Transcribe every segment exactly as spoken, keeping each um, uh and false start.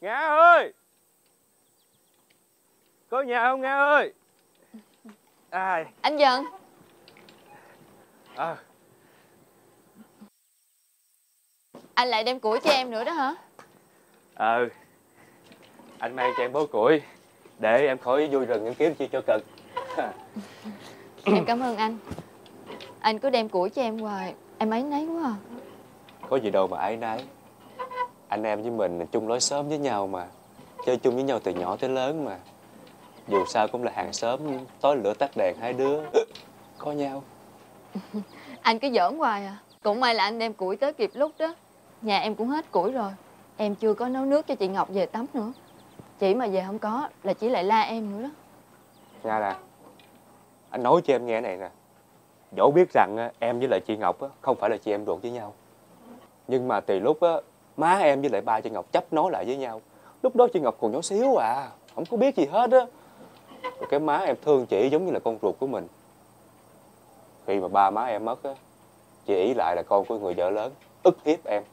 Nga ơi, có nhà không Nga ơi? Ai? Anh Dần. À. Anh lại đem củi cho em nữa đó hả? Ờ, anh mang cho em bó củi để em khỏi vui rừng em kiếm chi cho cực. Em cảm ơn anh. Anh cứ đem củi cho em hoài, em áy náy quá à. Có gì đâu mà áy náy. Anh em với mình chung lối xóm với nhau mà, chơi chung với nhau từ nhỏ tới lớn mà. Dù sao cũng là hàng xóm, tối lửa tắt đèn hai đứa có nhau. Anh cứ giỡn hoài à. Cũng may là anh đem củi tới kịp lúc đó. Nhà em cũng hết củi rồi. Em chưa có nấu nước cho chị Ngọc về tắm nữa. Chị mà về không có là chị lại la em nữa đó. Nga nè, anh nói cho em nghe này nè. Dẫu biết rằng em với lại chị Ngọc không phải là chị em ruột với nhau, nhưng mà từ lúc má em với lại ba chị Ngọc chấp nối lại với nhau, lúc đó chị Ngọc còn nhỏ xíu à, không có biết gì hết á. Rồi cái má em thương chị giống như là con ruột của mình. Khi mà ba má em mất á, chị ỷ lại là con của người vợ lớn, ức hiếp em.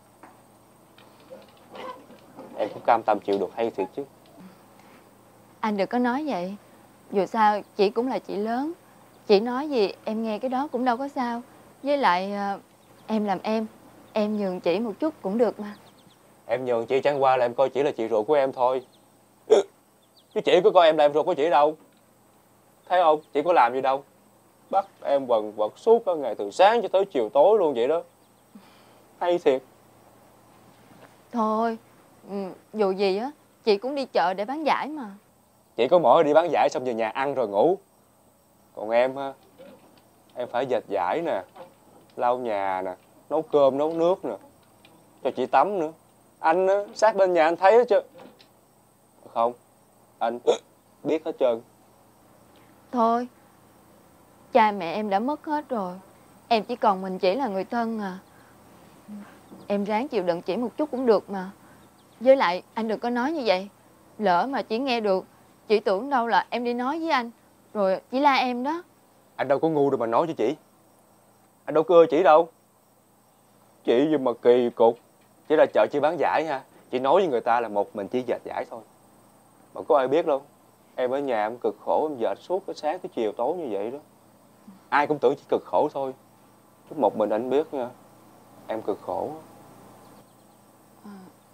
Em cũng cam tâm chịu được hay thiệt chứ. Anh đừng có nói vậy. Dù sao chị cũng là chị lớn. Chị nói gì em nghe cái đó cũng đâu có sao. Với lại em làm em, em nhường chị một chút cũng được mà. Em nhường chị chẳng qua là em coi chị là chị ruột của em thôi, chứ chị có coi em là em ruột của chị đâu. Thấy không, chị có làm gì đâu, bắt em quần quật suốt cả ngày từ sáng cho tới chiều tối luôn vậy đó. Hay thiệt. Thôi, ừ, dù gì á, chị cũng đi chợ để bán giải mà. Chị có mỗi đi bán giải xong về nhà ăn rồi ngủ. Còn em ha, em phải dệt giải nè, lau nhà nè, nấu cơm nấu nước nè, cho chị tắm nữa. Anh á, sát bên nhà anh thấy hết chứ. Không, anh biết hết trơn. Thôi, cha mẹ em đã mất hết rồi. Em chỉ còn mình chỉ là người thân à. Em ráng chịu đựng chỉ một chút cũng được mà. Với lại anh đừng có nói như vậy. Lỡ mà chị nghe được, chị tưởng đâu là em đi nói với anh, rồi chỉ la em đó. Anh đâu có ngu đâu mà nói cho chị. Anh đâu có ưa chị đâu. Chị gì mà kỳ cục. Chỉ là chợ chị bán giải ha, chị nói với người ta là một mình chỉ dệt giải thôi, mà có ai biết đâu. Em ở nhà em cực khổ, em dệt suốt cái sáng tới chiều tối như vậy đó. Ai cũng tưởng chỉ cực khổ thôi, chứ một mình anh biết nha, em cực khổ. À,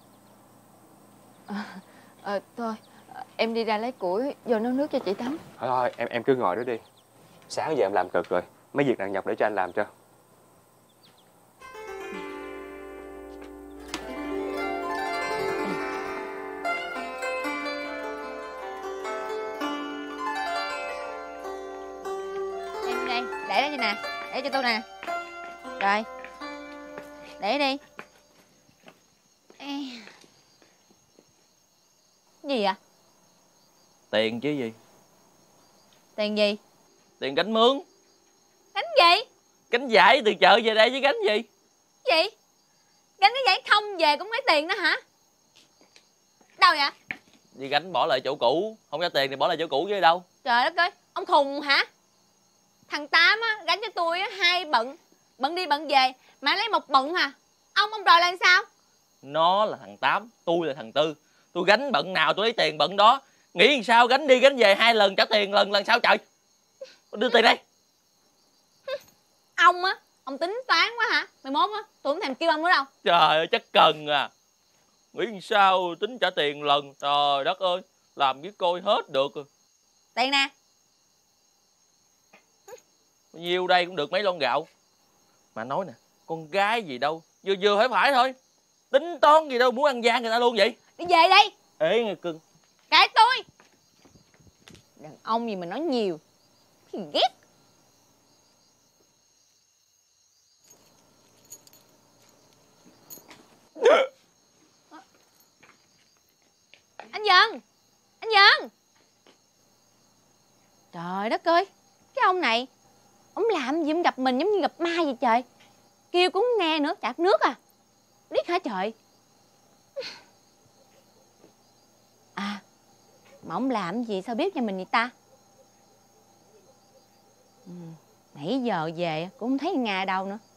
à, à, thôi em đi ra lấy củi vô nấu nước cho chị tắm. Thôi thôi em em cứ ngồi đó đi. Sáng giờ em làm cực rồi, mấy việc nặng nhọc để cho anh làm cho. Em đây, để đó đi nè, để cho tôi nè. Rồi, để đi. Gì ạ? Tiền chứ gì. Tiền gì? Tiền gánh mướn. Gánh gì? Gánh giải từ chợ về đây chứ gánh gì. Gì? Gánh cái giấy không về cũng lấy tiền đó hả? Đâu vậy? Đi gánh bỏ lại chỗ cũ, không có tiền thì bỏ lại chỗ cũ chứ đâu. Trời đất ơi, ông khùng hả? Thằng Tám á, gánh cho tôi á, hai bận. Bận đi bận về, mà lấy một bận à. Ông, ông đòi là sao? Nó là thằng Tám, tôi là thằng Tư. Tôi gánh bận nào tôi lấy tiền bận đó. Nghĩ sao gánh đi gánh về hai lần trả tiền lần lần sao trời. Đưa tiền đây. Ông á, ông tính toán quá hả? Mày mốt á, tôi không thèm kêu ông nữa đâu. Trời ơi, chắc cần à. Nghĩ sao tính trả tiền lần. Trời đất ơi, làm với coi hết được rồi. Tiền nè. Bao nhiêu đây cũng được mấy lon gạo. Mà nói nè, con gái gì đâu, vừa vừa phải phải thôi. Tính toán gì đâu, muốn ăn gian người ta luôn vậy. Đi về đây. Ê nghe cưng. Kệ tôi. Đàn ông gì mà nói nhiều. Cái gì ghét. Anh Dần. Anh Dần. Trời đất ơi, cái ông này, ông làm gì ông gặp mình giống như gặp ma vậy trời. Kêu cũng không nghe nữa, chạc nước à. Biết hả trời. À, mà ông làm gì sao biết cho mình vậy ta? Ừ, nãy giờ về cũng không thấy Nga đâu nữa.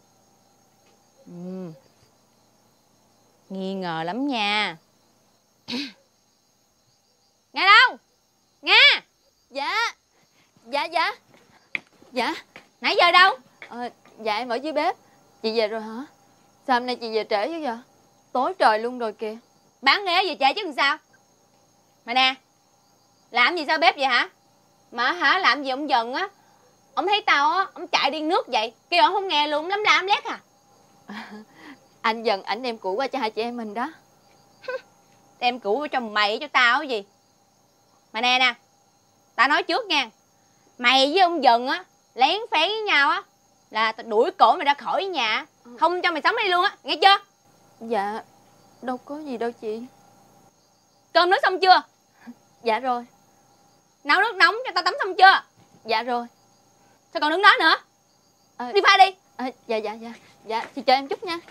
Ừ, nghi ngờ lắm nha. Nga đâu? Nga! Dạ. Dạ dạ. Dạ. Nãy giờ đâu? Ờ, dạ em ở dưới bếp. Chị về rồi hả? Sao hôm nay chị về trễ chứ vậy? Tối trời luôn rồi kìa. Bán nghề về trễ chứ làm sao? Mà nè, làm gì sao bếp vậy hả? Mà hả, làm gì ông Dần á, ông thấy tao á, ông chạy đi nước vậy, kêu ông không nghe luôn, lắm la lắm lét à. À, anh Dần ảnh đem củ qua cho hai chị em mình đó. Đem củ cho mày cho tao cái gì? Mà nè nè, tao nói trước nha, mày với ông Dần á lén phén với nhau á là tao đuổi cổ mày ra khỏi nhà, không cho mày sống đây luôn á, nghe chưa? Dạ, đâu có gì đâu chị. Cơm nước xong chưa? Dạ rồi. Nấu nước nóng cho tao tắm xong chưa? Dạ rồi. Sao còn đứng đó nữa? À, đi pha đi. À, dạ dạ dạ. Dạ, chị chờ em chút nha.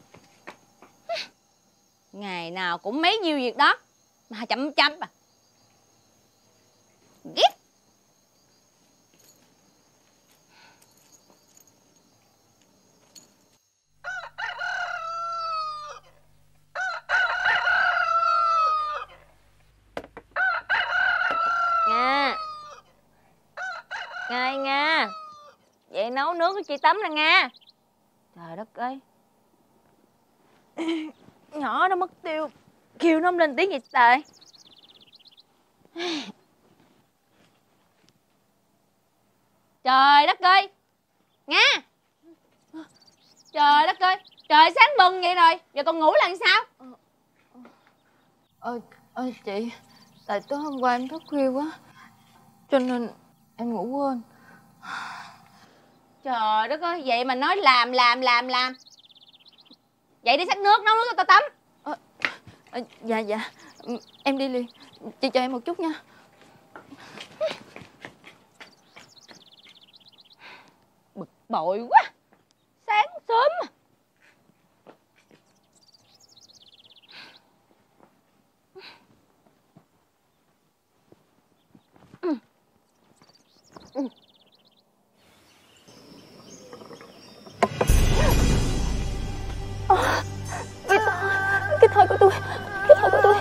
Ngày nào cũng mấy nhiêu việc đó mà chậm chậm à. Ghét. Nga. Nga ơi Nga. Vậy nấu nước cho chị tắm nè Nga. Trời đất ơi. Nhỏ nó mất tiêu, kêu nó không lên tiếng gì trời. Trời đất ơi. Nga. Trời đất ơi, trời sáng bừng vậy rồi, giờ còn ngủ là sao? Ơ, ơ chị, tại tối hôm qua em thức khuya quá, cho nên em ngủ quên. Trời đất ơi, vậy mà nói làm làm làm làm. Vậy đi xách nước, nấu nước cho tao tắm. À, à, dạ dạ, em đi liền, chị chờ em một chút nha. Bực bội quá, sáng sớm mà. Cái thoi, cái thoi của tôi, cái thoi của tôi.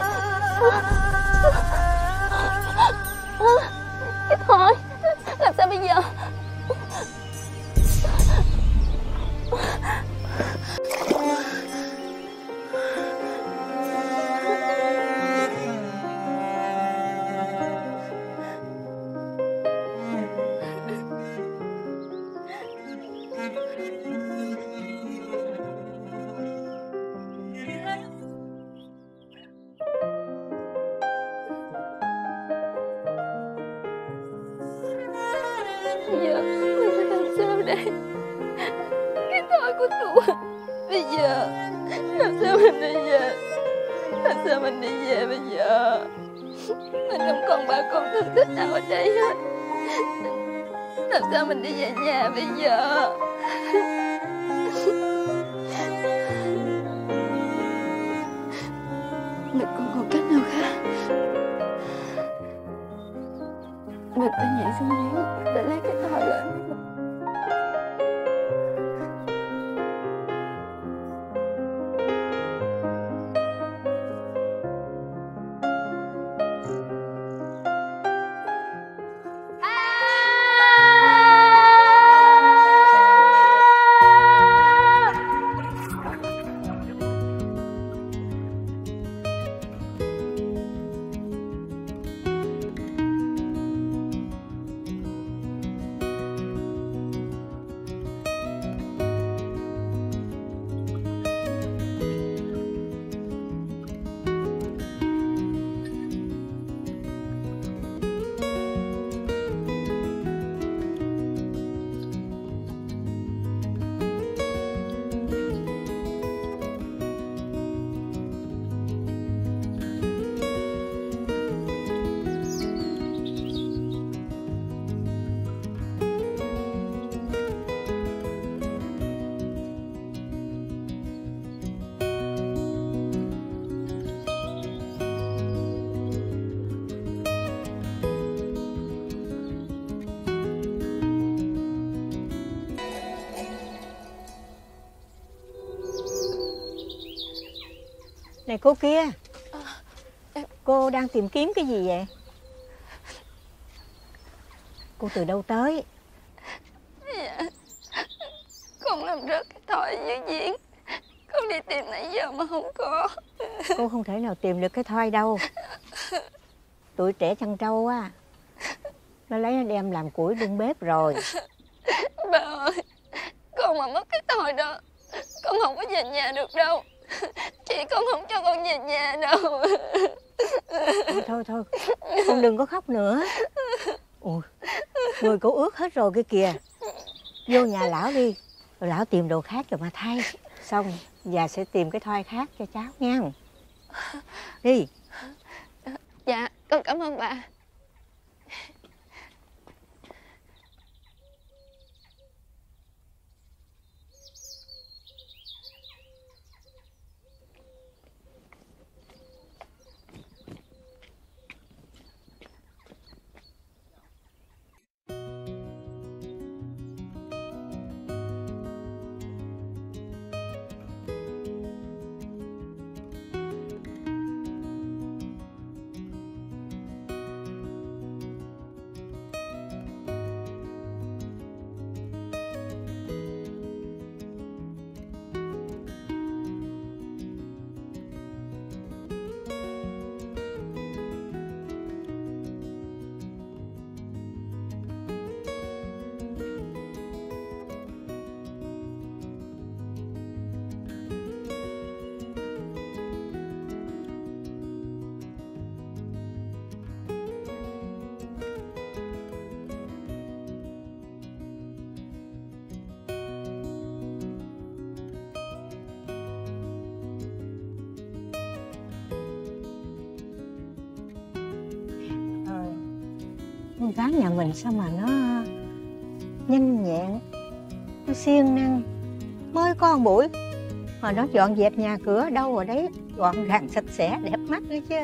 Cái thoi, làm sao bây giờ? Bây giờ mình phải làm sao đây? Cái thoi của tôi. Bây giờ làm sao mình đi về? Làm sao mình đi về bây giờ? Mình không còn bà con thân thích nào ở đây hết. Làm sao mình đi về nhà bây giờ? Mình còn còn cách nào khác? Mình phải nhảy xuống giếng để lấy cái thoi lên. Này cô kia, à, em Cô đang tìm kiếm cái gì vậy? Cô từ đâu tới? Dạ, con làm rớt cái thỏi dưới giếng. Con đi tìm nãy giờ mà không có. Cô không thể nào tìm được cái thoi đâu. Tụi trẻ chăn trâu á, nó lấy nó đem làm củi đun bếp rồi. Bà ơi, con mà mất cái thỏi đó, con không có về nhà được đâu. Chị con không cho con về nhà đâu. Thôi thôi thôi, con đừng có khóc nữa. Ôi, người cô ướt hết rồi kia kìa. Vô nhà lão đi, rồi lão tìm đồ khác cho mà thay. Xong già sẽ tìm cái thoi khác cho cháu nha. Đi. Dạ, con cảm ơn bà. Con gái nhà mình sao mà nó nhanh nhẹn, nó siêng năng. Mới có một buổi mà nó dọn dẹp nhà cửa đâu rồi đấy, gọn gàng sạch sẽ đẹp mắt nữa chứ.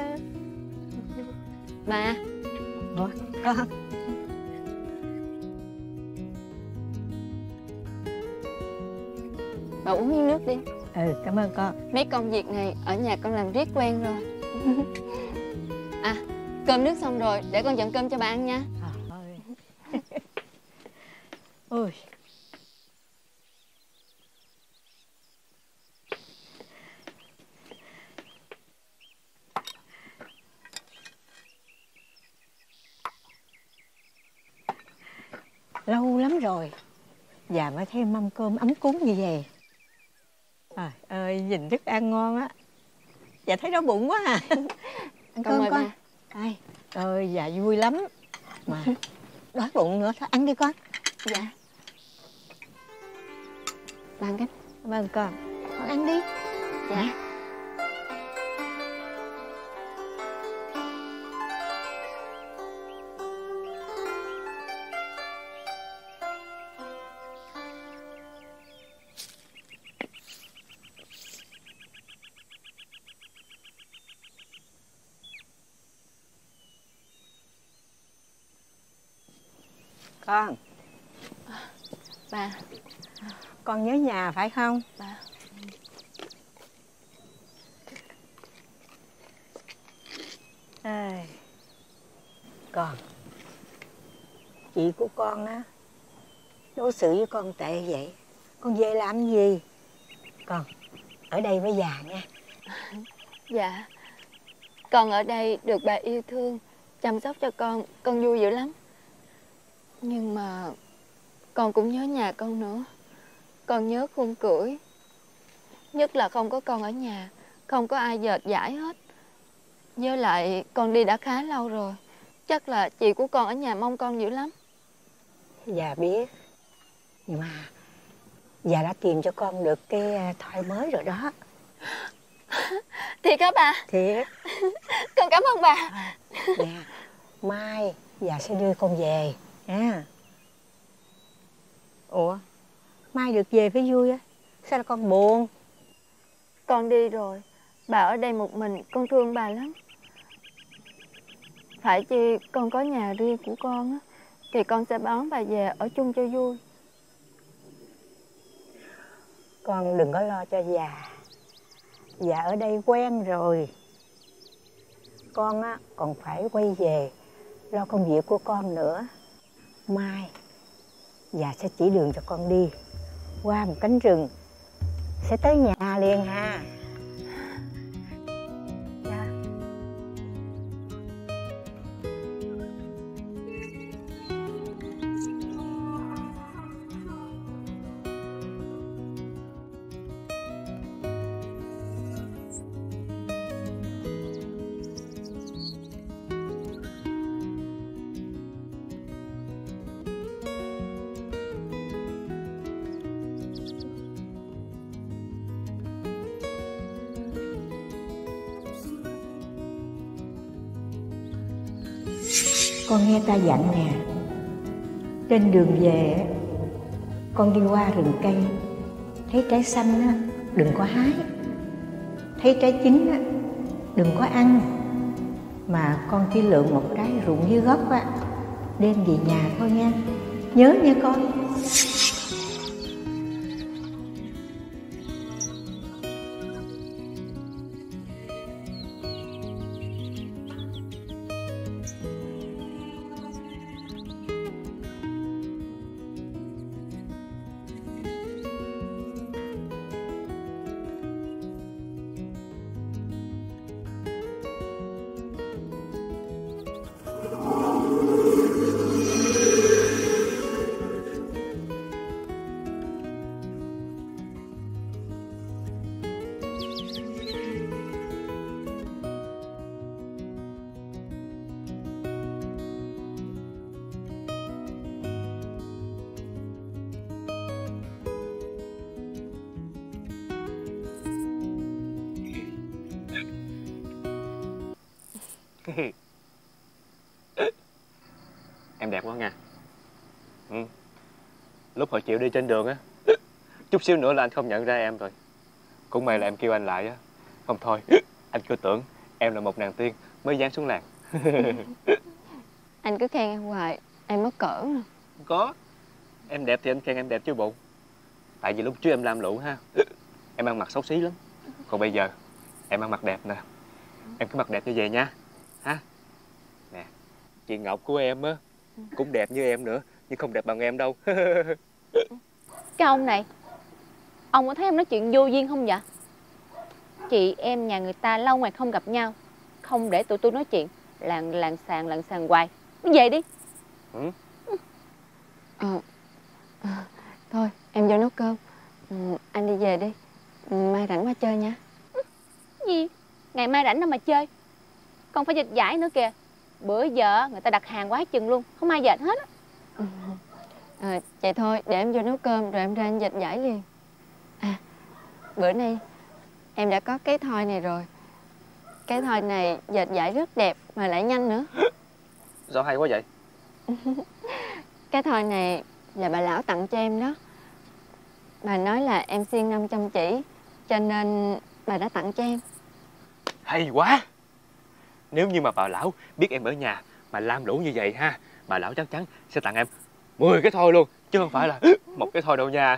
Bà. Ủa, con. Bà uống miếng nước đi. Ừ, cảm ơn con. Mấy công việc này ở nhà con làm riết quen rồi. À, cơm nước xong rồi, để con dọn cơm cho bà ăn nha. Ôi. Lâu lắm rồi già mới thêm mâm cơm ấm cúng như vậy. Trời ơi, nhìn thức ăn ngon á, dạ thấy đói bụng quá à. Ăn cơm con. Ai, ơi dạ vui lắm mà đói bụng nữa, thôi ăn đi con. Dạ. Bà ăn cái. Cảm ơn con. Con ăn đi. Dạ. Con. Bà. Con nhớ nhà phải không? Bà. Ê, con, chị của con á đối xử với con tệ vậy, con về làm gì? Con ở đây với già nha. Dạ, con ở đây được bà yêu thương, chăm sóc cho con, con vui dữ lắm. Nhưng mà con cũng nhớ nhà con nữa. Con nhớ khung cưỡi. Nhất là không có con ở nhà, không có ai dệt dải hết. Với lại con đi đã khá lâu rồi, chắc là chị của con ở nhà mong con dữ lắm. Già biết, nhưng mà già đã tìm cho con được cái thoi mới rồi đó. Thiệt hả bà? Thiệt. Con cảm ơn bà. À, nè, mai già sẽ đưa con về nha. Ủa, mai được về phải vui á, sao là con buồn? Con đi rồi, bà ở đây một mình, con thương bà lắm. Phải chi con có nhà riêng của con á, thì con sẽ đón bà về ở chung cho vui. Con đừng có lo cho già, già ở đây quen rồi. con á còn phải quay về lo công việc của con nữa. Mai già sẽ chỉ đường cho con đi qua một cánh rừng, sẽ tới nhà liền ha. Dạ. Con nghe ta dặn nè, trên đường về con đi qua rừng cây, thấy trái xanh á, đừng có hái, thấy trái chín á, đừng có ăn, mà con chỉ lượm một trái rụng dưới gốc á, đem về nhà thôi nha, nhớ nha con. Em đẹp quá nha. Ừ. Lúc hồi chịu đi trên đường á, chút xíu nữa là anh không nhận ra em rồi. Cũng may là em kêu anh lại á. Không thôi, anh cứ tưởng em là một nàng tiên mới dán xuống làng. Anh cứ khen em hoài, em mất cỡ nè. Không có. Em đẹp thì anh khen em đẹp chứ bộ. Tại vì lúc trước em làm lũ ha, em ăn mặc xấu xí lắm. Còn bây giờ em ăn mặc đẹp nè. Em cứ mặc đẹp như vậy nha. Ha. Nè, chị Ngọc của em á cũng đẹp như em nữa, nhưng không đẹp bằng em đâu. Cái ông này, ông có thấy em nói chuyện vô duyên không vậy? Chị em nhà người ta lâu ngày không gặp nhau, không để tụi tôi nói chuyện, làng làng xàng làng xàng hoài. Đi về đi. Ừ. Ờ, à, thôi em vô nấu cơm. Ừ, anh đi về đi. Ừ, mai rảnh qua chơi nha. Gì? Ngày mai rảnh đâu mà chơi. Còn phải dịch giải nữa kìa. Bữa giờ người ta đặt hàng quá chừng luôn, không ai dệt hết á. Ừ. À, vậy thôi để em vô nấu cơm rồi em ra em dệt giải liền. À, bữa nay em đã có cái thoi này rồi. Cái thoi này dệt giải rất đẹp mà lại nhanh nữa. Sao hay quá vậy? Cái thoi này là bà lão tặng cho em đó. Bà nói là em siêng năng chăm chỉ, cho nên bà đã tặng cho em. Hay quá. Nếu như mà bà lão biết em ở nhà mà lam lũ như vậy ha, bà lão chắc chắn sẽ tặng em mười cái thoi luôn, chứ không phải là một cái thoi đâu nha.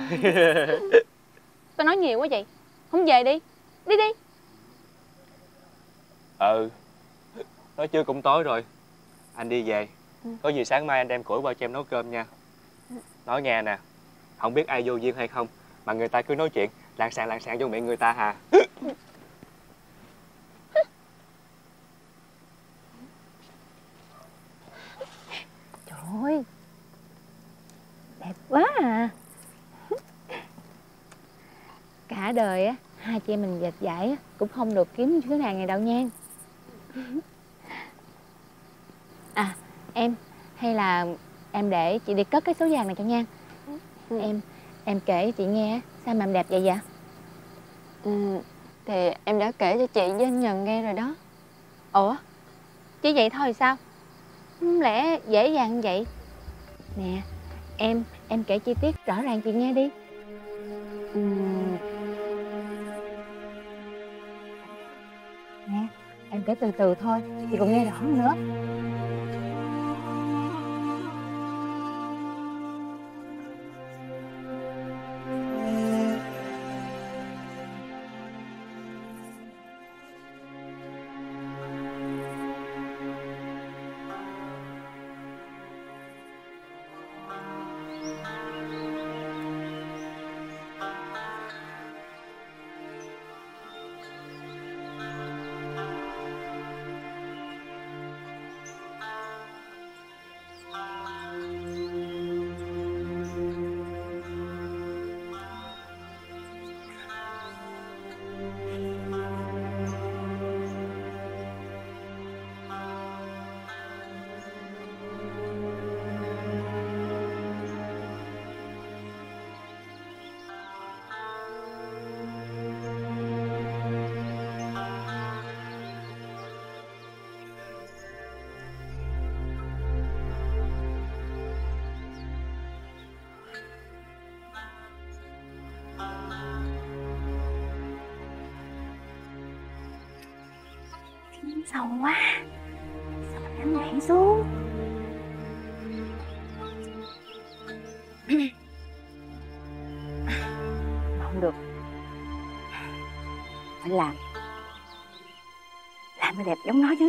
Tôi nói nhiều quá vậy. Không về đi. Đi đi. Ừ. Nói chưa cũng tối rồi. Anh đi về. Có gì sáng mai anh đem củi qua cho em nấu cơm nha. Nói nghe nè, không biết ai vô duyên hay không mà người ta cứ nói chuyện lạng xạng lạng xạng vô miệng người ta hà. Trời ơi, đẹp quá à. Cả đời á, hai chị em mình dệt giải á, cũng không được kiếm thứ nàng này đâu nha. À, em, hay là em để chị đi cất cái số vàng này cho nha. Ừ. Em, em kể cho chị nghe, sao mà em đẹp vậy vậy? Ừ, thì em đã kể cho chị với anh Nhân nghe rồi đó. Ủa, chỉ vậy thôi sao? Không lẽ dễ dàng vậy? Nè, em, em kể chi tiết rõ ràng chị nghe đi. Ừ. Nè, em kể từ từ thôi, chị còn nghe rõ nữa. Sầu quá. Sao mình đánh gãy xuống? Mà không được. Phải làm. Làm mới đẹp giống nó chứ.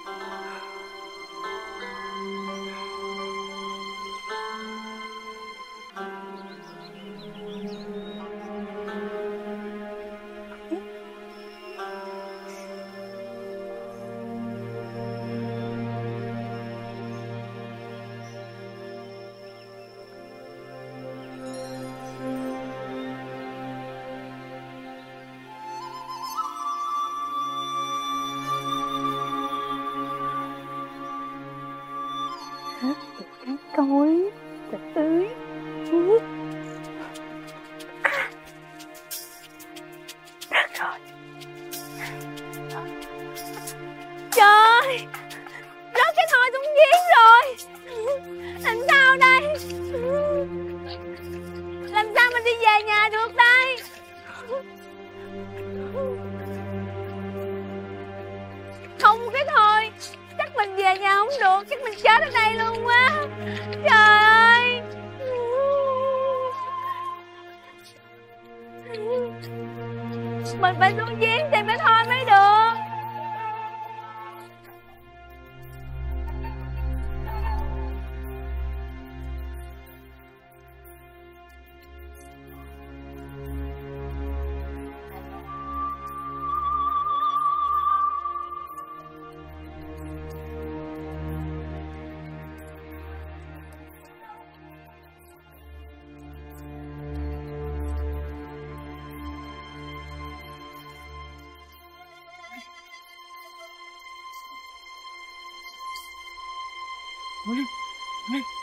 Coi trời ơi. Được rồi. Trời, rớt cái thoi xuống giếng rồi. Làm sao đây? Làm sao mình đi về nhà được đây? Không cái thoi, chắc mình về nhà không được, chắc mình chết ở đây luôn quá. Trời ơi. Mình phải xuống giếng tìm cái thoi mới được. Ngủ lên, ngủ lên.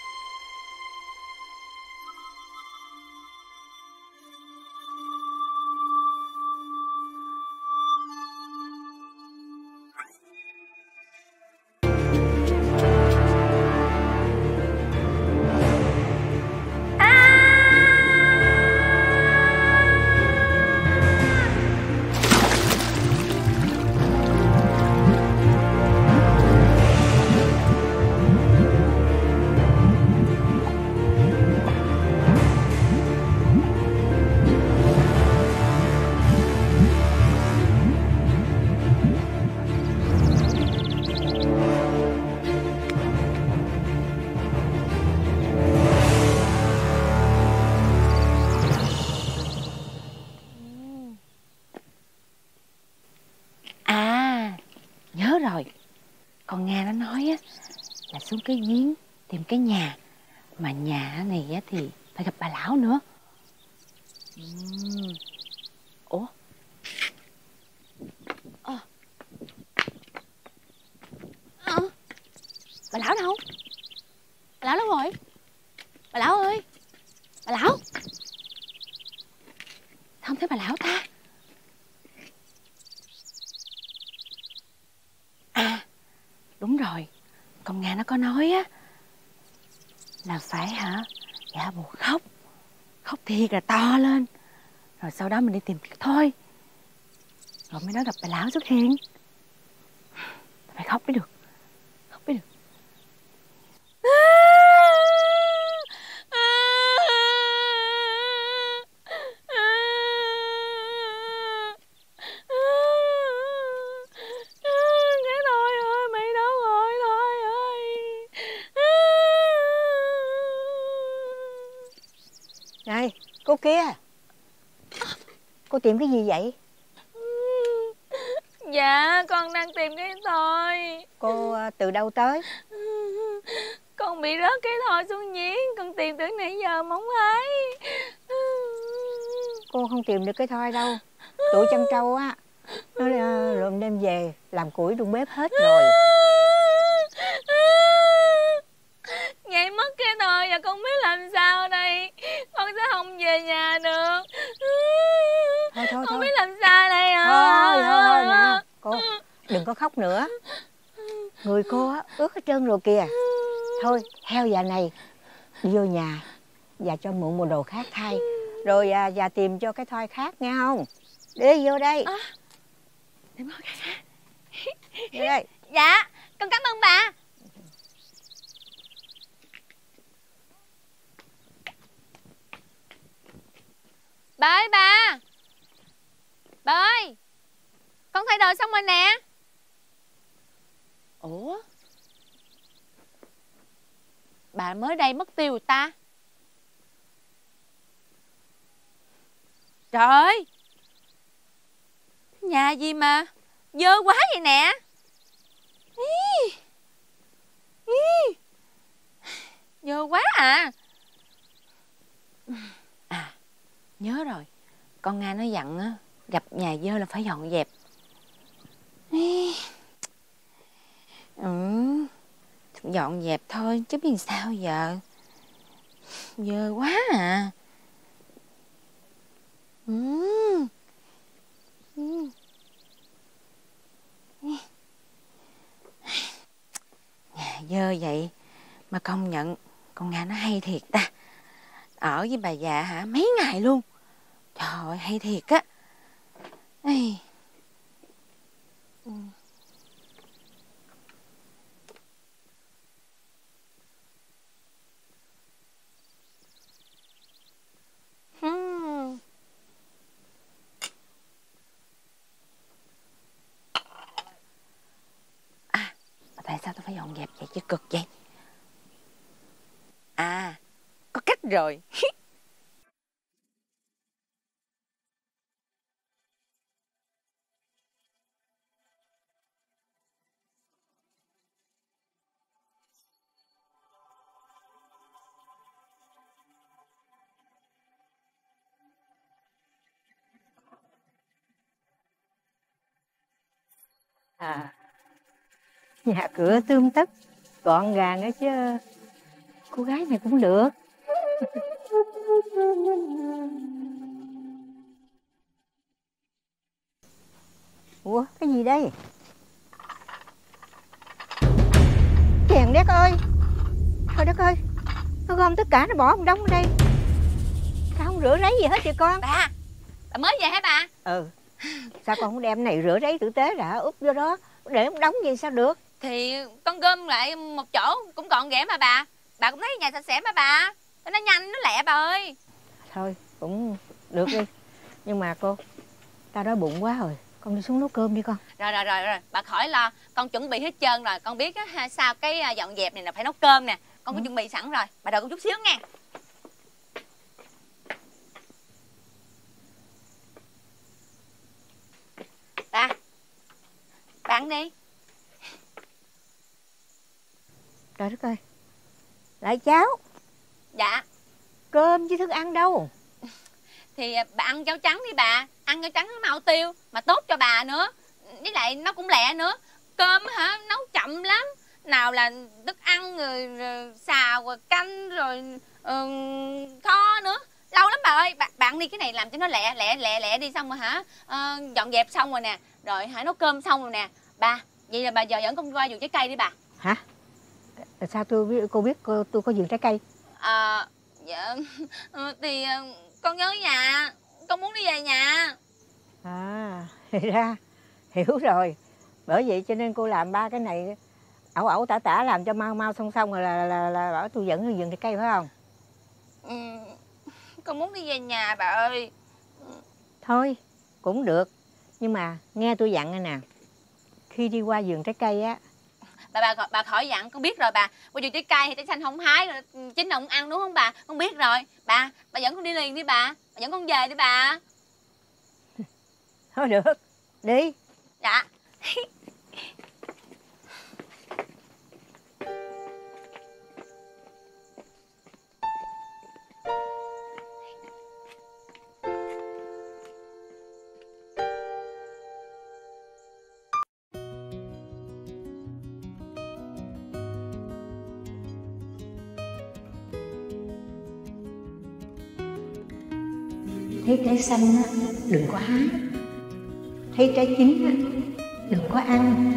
Rồi, con Nga nó nói á là xuống cái giếng tìm cái nhà, mà nhà này á thì phải gặp bà lão nữa. uhm. Ủa à. À. Bà lão đâu? Bà lão đâu rồi? Bà lão ơi, bà lão, sao không thấy bà lão ta? À, đúng rồi, con Nga nó có nói á là phải hả giả bộ khóc, khóc thiệt là to lên, rồi sau đó mình đi tìm thôi, rồi mới nói gặp bà lão xuất hiện. Phải khóc mới được, khóc mới được. Này, cô kia, cô tìm cái gì vậy? Dạ, con đang tìm cái thoi. Cô từ đâu tới? Con bị rớt cái thoi xuống giếng, con tìm tới nãy giờ mà không thấy. Cô không tìm được cái thoi đâu. Tụi chăn trâu á, nó lượm đem về làm củi đun bếp hết rồi. Vậy mất cái thoi và con biết làm sao đây? Con sẽ không về nhà được. Thôi thôi Con thôi. biết làm sao đây à? Thôi thôi thôi nè, cô đừng có khóc nữa. Người cô á ướt hết trơn rồi kìa. Thôi theo giờ này đi vô nhà và cho mượn bộ đồ khác thay, rồi à, và tìm cho cái thoi khác nghe không? Đi vô đây. À, tìm cái khác. Vô Dạ, con cảm ơn bà. Bà ơi bà. Bà ơi, con thay đồ xong rồi nè. Ủa, bà mới đây mất tiêu rồi ta. Trời ơi, nhà gì mà dơ quá vậy nè. Ý, ý, dơ quá à. À, nhớ rồi, con Nga nó dặn á, gặp nhà dơ là phải dọn dẹp. Ý. Ừ, dọn dẹp thôi chứ biết sao giờ. Dơ quá à. Ừ. Ừ. Nhà dơ vậy mà công nhận con Nga nó hay thiệt ta. Ở với bà già hả mấy ngày luôn. Trời ơi hay thiệt á. Ê. Ừ. Hmm. À, tại sao tôi phải dọn dẹp vậy chứ cực vậy? À, có cách rồi. À, nhà cửa tươm tất, gọn gàng đó chứ. Cô gái này cũng được. Ủa, cái gì đây? Chèn đét ơi. Trời đất ơi, nó gom tất cả nó bỏ một đống ở đây. Sao không rửa ráy gì hết vậy con? Bà, bà mới về hả bà? Ừ. Sao con không đem này rửa ráy tử tế đã úp vô đó, để một đống gì sao được? Thì con gom lại một chỗ cũng gọn ghẽ mà bà. Bà cũng thấy nhà sạch sẽ mà bà. Nó nhanh, nó lẹ bà ơi. Thôi, cũng được đi. Nhưng mà cô, tao đói bụng quá rồi. Con đi xuống nấu cơm đi con. Rồi rồi rồi rồi, bà khỏi lo. Con chuẩn bị hết trơn rồi. Con biết á, sao cái dọn dẹp này là phải nấu cơm nè. Con có ừ. chuẩn bị sẵn rồi. Bà đợi con chút xíu nha. Bà, bà ăn đi. Trời đất ơi, lại cháo. Dạ. Cơm chứ thức ăn đâu. Thì bà ăn cháo trắng đi bà. Ăn cháo trắng nó mau tiêu, mà tốt cho bà nữa. Với lại nó cũng lẹ nữa. Cơm hả, nấu chậm lắm. Nào là thức ăn rồi, rồi xào rồi canh rồi uh, kho nữa. Lâu lắm bà ơi. Bà, bà ăn đi cái này làm cho nó lẹ lẹ lẹ lẹ đi. Xong rồi hả, uh, dọn dẹp xong rồi nè. Rồi hả, nấu cơm xong rồi nè. Bà, vậy là bà giờ dẫn con qua vườn trái cây đi bà. Hả? Sao tôi biết, cô biết cô, tôi có vườn trái cây? À, dạ. Thì con nhớ nhà. Con muốn đi về nhà. À, thì ra hiểu rồi. Bởi vậy cho nên cô làm ba cái này ẩu ẩu tả tả làm cho mau mau xong xong rồi là là, là bảo tôi dẫn đi vườn trái cây phải không? Ừ, con muốn đi về nhà bà ơi. Thôi cũng được, nhưng mà nghe tôi dặn nghe nè, khi đi qua vườn trái cây á. Bà bà bà khỏi dặn, con biết rồi bà. Qua vườn trái cây thì trái xanh không hái rồi chín là không ăn đúng không bà? Con biết rồi. Bà, bà dẫn con đi liền đi bà. Bà dẫn con về đi bà. Thôi được, đi. Dạ. Thấy trái xanh á, đừng có hái. Thấy trái chín á, đừng có ăn.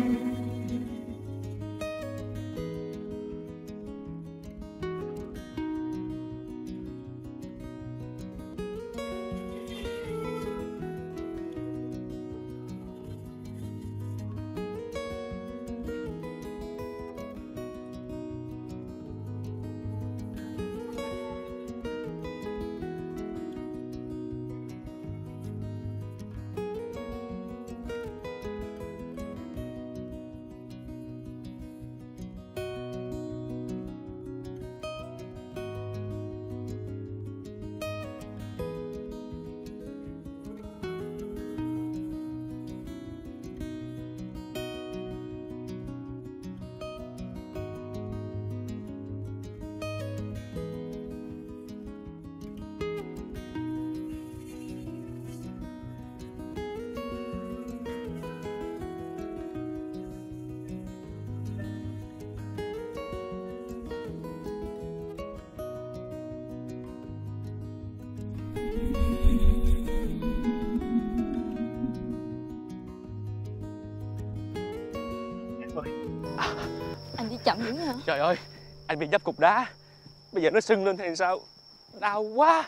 Anh đi chậm dữ hả? Trời ơi, anh bị dấp cục đá. Bây giờ nó sưng lên thì sao? Đau quá.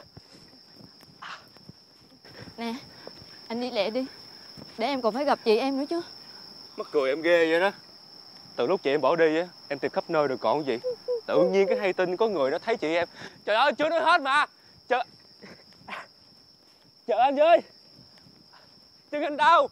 Nè, anh đi lẹ đi, để em còn phải gặp chị em nữa chứ. Mắc cười em ghê vậy đó. Từ lúc chị em bỏ đi á, em tìm khắp nơi được còn gì. Tự nhiên cái hay tin có người nó thấy chị em. Trời ơi, chưa nói hết mà. Chờ Chờ anh ơi. Chân anh đau.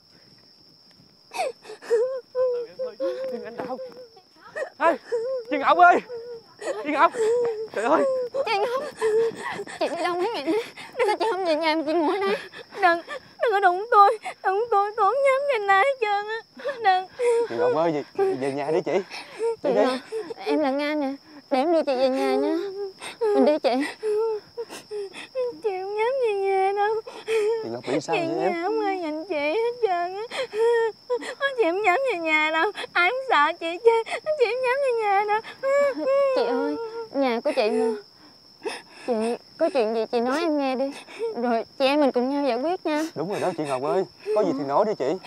Chân anh đau. Ê, chị Ngọc ơi. Chị Ngọc. Trời ơi. Chị Ngọc, chị đi đâu mấy ngày nay? Sao chị không về nhà mà chị ngủ ở đây? Đừng, đừng có đụng tôi. Đụng tôi, tôi không dám về nay hết trơn á. Đừng. Chị Ngọc ơi, về, về nhà đi chị. Chị Ngọc, em là Nga nè, để em đưa chị về nhà nha. Mình đi chị. Chị không dám về nhà đâu. Chị Ngọc bị sao Chị vậy em? nhà không ai nhìn chị hết trơn á. Chị không dám về nhà đâu. Ai cũng sợ chị chứ. Chị không dám về nhà đâu. Chị ơi, nhà của chị mà. Chị, có chuyện gì chị nói em nghe đi. Rồi chị em mình cùng nhau giải quyết nha. Đúng rồi đó chị Ngọc ơi. Có gì thì nói đi chị.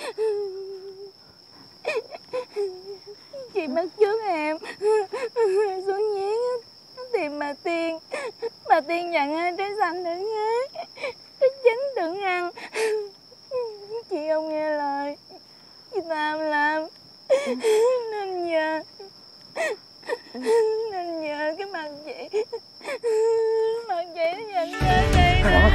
Chị bắt chước em xuống giếng tìm bà Tiên. Bà Tiên dặn ai trái xanh đừng hái, trái chín đừng ăn. Chị không nghe lời, chị tham lam, nên giờ nên giờ cái mặt chị mặt chị nó nhìn lên đây nè.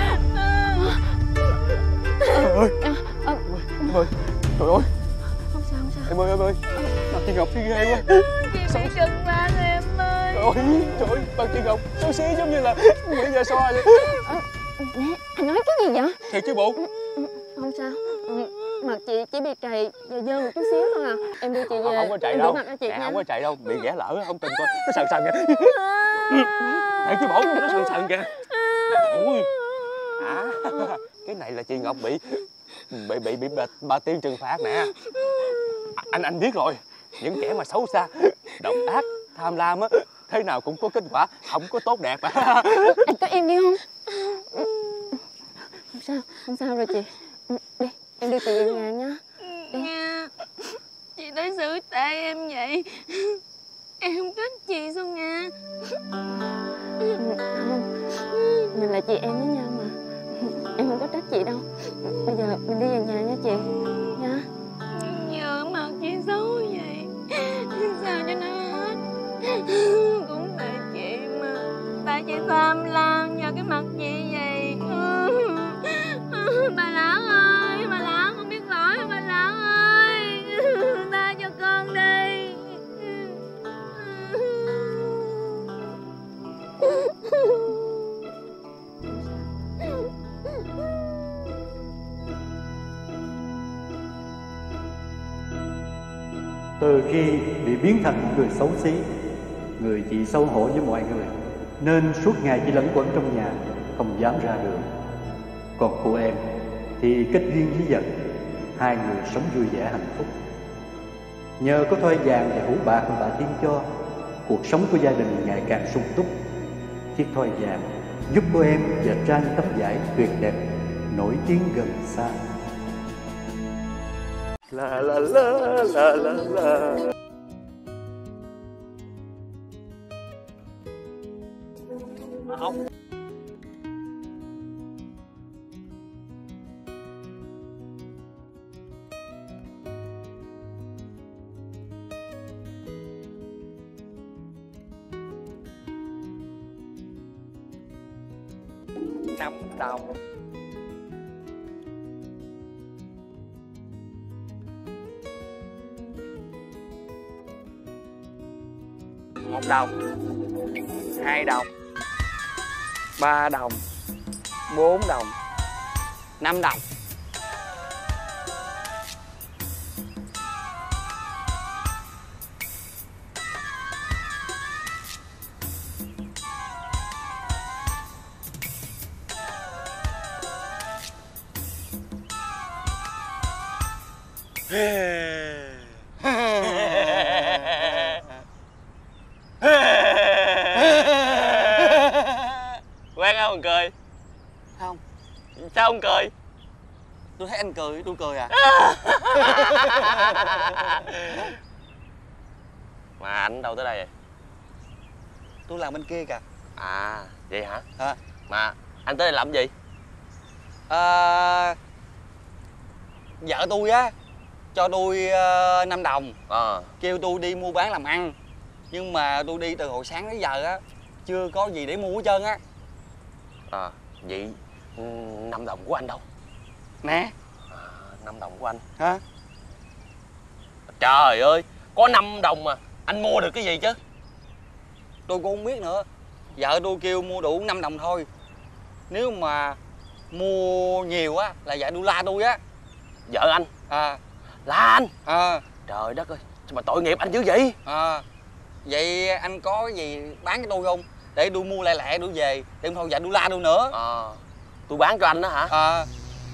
Trời ơi. Em ơi. Trời ơi. Không sao, không sao. Em ơi, em ơi. Mặt chị Ngọc thấy ghê quá. Chị bị trừng phạt em ơi. Trời ơi, trời ơi, mặt chị Ngọc xấu xí giống như là quỷ già xoa vậy. Nè, anh nói cái gì vậy? Thiệt chứ bộ. Không sao. Ừ, mặt chị chỉ bị trầy và dơ một chút xíu thôi à. Em đưa chị về. Không có chạy em đâu. mặt cho chị Nè, nha. không có chạy đâu. Bị ghẻ lỡ không tin coi. Nó sần sần kìa. Thiệt chứ bộ, nó sần sần kìa. Ui. À, cái này là chị Ngọc bị bị bị bị bà, bà Tiên trừng phạt nè. À, anh anh biết rồi. Những kẻ mà xấu xa, độc ác, tham lam á, thế nào cũng có kết quả không có tốt đẹp. Anh có im đi không? Không sao, không sao rồi chị. Đi, em đưa chị về nhà nha. Nha, chị đối xử tệ em vậy. Em không trách chị sao Nga? Không, mình là chị em với nhau mà. Em không có trách chị đâu. Bây giờ mình đi về nhà nha chị. Nha. Giờ mặt chị xấu vậy, sao cho nó hết? Cũng tại chị mà. Tại chị tham lam nhờ cái mặt chị vậy. Bà Lãng ơi, bà Lãng con biết lỗi rồi bà Lãng ơi. Tha cho con đi. Từ khi bị biến thành người xấu xí, người chị xấu hổ với mọi người, nên suốt ngày chỉ lẩn quẩn trong nhà, không dám ra đường. Còn cô em thì kết duyên với Dần, hai người sống vui vẻ hạnh phúc. Nhờ có thoi vàng và hũ bạc mà bà Tiên cho, cuộc sống của gia đình ngày càng sung túc. Chiếc thoi vàng giúp cô em dệt ra những tấm vải tuyệt đẹp, nổi tiếng gần xa. La la la la la la. Không. Năm đồng. Một đồng, hai đồng, ba đồng, bốn đồng, năm đồng. Quen không ông cười? Không. Sao ông cười? Tôi thấy anh cười, tôi cười à? Mà anh đâu tới đây vậy? Tôi làm bên kia kìa. À vậy hả? À. Mà anh tới đây làm gì? À, vợ tôi á cho tôi uh, năm đồng. Ờ. Kêu tôi đi mua bán làm ăn. Nhưng mà tôi đi từ hồi sáng đến giờ á chưa có gì để mua hết trơn á. À vậy năm đồng của anh đâu? Nè. À, năm đồng của anh hả? Trời ơi, có năm đồng mà anh mua được cái gì chứ? Tôi cũng không biết nữa. Vợ tôi kêu mua đủ năm đồng thôi. Nếu mà mua nhiều á là vợ tôi la tôi á. Vợ anh? À. La anh? À. Trời đất ơi, sao mà tội nghiệp anh dữ vậy? À. Vậy anh có cái gì bán cho tôi không? Để tôi mua lẹ lẹ tôi về. Để không thôi vợ tôi la tôi nữa. À, tôi bán cho anh đó hả? À.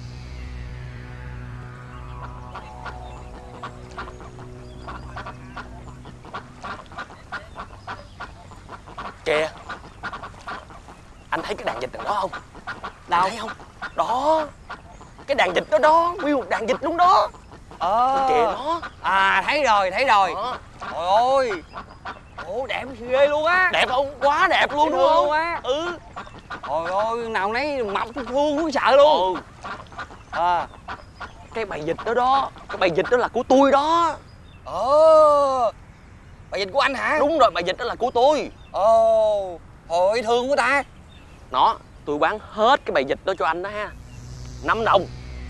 Kìa, anh thấy cái đàn vịt đó không? Đâu? Anh thấy không? Đó, cái đàn vịt đó đó, nguyên một đàn vịt luôn đó. Ờ. Kìa nó. À thấy rồi, thấy rồi. Đó. Trời ơi. Ủa đẹp ghê luôn á. Đẹp không? Quá đẹp luôn đúng không? Á. Ừ. Trời ơi, nào nấy mập thương cũng sợ luôn. Ừ. À. Cái bầy vịt đó đó, cái bầy vịt đó là của tôi đó. Ờ. Bầy vịt của anh hả? Đúng rồi, bầy vịt đó là của tôi. Ồ. Hồi thương quá ta. Nó, tôi bán hết cái bầy vịt đó cho anh đó ha. Năm đồng.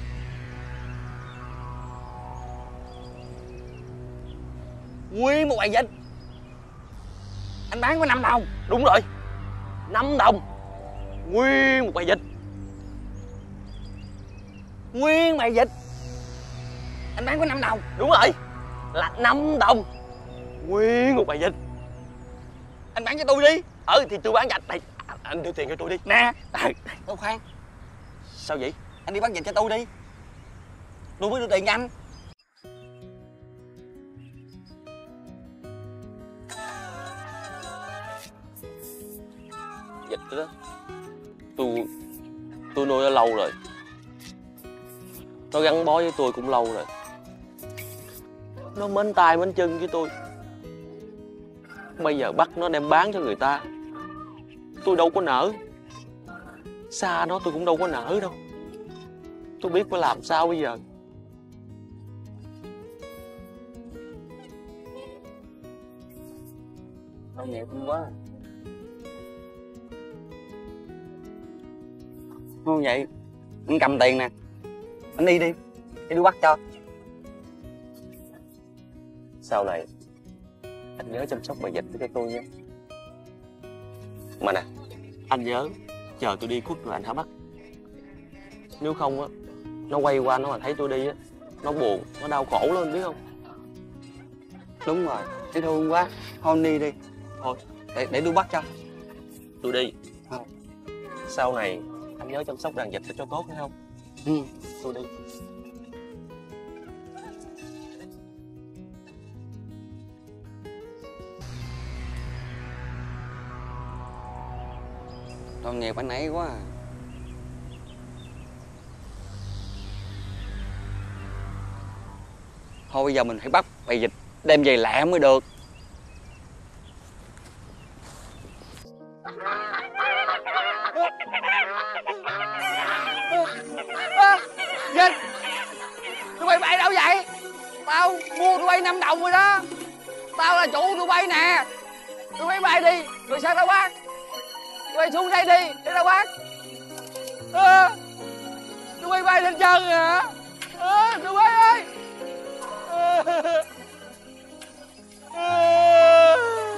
Nguyên một bầy vịt anh bán có năm đồng? Đúng rồi, năm đồng. Nguyên một bầy vịt. Nguyên bầy vịt anh bán có năm đồng? Đúng rồi, là năm đồng. Nguyên một bầy vịt. Anh bán cho tôi đi. Ừ thì tôi bán cho anh. Đây, anh đưa tiền cho tôi đi. Nè. Đâu khoan. Sao vậy? Anh đi bán vịt cho tôi đi. Tôi mới đưa tiền cho anh. Vịt đó tôi tôi nuôi nó lâu rồi, nó gắn bó với tôi cũng lâu rồi, nó mến tay mến chân với tôi. Bây giờ bắt nó đem bán cho người ta, tôi đâu có nỡ. Xa nó tôi cũng đâu có nỡ đâu. Tôi biết phải làm sao bây giờ. Tội nghiệp quá. Không vậy, anh cầm tiền nè, anh đi đi, để tôi bắt cho. Sau này anh nhớ chăm sóc bầy vịt cho tôi nha. Mà nè, anh nhớ chờ tôi đi khuất rồi anh hả bắt. Nếu không á, nó quay qua nó mà thấy tôi đi á, nó buồn, nó đau khổ lên biết không? Đúng rồi, thấy thương quá. Thôi anh đi đi. Thôi, để, để tôi bắt cho. Tôi đi. Thôi. Sau này anh nhớ chăm sóc đàn vịt cho tốt hay không? Ừ. Tôi đi. Tội nghiệp anh ấy quá à. Thôi bây giờ mình phải bắt bầy vịt đem về lẹ mới được. À, vịt! Tụi bay bay đâu vậy? Tao mua tụi bay năm đồng rồi đó. Tao là chủ tụi bay nè. Tụi bay bay đi, rồi sao tao bắt? Tụi bay xuống đây đi, để tao bắt. À, tụi bay bay lên chân hả? À, tụi bay ơi! À, à,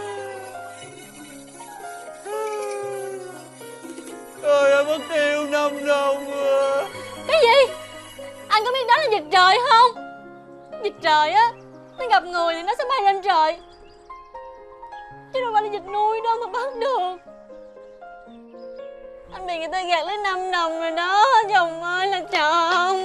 trời ơi, mất tiêu năm đồng à. Cái gì? Anh có biết đó là vịt trời không? Vịt trời á, nó gặp người thì nó sẽ bay lên trời, chứ đâu phải là vịt nuôi đâu mà bắt được. Anh bị người ta gạt lấy năm đồng rồi đó. Chồng ơi là chồng.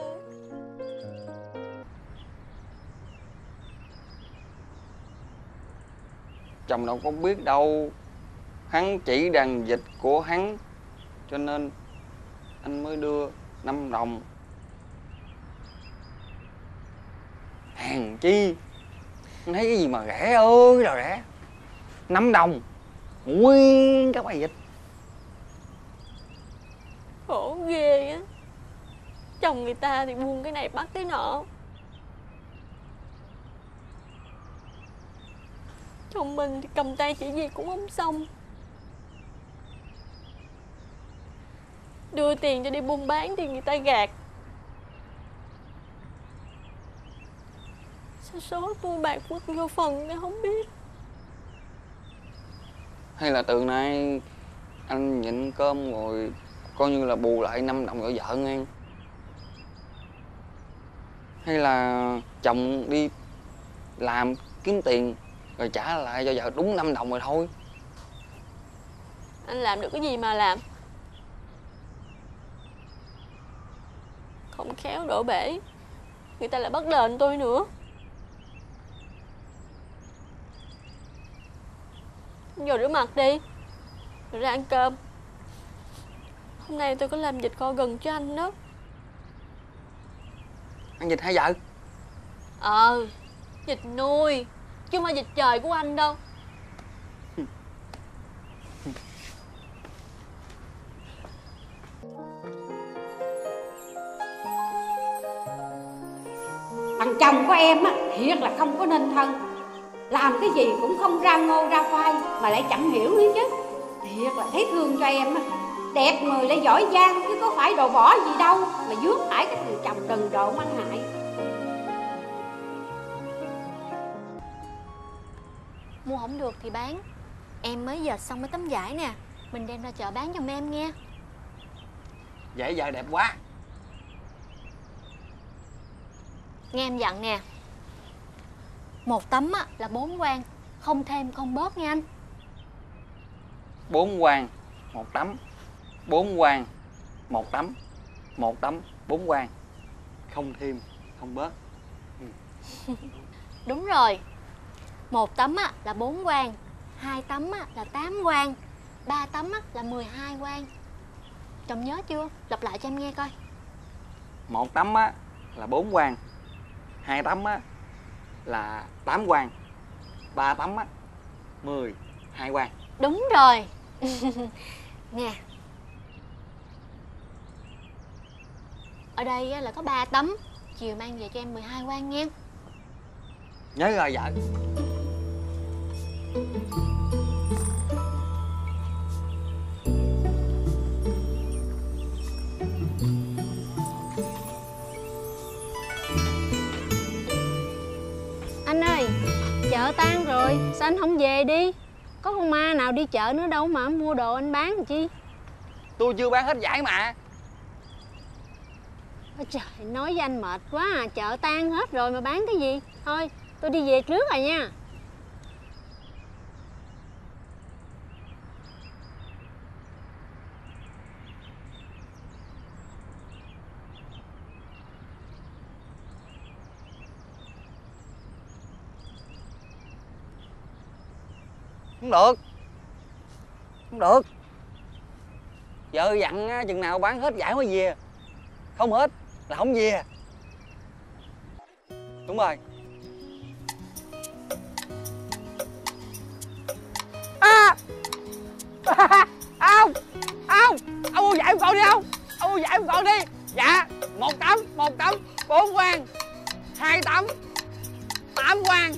Chồng đâu có biết đâu. Hắn chỉ đàn vịt của hắn, cho nên anh mới đưa năm đồng. Hèn chi Thấy cái gì mà rẻ ơi là rẻ. Năm đồng nguyên cái bài vịt. Khổ ghê á. Chồng người ta thì buông cái này bắt cái nọ. Chồng mình thì cầm tay chỉ gì cũng không xong. Đưa tiền cho đi buôn bán thì người ta gạt. Sao số tôi bạc mất vô phần tôi không biết. Hay là từ nay anh nhịn cơm rồi coi như là bù lại năm đồng cho vợ nghe. Hay là chồng đi làm kiếm tiền rồi trả lại cho vợ đúng năm đồng rồi thôi. Anh làm được cái gì mà làm. Không khéo đổ bể người ta lại bắt đền tôi nữa. Vô rửa mặt đi rồi ra ăn cơm. Hôm nay tôi có làm vịt kho gừng cho anh đó. Ăn vịt hả vợ? Ờ, vịt nuôi chứ không phải vịt trời của anh đâu. Thằng chồng của em á, thiệt là không có nên thân. Làm cái gì cũng không ra ngô ra khoai mà lại chẳng hiểu nữa chứ. Thiệt là thấy thương cho em á. Đẹp người lại giỏi giang chứ có phải đồ bỏ gì đâu mà vướng phải cái thằng chồng đần độn ăn hại. Mua không được thì bán. Em mới dệt xong mấy tấm vải nè, mình đem ra chợ bán giùm em nghe. Vậy vợ đẹp quá. Nghe em dặn nè. Một tấm á, là bốn quan, không thêm không bớt nha anh. Bốn quan một tấm. Bốn quan một tấm. Một tấm bốn quan, không thêm không bớt. Ừ. Đúng rồi. Một tấm á, là bốn quan, hai tấm á, là tám quan, ba tấm á, là mười hai quan. Chồng nhớ chưa? Lặp lại cho em nghe coi. Một tấm á là bốn quan, hai tấm á là tám quan, ba tấm á mười hai quan. Đúng rồi. Nè, ở đây á, là có ba tấm. Chiều mang về cho em mười hai quan nghe. Nhớ rồi vợ. Anh ơi, chợ tan rồi, sao anh không về đi? Có con ma nào đi chợ nữa đâu mà mua đồ anh bán làm chi? Tôi chưa bán hết vải mà. Ôi trời, nói với anh mệt quá à, chợ tan hết rồi mà bán cái gì? Thôi, tôi đi về trước rồi nha. Không được. Không được. Vợ dặn á, chừng nào bán hết vải mới về. Không hết là không về. Đúng rồi. À! Ông! Ông! Ông mua vải con đi không? Ông mua vải con đi. Dạ. Một tấm, một tấm, bốn quan. Hai tấm, tám quan.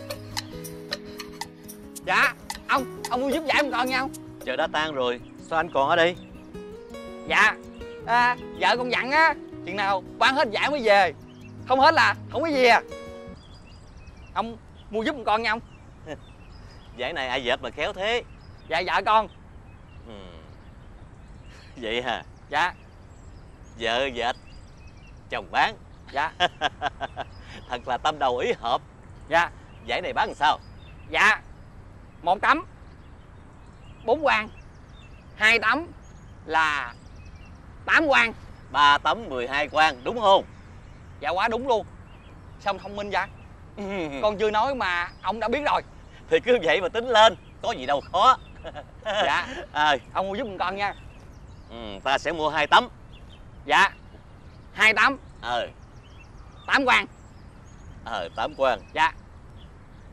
Dạ. Ông, ông mua giúp vải con nha ông. Chợ đã tan rồi, sao anh còn ở đây? Dạ. À, vợ con dặn á, chừng nào bán hết vải mới về. Không hết là không có về. Ông mua giúp con nha ông. Vải này ai dệt mà khéo thế? Dạ vợ con. Ừ. Vậy hả? Dạ. Vợ dệt, chồng bán. Dạ. Thật là tâm đầu ý hợp. Dạ. Vải này bán làm sao? Dạ. Một tấm bốn quan, hai tấm là tám quan, Ba tấm mười hai quan, đúng không? dạ quá đúng luôn. Sao ông thông minh vậy? Con chưa nói mà ông đã biết rồi. Thì cứ vậy mà tính lên, có gì đâu khó. Dạ. À, ông mua giúp con nha. Ừ, ta sẽ mua hai tấm. Dạ. Hai tấm. Ờ. Tám quan. Ờ, tám quan. Dạ.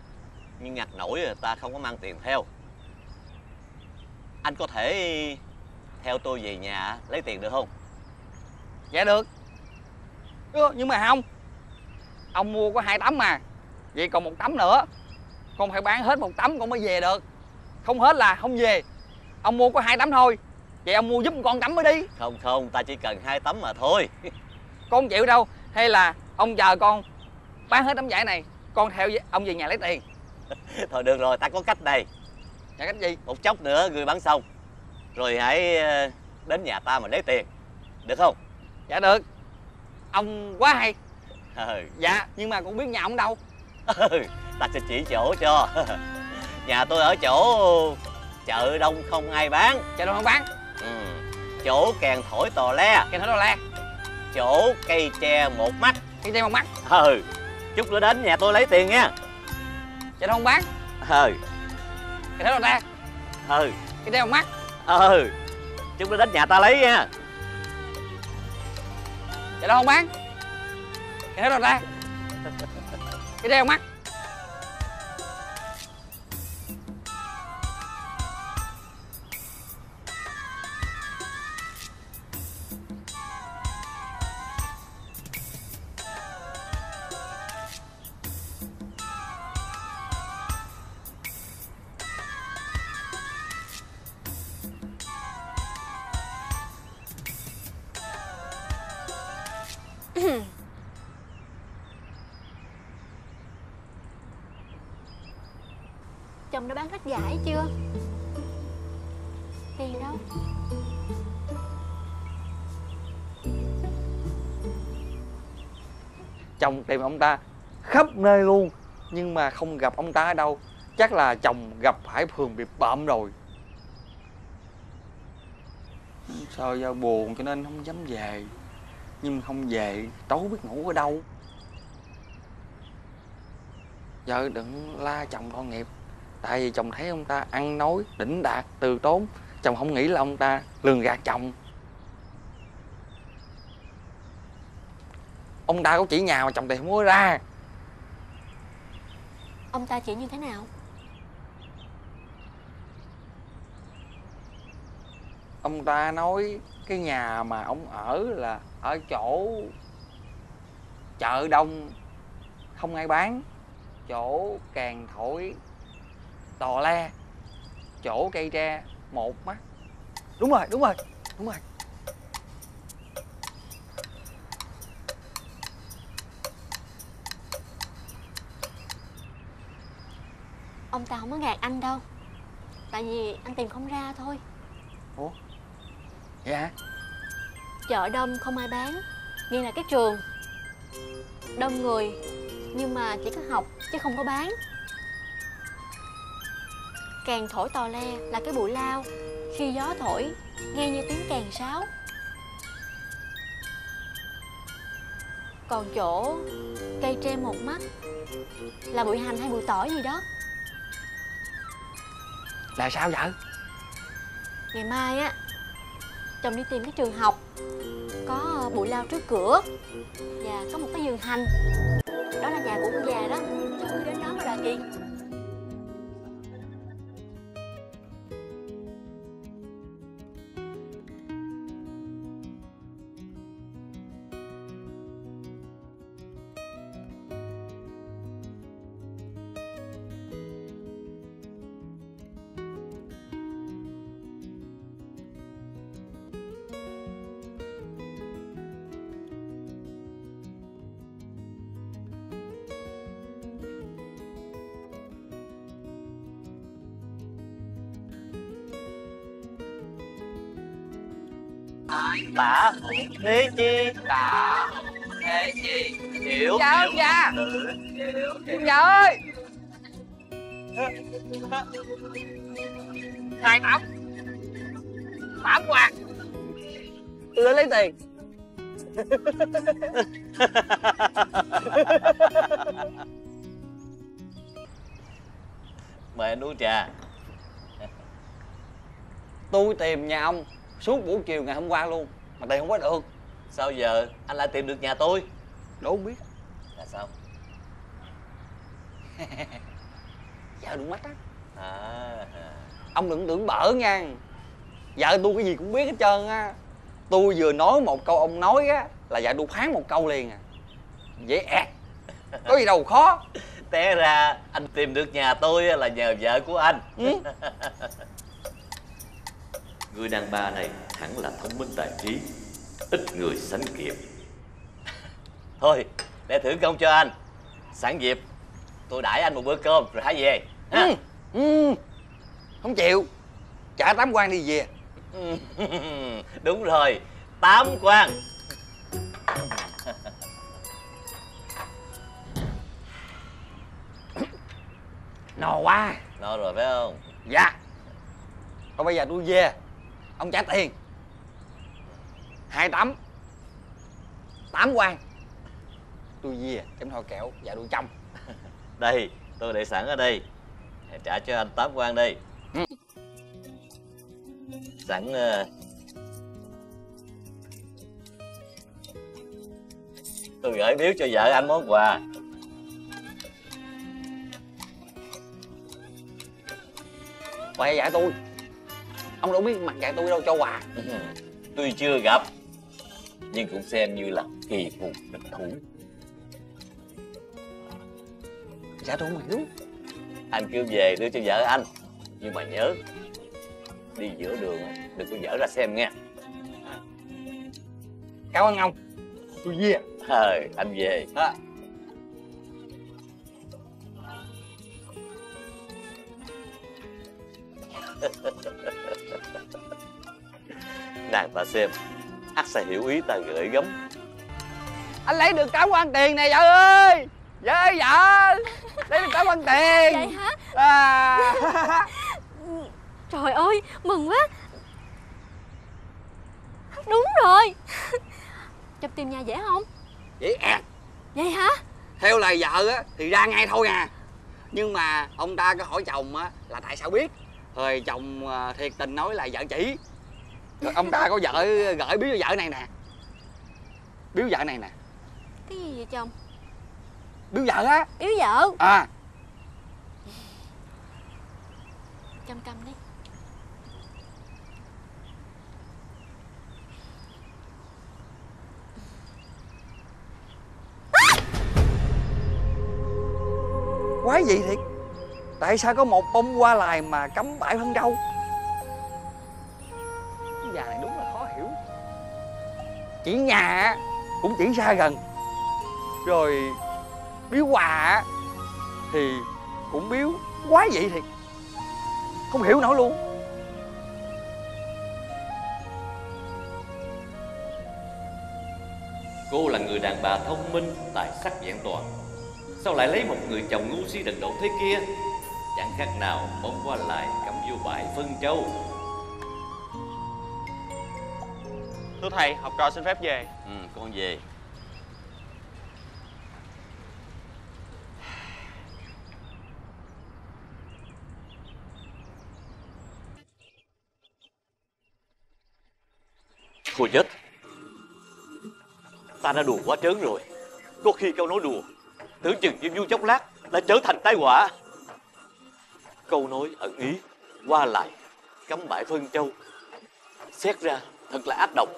Nhưng ngặt nổi ta không có mang tiền theo. Anh có thể theo tôi về nhà lấy tiền được không? Dạ được. Ừ, nhưng mà không, ông mua có hai tấm mà, vậy còn một tấm nữa, con phải bán hết một tấm con mới về được. Không hết là không về. Ông mua có hai tấm thôi, vậy ông mua giúp con tấm mới đi. Không không, ta chỉ cần hai tấm mà thôi. Con không chịu đâu. Hay là ông chờ con bán hết tấm vải này, con theo ông về nhà lấy tiền. Thôi được rồi, ta có cách đây. Dạ cách gì? Một chốc nữa ngươi bán xong rồi hãy đến nhà ta mà lấy tiền, được không? Dạ được. Ông quá hay. Ừ. Dạ, nhưng mà con biết nhà ông đâu? Ừ, ta sẽ chỉ chỗ cho. Nhà tôi ở chỗ chợ đông không ai bán. Chợ đông không bán? Ừ. Chỗ kèn thổi tò le. Kèn thổi tò le. Chỗ cây tre một mắt. Cây tre một mắt. Ừ. Chút nữa đến nhà tôi lấy tiền nha. Chợ đông không bán. Ừ. Kèn thổi tò le. Ừ. Cây tre một mắt. Ừ. Chút nữa đến nhà ta lấy nha. Chợ đông không bán. Kèn thổi tò le. Cây tre một mắt. Chồng đã bán hết giải chưa? Tiền đâu? Chồng tìm ông ta khắp nơi luôn, nhưng mà không gặp ông ta ở đâu. Chắc là chồng gặp phải phường bị bợm rồi. Sao giờ buồn cho nên không dám về. Nhưng không về tối biết ngủ ở đâu. Giờ đừng la chồng tội nghiệp. Tại vì chồng thấy ông ta ăn nói đỉnh đạt từ tốn, chồng không nghĩ là ông ta lường gạt chồng. Ông ta có chỉ nhà mà chồng thì không có ra. Ông ta chỉ như thế nào? Ông ta nói cái nhà mà ông ở là ở chỗ chợ đông không ai bán, chỗ kèn thổi tò le, chỗ cây tre một mắt. Đúng rồi, đúng rồi, đúng rồi. Ông ta không có gạt anh đâu. Tại vì anh tìm không ra thôi. Ủa? Vậy hả? Chợ đông không ai bán, nghĩa là cái trường đông người nhưng mà chỉ có học chứ không có bán. Kèn thổi tò le là cái bụi lao, khi gió thổi nghe như tiếng kèn sáo. Còn chỗ cây tre một mắt là bụi hành hay bụi tỏi gì đó. Là sao vợ? Ngày mai á, chồng đi tìm cái trường học có bụi lao trước cửa và có một cái vườn hành. Đó là nhà của con già đó. Chồng cứ đến đó mà đòi gì? Tả thế chi, Tả thế chi, hiểu dạ hiểu dạ hiểu hiểu. dạ ơi. Hai tấm tám quạt. Tôi lấy tiền. Mời anh uống trà. Tôi tìm nhà ông suốt buổi chiều ngày hôm qua luôn mà tiền không có được. Sao giờ anh lại tìm được nhà tôi? Đâu biết. Là sao? Vợ đụng mắt á. À, Ông đừng tưởng bở nha. Vợ tôi cái gì cũng biết hết trơn á. Tôi vừa nói một câu ông nói á là vợ tôi phán một câu liền à. Dễ ẹt. Có gì đâu khó. té ra anh tìm được nhà tôi là nhờ vợ của anh. Ừ. Người đàn bà này hẳn là thông minh tài trí, ít người sánh kịp. Thôi để thưởng công cho anh. Sẵn dịp tôi đãi anh một bữa cơm rồi hãy về ha. Ừ. Ừ. Không chịu. Trả tám quan đi về. Đúng rồi, tám quan. No quá. No rồi phải không? Dạ. Còn bây giờ tôi về, ông trả tiền. Hai tấm. Tám quan. Tôi về chấm thôi kẹo dạ tôi trong. Đây, tôi để sẵn ở đây. Trả cho anh tám quan đây. Ừ. Sẵn uh, tôi gửi biếu cho vợ anh món quà. Quà dạ tôi. Ông đâu biết mặt dạ tôi đâu cho quà. Tuy chưa gặp nhưng cũng xem như là kỳ phùng địch thủ. Dạ tôi không hiểu. Anh kêu về đưa cho vợ anh. Nhưng mà nhớ đi giữa đường đừng có dở ra xem nghe. Cảm ơn ông. Tôi về. Thôi anh về. À. Nàng ta xem ắt sẽ hiểu ý ta gửi gắm. Anh lấy được tám quan tiền này vợ ơi. Vợ ơi vợ. Lấy được tám quan tiền. Vậy hả? À. Trời ơi, mừng quá. Đúng rồi. Chụp tìm nhà dễ không? Dễ ẹt. Vậy hả? Theo lời vợ á thì ra ngay thôi à. Nhưng mà ông ta có hỏi chồng á là tại sao biết. Rồi chồng thiệt tình nói là vợ chỉ. Rồi ông ta có vợ gửi biếu cho vợ này nè. Biếu vợ này nè. Cái gì vậy chồng? Biếu vợ á. Biếu vợ? À. Chồng cầm đi. Quái gì thiệt. Tại sao có một bông hoa lài mà cấm bãi phân trâu? Cái nhà này đúng là khó hiểu. Chỉ nhà cũng chỉ xa gần. Rồi biếu quà thì cũng biếu quái vậy thiệt. Không hiểu nổi luôn. Cô là người đàn bà thông minh, tài sắc vẹn toàn. Sao lại lấy một người chồng ngu si đần độn thế kia? Chẳng khác nào bông hoa lại cắm vô bãi phân trâu. Thưa thầy, học trò xin phép về. Ừ, con về. Thôi chết. Ta đã đùa quá trớn rồi. Có khi câu nói đùa tưởng chừng như vui chốc lát đã trở thành tai họa. Câu nói ẩn ý qua lại cắm bãi phân trâu, xét ra thật là ác độc.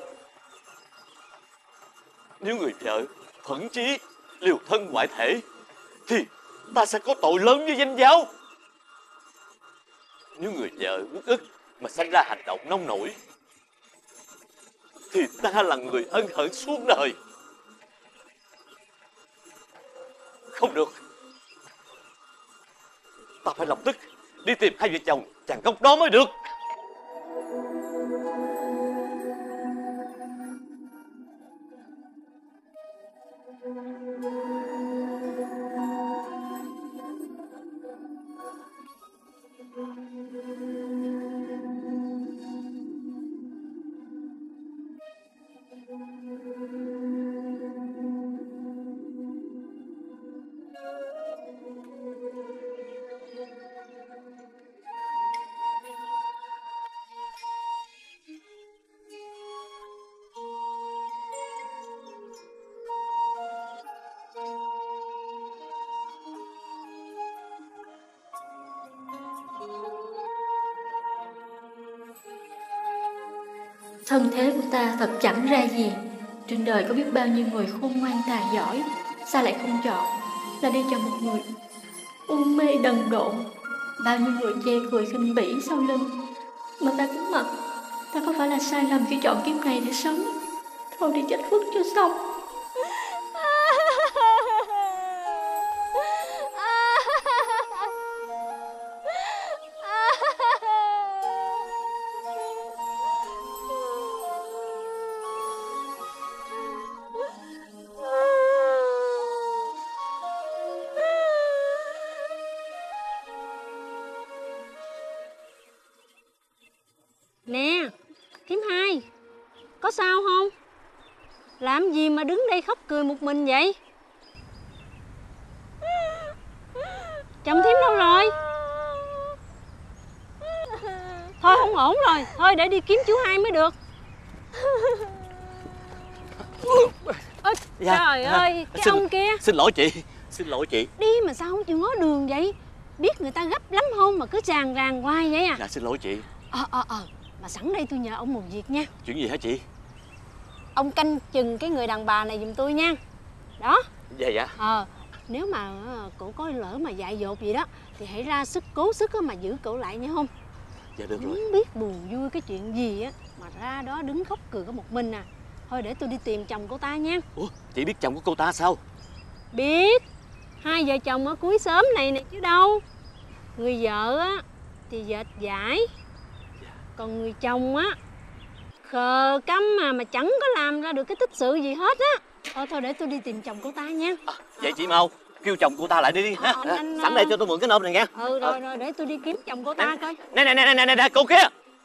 Nếu người vợ phẫn chí liều thân ngoại thể thì ta sẽ có tội lớn với danh giáo. Nếu người vợ uất ức mà sinh ra hành động nông nổi thì ta là người ân hận suốt đời. Không được, ta phải lập tức đi tìm hai vợ chồng chàng ngốc đó mới được. Thân thế của ta thật chẳng ra gì. Trên đời có biết bao nhiêu người khôn ngoan tài giỏi, sao lại không chọn là đi cho một người u mê đần độn. Bao nhiêu người chê cười khinh bỉ sau lưng, mà ta cứ mặc. Ta có phải là sai lầm khi chọn kiếp này để sống? Thôi đi chết phước cho xong. Nè, thím Hai, có sao không? Làm gì mà đứng đây khóc cười một mình vậy? Chồng thím đâu rồi? Thôi không ổn rồi, thôi để đi kiếm chú Hai mới được. Ôi, Dạ, trời dạ. ơi, cái Xin- ông kia Xin lỗi chị, xin lỗi chị. đi mà sao không chịu ngó đường vậy? Biết người ta gấp lắm không mà cứ tràn ràng hoài vậy à? Dạ xin lỗi chị. Ờ ờ ờ, mà sẵn đây tôi nhờ ông một việc nha. Chuyện gì hả chị? Ông canh chừng cái người đàn bà này giùm tôi nha. Đó. Dạ dạ. Ờ, nếu mà ờ, cổ có lỡ mà dại dột gì đó thì hãy ra sức cố sức á mà giữ cổ lại nha không? Dạ được rồi. Không biết buồn vui cái chuyện gì á mà ra đó đứng khóc cười có một mình à. Thôi để tôi đi tìm chồng cô ta nha. Ủa, chị biết chồng của cô ta sao? Biết. Hai vợ chồng ở cuối xóm này nè chứ đâu. Người vợ á thì dệt vải, còn người chồng á khờ câm mà mà chẳng có làm ra được cái tích sự gì hết á. Thôi thôi để tôi đi tìm chồng cô ta nha. À, vậy chị mau kêu chồng cô ta lại đi đi ha. Ờ, anh, Sẵn ờ, đây cho tôi mượn cái nôm này nha. Ừ rồi rồi để tôi đi kiếm chồng cô ta coi. Nè nè nè nè nè nè cô kia.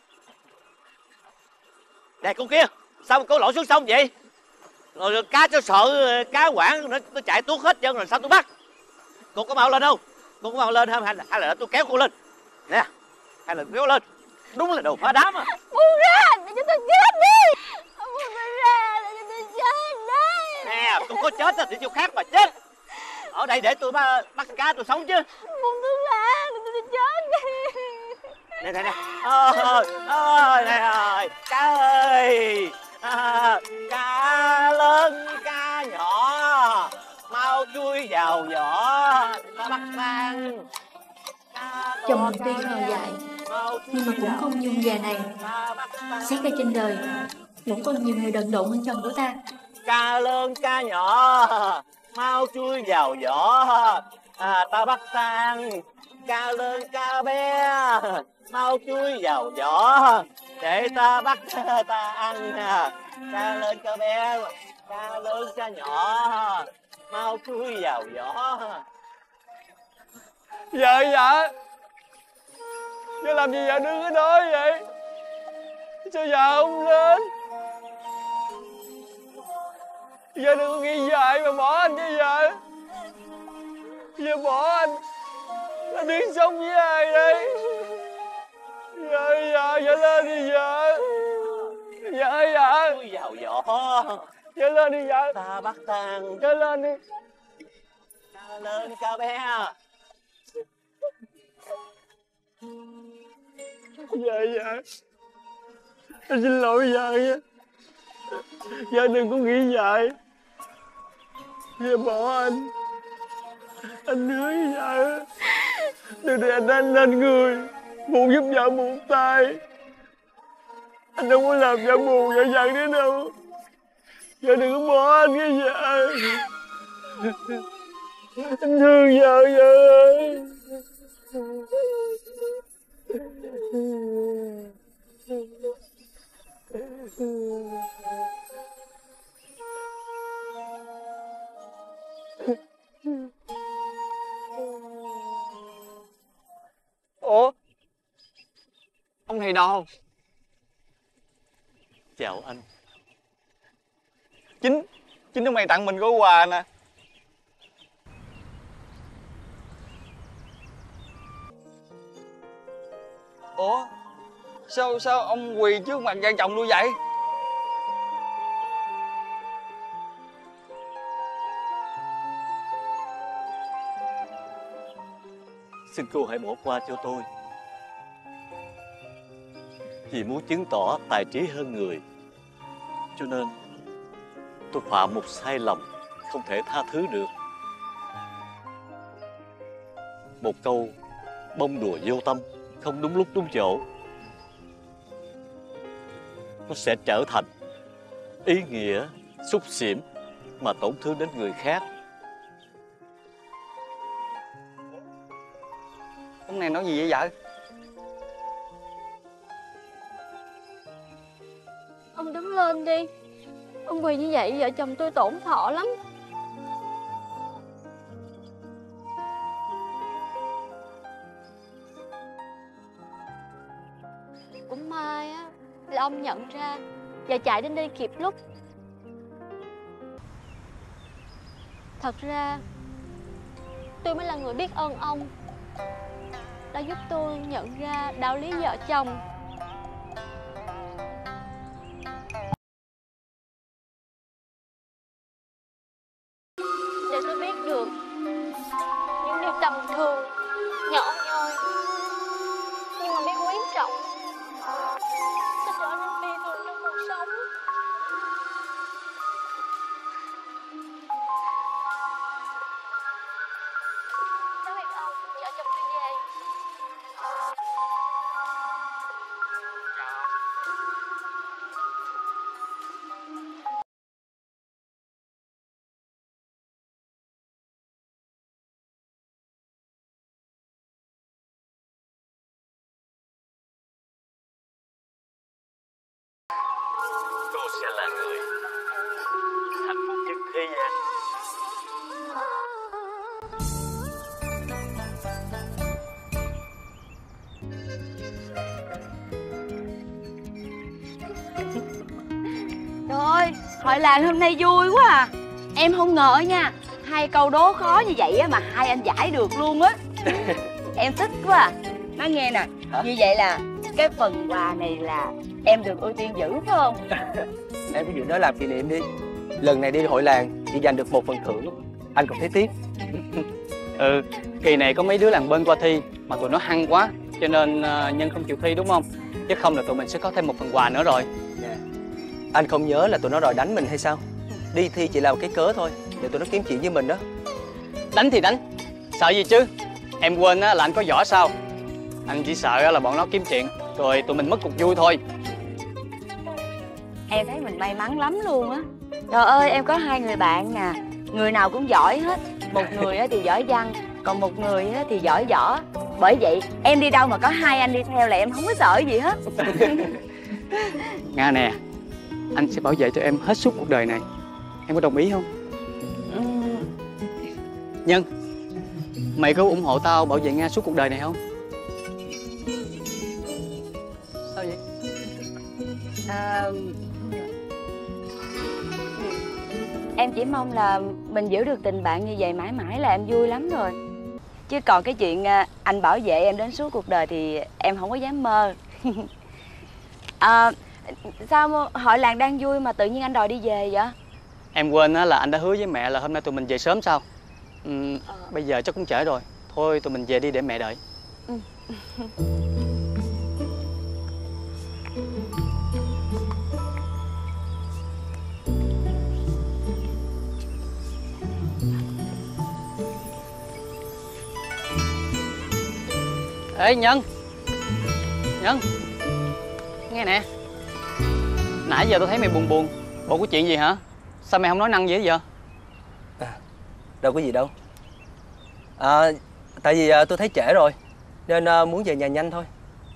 Nè cô kia, sao mà cô lội xuống sông vậy? Rồi cá cho sợ cá quảng nó, nó chạy tuốt hết chân rồi sao tôi bắt? Cô có mau lên không? Cô có mau lên không? Hay là, hay là tôi kéo cô lên? Nè, hay là kéo lên? Đúng là đồ phá đám à. Buông ra để cho tôi chết đi. Buông tôi ra để cho tôi chết đi. Nè, không có chết thì chỗ khác mà chết. Ở đây để tôi bắt, bắt cá tôi sống chứ. Buông tôi ra để tôi chết đi. Nè nè nè. Ôi ôi nè ơi, cá ơi. À, cá lớn cá nhỏ mau chui vào vỏ ta bắt mang. Chồng mình tuy khờ dại nhưng mà cũng không như ông già này. Xét ra trên đời vẫn còn nhiều người đần độn hơn chồng của ta. Cá lớn cá nhỏ mau chui vào vỏ à, ta bắt sang. Cá lớn cá bé mau chui vào vỏ để ta bắt ta ăn. Cá lớn cá bé, cá lớn cá nhỏ mau chui vào vỏ. Vợ vợ Vợ làm gì vợ đứng ở đó vậy? Sao vợ không lên? Vợ đừng có nghĩ dại mà bỏ anh với vợ. Vợ bỏ anh anh đi sống với ai đây? Vợ vợ vợ lên đi vợ. Vợ vợ Chui vào vỏ vợ lên đi vợ. ta bắt tan. Vợ lên đi. Cá lớn cá bé. Vợ vợ anh xin lỗi vợ nha. Vợ đừng có nghĩ vậy. Vợ bỏ anh. Anh hứa với vợ từ đây anh anh lên người phụ giúp vợ một tay. Anh không có làm vợ buồn vợ giận nữa đâu. Vợ đừng có bỏ anh cái vợ. Anh thương vợ vợ ơi. Ủa? Ông thầy Đo. Chào anh. Chính Chính ông mày tặng mình gói quà nè. Ủa? Sao sao ông quỳ trước mặt vợ chồng luôn vậy? Xin cô hãy bỏ qua cho tôi. Vì muốn chứng tỏ tài trí hơn người, Cho nên tôi phạm một sai lầm không thể tha thứ được. Một câu bông đùa vô tâm, không đúng lúc đúng chỗ, nó sẽ trở thành ý nghĩa xúc xỉm mà tổn thương đến người khác. Ông này nói gì vậy vợ? Ông đứng lên đi. Ông quỳ như vậy vợ chồng tôi tổn thọ lắm. Cũng may á là ông nhận ra và chạy đến đây kịp lúc. Thật ra tôi mới là người biết ơn ông đã giúp tôi nhận ra đạo lý vợ chồng. Để tôi biết được những điều tầm thường, nhỏ nhoi nhưng mà biết quý trọng sẽ trở nên phi thường trong cuộc sống. Cháu biết ông, vợ chồng tôi về. Cô sẽ là người hạnh phúc nhất thế gian. Trời ơi, hội làng hôm nay vui quá à. Em không ngờ nha, hai câu đố khó như vậy á mà hai anh giải được luôn á. Em thích quá à. Nói nghe nè, như vậy là cái phần quà này là em được ưu tiên giữ phải không? Em cứ giữ nó làm kỷ niệm đi. Lần này đi hội làng chỉ giành được một phần thưởng, anh còn thấy tiếc. Ừ, kỳ này có mấy đứa làng bên qua thi mà tụi nó hăng quá, cho nên uh, Nhân không chịu thi đúng không? Chứ không là tụi mình sẽ có thêm một phần quà nữa rồi. Nè, anh không nhớ là tụi nó đòi đánh mình hay sao? Đi thi chỉ là một cái cớ thôi, để tụi nó kiếm chuyện với mình đó. Đánh thì đánh, sợ gì chứ? Em quên á là anh có võ sao? Anh chỉ sợ là bọn nó kiếm chuyện, rồi tụi mình mất cuộc vui thôi. Em thấy mình may mắn lắm luôn á. Trời ơi, em có hai người bạn nè, người nào cũng giỏi hết. Một người thì giỏi văn, còn một người thì giỏi võ. Bởi vậy em đi đâu mà có hai anh đi theo là em không có sợ gì hết. Nga nè, anh sẽ bảo vệ cho em hết suốt cuộc đời này. Em có đồng ý không? Ừ. Nhân, mày có ủng hộ tao bảo vệ Nga suốt cuộc đời này không? Sao vậy? À, em chỉ mong là mình giữ được tình bạn như vậy mãi mãi là em vui lắm rồi. Chứ còn cái chuyện anh bảo vệ em đến suốt cuộc đời thì em không có dám mơ. À, sao hội làng đang vui mà tự nhiên anh đòi đi về vậy? Em quên á là anh đã hứa với mẹ là hôm nay tụi mình về sớm sao? Ừ, à. Bây giờ chắc cũng trễ rồi. Thôi tụi mình về đi để mẹ đợi. Ừ. Ê Nhân, Nhân, nghe nè. Nãy giờ tôi thấy mày buồn buồn. Bộ có chuyện gì hả? Sao mày không nói năng gì hết vậy? À, đâu có gì đâu. À, tại vì à, tôi thấy trễ rồi nên à, muốn về nhà nhanh thôi.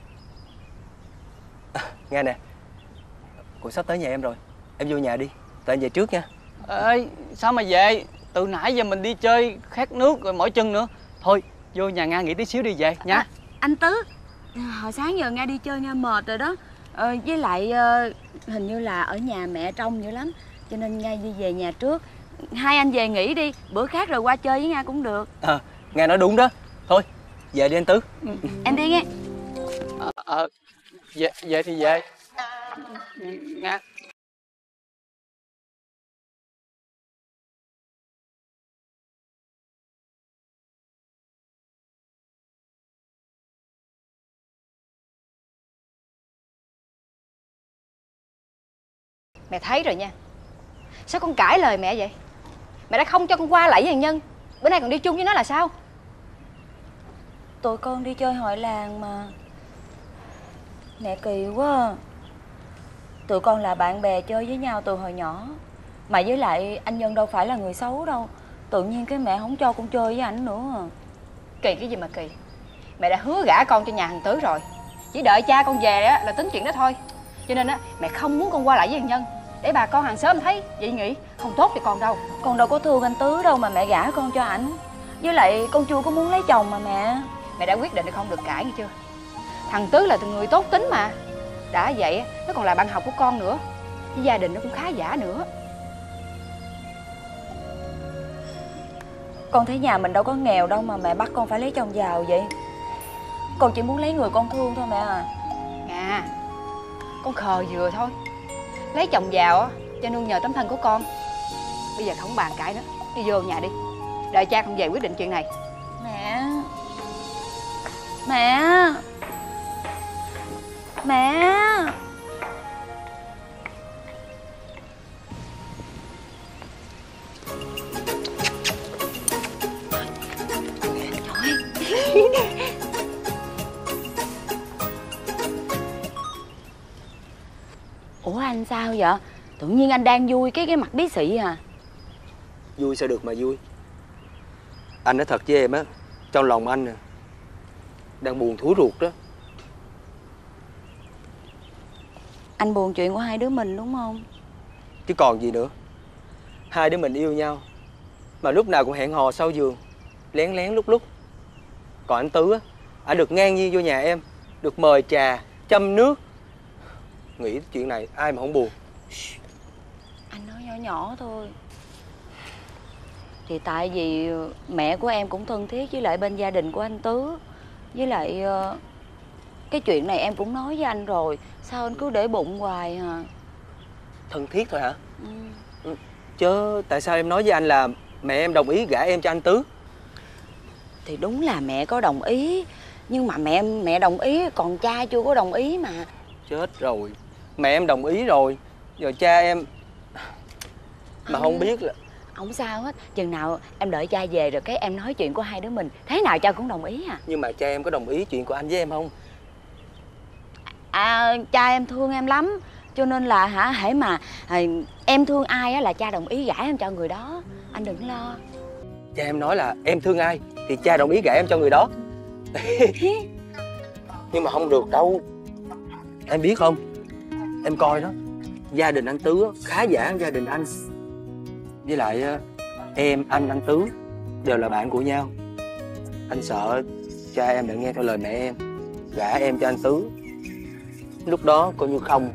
À, nghe nè, cũng sắp tới nhà em rồi. Em vô nhà đi, tụi anh về trước nha. Ê, sao mà về? Từ nãy giờ mình đi chơi khát nước rồi mỏi chân nữa. Thôi, vô nhà Nga nghỉ tí xíu đi về nha. À, anh Tứ, hồi sáng giờ Nga đi chơi Nga mệt rồi đó. Ờ, với lại uh, hình như là ở nhà mẹ trông dữ lắm, cho nên Nga đi về nhà trước. Hai anh về nghỉ đi, bữa khác rồi qua chơi với Nga cũng được. À, Nga nói đúng đó. Thôi, về đi anh Tứ. Ừ. Em đi nghe. Ờ, à, à, về, về thì về. Nga. Mẹ thấy rồi nha. Sao con cãi lời mẹ vậy? Mẹ đã không cho con qua lại với thằng Nhân, bữa nay còn đi chung với nó là sao? Tụi con đi chơi hội làng mà. Mẹ kỳ quá à. Tụi con là bạn bè chơi với nhau từ hồi nhỏ. Mà với lại anh Nhân đâu phải là người xấu đâu. Tự nhiên cái mẹ không cho con chơi với ảnh nữa à. Kỳ cái gì mà kỳ. Mẹ đã hứa gả con cho nhà thằng Tứ rồi. Chỉ đợi cha con về đó là tính chuyện đó thôi. Cho nên á mẹ không muốn con qua lại với thằng Nhân, để bà con hàng xóm thấy vậy nghĩ không tốt cho con đâu. Con đâu có thương anh Tứ đâu mà mẹ gả con cho ảnh. Với lại con chưa có muốn lấy chồng mà mẹ. Mẹ đã quyết định thì không được cãi nghe chưa? Thằng Tứ là người tốt tính mà. Đã vậy nó còn là bạn học của con nữa. Với gia đình nó cũng khá giả nữa. Con thấy nhà mình đâu có nghèo đâu mà mẹ bắt con phải lấy chồng giàu vậy. Con chỉ muốn lấy người con thương thôi mẹ à. Nga, con khờ vừa thôi. Lấy chồng giàu á cho nương nhờ tấm thân của con. Bây giờ không bàn cãi nữa, đi vô nhà đi. Đợi cha con về quyết định chuyện này. Mẹ. Mẹ. Mẹ. Ủa anh sao vậy? Tự nhiên anh đang vui cái cái mặt bí xị à? Vui sao được mà vui. Anh nói thật với em á, trong lòng anh nè đang buồn thúi ruột đó. Anh buồn chuyện của hai đứa mình đúng không? Chứ còn gì nữa. Hai đứa mình yêu nhau mà lúc nào cũng hẹn hò sau giường, lén lén lúc lúc. Còn anh Tứ á, anh được ngang nhiên vô nhà em, được mời trà, châm nước. Nghĩ chuyện này ai mà không buồn. Anh nói nhỏ nhỏ thôi. Thì tại vì mẹ của em cũng thân thiết với lại bên gia đình của anh Tứ. Với lại cái chuyện này em cũng nói với anh rồi. Sao anh cứ để bụng hoài hả? Thân thiết thôi hả? Ừ. Chứ tại sao em nói với anh là mẹ em đồng ý gả em cho anh Tứ? Thì đúng là mẹ có đồng ý. Nhưng mà mẹ mẹ đồng ý còn cha chưa có đồng ý mà. Chết rồi. Mẹ em đồng ý rồi. Giờ cha em mà anh... không biết là... Không sao hết. Chừng nào em đợi cha về rồi cái em nói chuyện của hai đứa mình. Thế nào cha cũng đồng ý à. Nhưng mà cha em có đồng ý chuyện của anh với em không? À cha em thương em lắm. Cho nên là hả hễ mà à, em thương ai á là cha đồng ý gả em cho người đó. Anh đừng lo. Cha em nói là em thương ai thì cha đồng ý gả em cho người đó. Nhưng mà không được đâu. Em biết không, em coi đó, gia đình anh Tứ khá giả hơn gia đình anh. Với lại em, anh, anh Tứ đều là bạn của nhau. Anh sợ cha em lại nghe theo lời mẹ em, gả em cho anh Tứ. Lúc đó coi như không.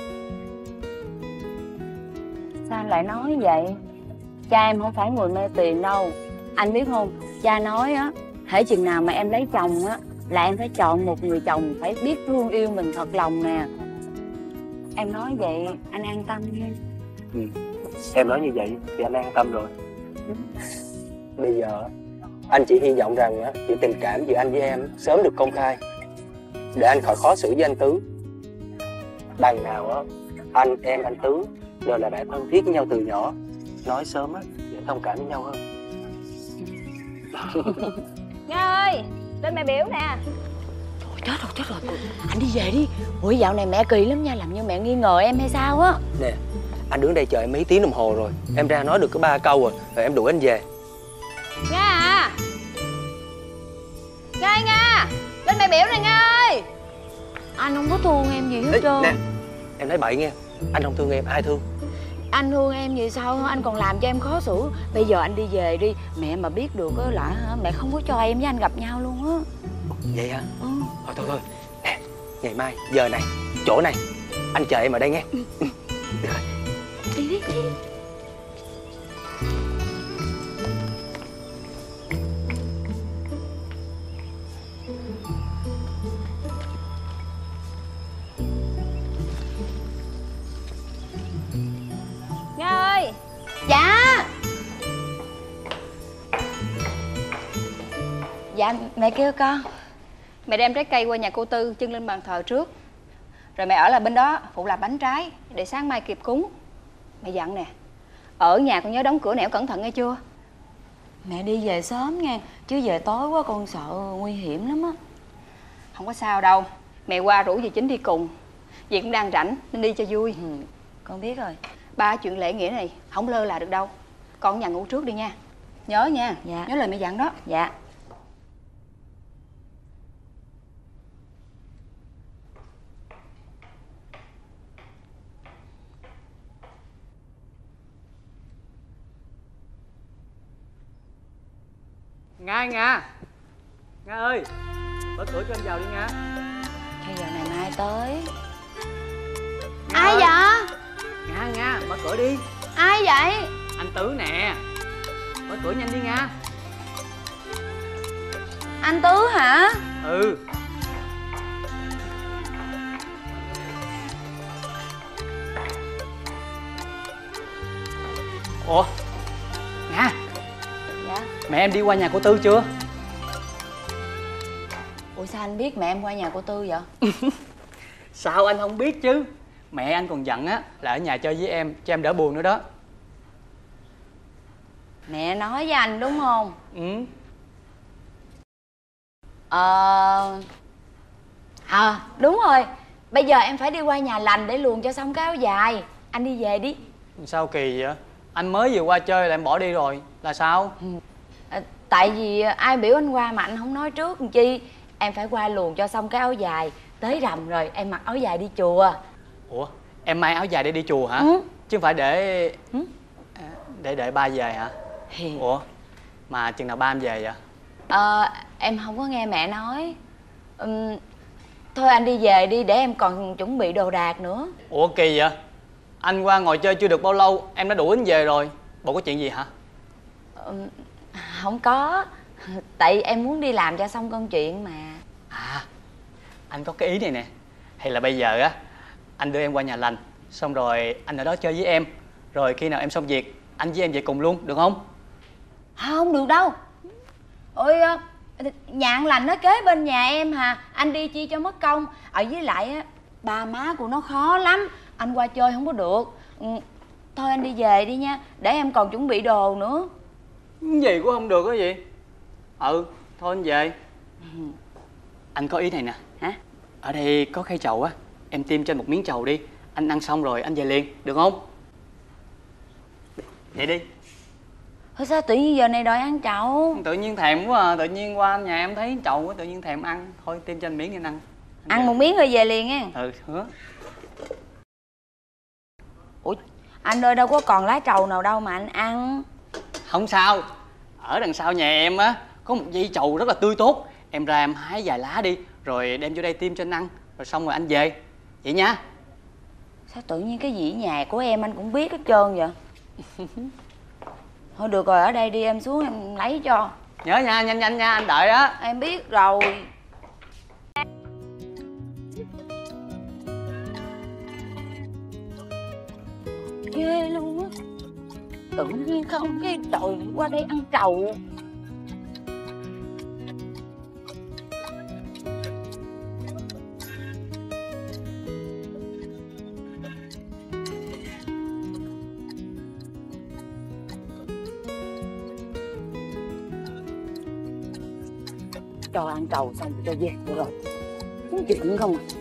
Sao anh lại nói vậy? Cha em không phải người mê tiền đâu. Anh biết không, cha nói á, hễ chừng nào mà em lấy chồng á là em phải chọn một người chồng phải biết thương yêu mình thật lòng nè. Em nói vậy anh an tâm nha. Ừ. Em nói như vậy thì anh an tâm rồi. Ừ. Bây giờ anh chỉ hy vọng rằng á, chuyện tình cảm giữa anh với em sớm được công khai để anh khỏi khó xử với anh Tứ. Đằng nào á, anh, em, anh Tứ đều là bạn thân thiết với nhau từ nhỏ. Nói sớm á để thông cảm với nhau hơn. Nga ơi, lên mẹ biểu nè. Trời chết rồi, chết rồi. Anh đi về đi. Ủa dạo này mẹ kỳ lắm nha, làm như mẹ nghi ngờ em hay sao á. Nè, anh đứng đây chờ em mấy tiếng đồng hồ rồi. Em ra nói được có ba câu rồi, rồi em đuổi anh về. Nga à. Nga ơi Nga, lên mẹ biểu nè Nga ơi. Anh không có thương em gì hết Ê, trơn. Nè, em nói bậy nghe. Anh không thương em, ai thương? Anh thương em vậy sao anh còn làm cho em khó xử. Bây giờ anh đi về đi. Mẹ mà biết được á là mẹ không có cho em với anh gặp nhau luôn á. Vậy hả? Ừ. Thôi thôi thôi. Nè, ngày mai, giờ này, chỗ này anh chờ em ở đây nghe. Ừ. Ừ. Được rồi. Đi đi đi. Nga ơi. Dạ. Dạ mẹ kêu con. Mẹ đem trái cây qua nhà cô Tư trưng lên bàn thờ trước. Rồi mẹ ở lại bên đó phụ làm bánh trái để sáng mai kịp cúng. Mẹ dặn nè, ở nhà con nhớ đóng cửa nẻo cẩn thận nghe chưa? Mẹ đi về sớm nha, chứ về tối quá con sợ nguy hiểm lắm á. Không có sao đâu, mẹ qua rủ dì Chính đi cùng. Dì cũng đang rảnh nên đi cho vui. Ừ, con biết rồi. Ba chuyện lễ nghĩa này không lơ là được đâu. Con ở nhà ngủ trước đi nha. Nhớ nha. Dạ. Nhớ lời mẹ dặn đó. Dạ. Nga Nga Nga ơi, mở cửa cho em vào đi Nga. Thôi giờ này mai tới. Nga Ai ơi. vậy? Nga Nga, mở cửa đi. Ai vậy? Anh Tứ nè. Mở cửa nhanh đi Nga. Anh Tứ hả? Ừ. Ủa Nga, Dạ. mẹ em đi qua nhà của Tư chưa? Ủa sao anh biết mẹ em qua nhà cô Tư vậy? Sao anh không biết chứ. Mẹ anh còn dặn á là ở nhà chơi với em, cho em đỡ buồn nữa đó. Mẹ nói với anh đúng không? Ừ. Ờ... À đúng rồi, bây giờ em phải đi qua nhà lành để luồn cho xong cái áo dài. Anh đi về đi. Sao kỳ vậy? Anh mới vừa qua chơi là em bỏ đi rồi. Là sao? À, tại vì ai biểu anh qua mà anh không nói trước làm chi. Em phải qua luồn cho xong cái áo dài. Tới rằm rồi em mặc áo dài đi chùa. Ủa, em may áo dài để đi chùa hả? Ừ. Chứ không phải để... Ừ. Để đợi ba về hả? Thì... Ủa, mà chừng nào ba em về vậy? Ờ, em không có nghe mẹ nói. Ừm, thôi anh đi về đi, để em còn chuẩn bị đồ đạc nữa. Ủa kỳ vậy? Anh qua ngồi chơi chưa được bao lâu, em đã đuổi anh về rồi. Bộ có chuyện gì hả? Ừm, không có. Tại em muốn đi làm cho xong công chuyện mà. À, anh có cái ý này nè. Hay là bây giờ á, anh đưa em qua nhà lành, xong rồi anh ở đó chơi với em. Rồi khi nào em xong việc, anh với em về cùng luôn, được không? Không được đâu. Ôi, nhà ăn lành nó kế bên nhà em hà. Anh đi chi cho mất công. Ở với lại á, ba má của nó khó lắm. Anh qua chơi không có được. Ừ, thôi anh đi về đi nha, để em còn chuẩn bị đồ nữa. Gì cũng không được á gì. Ừ, thôi anh về. Anh có ý này nè. Hả? Ở đây có khay trầu á, em tiêm cho anh một miếng trầu đi. Anh ăn xong rồi anh về liền, được không? Vậy đi. Thôi sao tự nhiên giờ này đòi ăn trầu? Tự nhiên thèm quá à, tự nhiên qua nhà em thấy trầu quá, tự nhiên thèm ăn. Thôi tiêm cho anh miếng anh ăn. Anh ăn một miếng rồi về liền nha. Ừ, hứa. Ủa, anh ơi đâu có còn lá trầu nào đâu mà anh ăn. Không sao. Ở đằng sau nhà em á, có một dây trầu rất là tươi tốt. Em ra em hái vài lá đi, rồi đem vô đây tiêm cho anh ăn. Rồi xong rồi anh về. Vậy nha. Sao tự nhiên cái dĩ nhà của em anh cũng biết hết trơn vậy? Thôi được rồi, ở đây đi, em xuống em lấy cho. Nhớ nha, nhanh nhanh nha, anh đợi đó. Em biết rồi. Ghê luôn á. Tự nhiên không cái trời qua đây ăn trầu. Cho ăn trầu xong cho về được rồi. Không chuyện không à.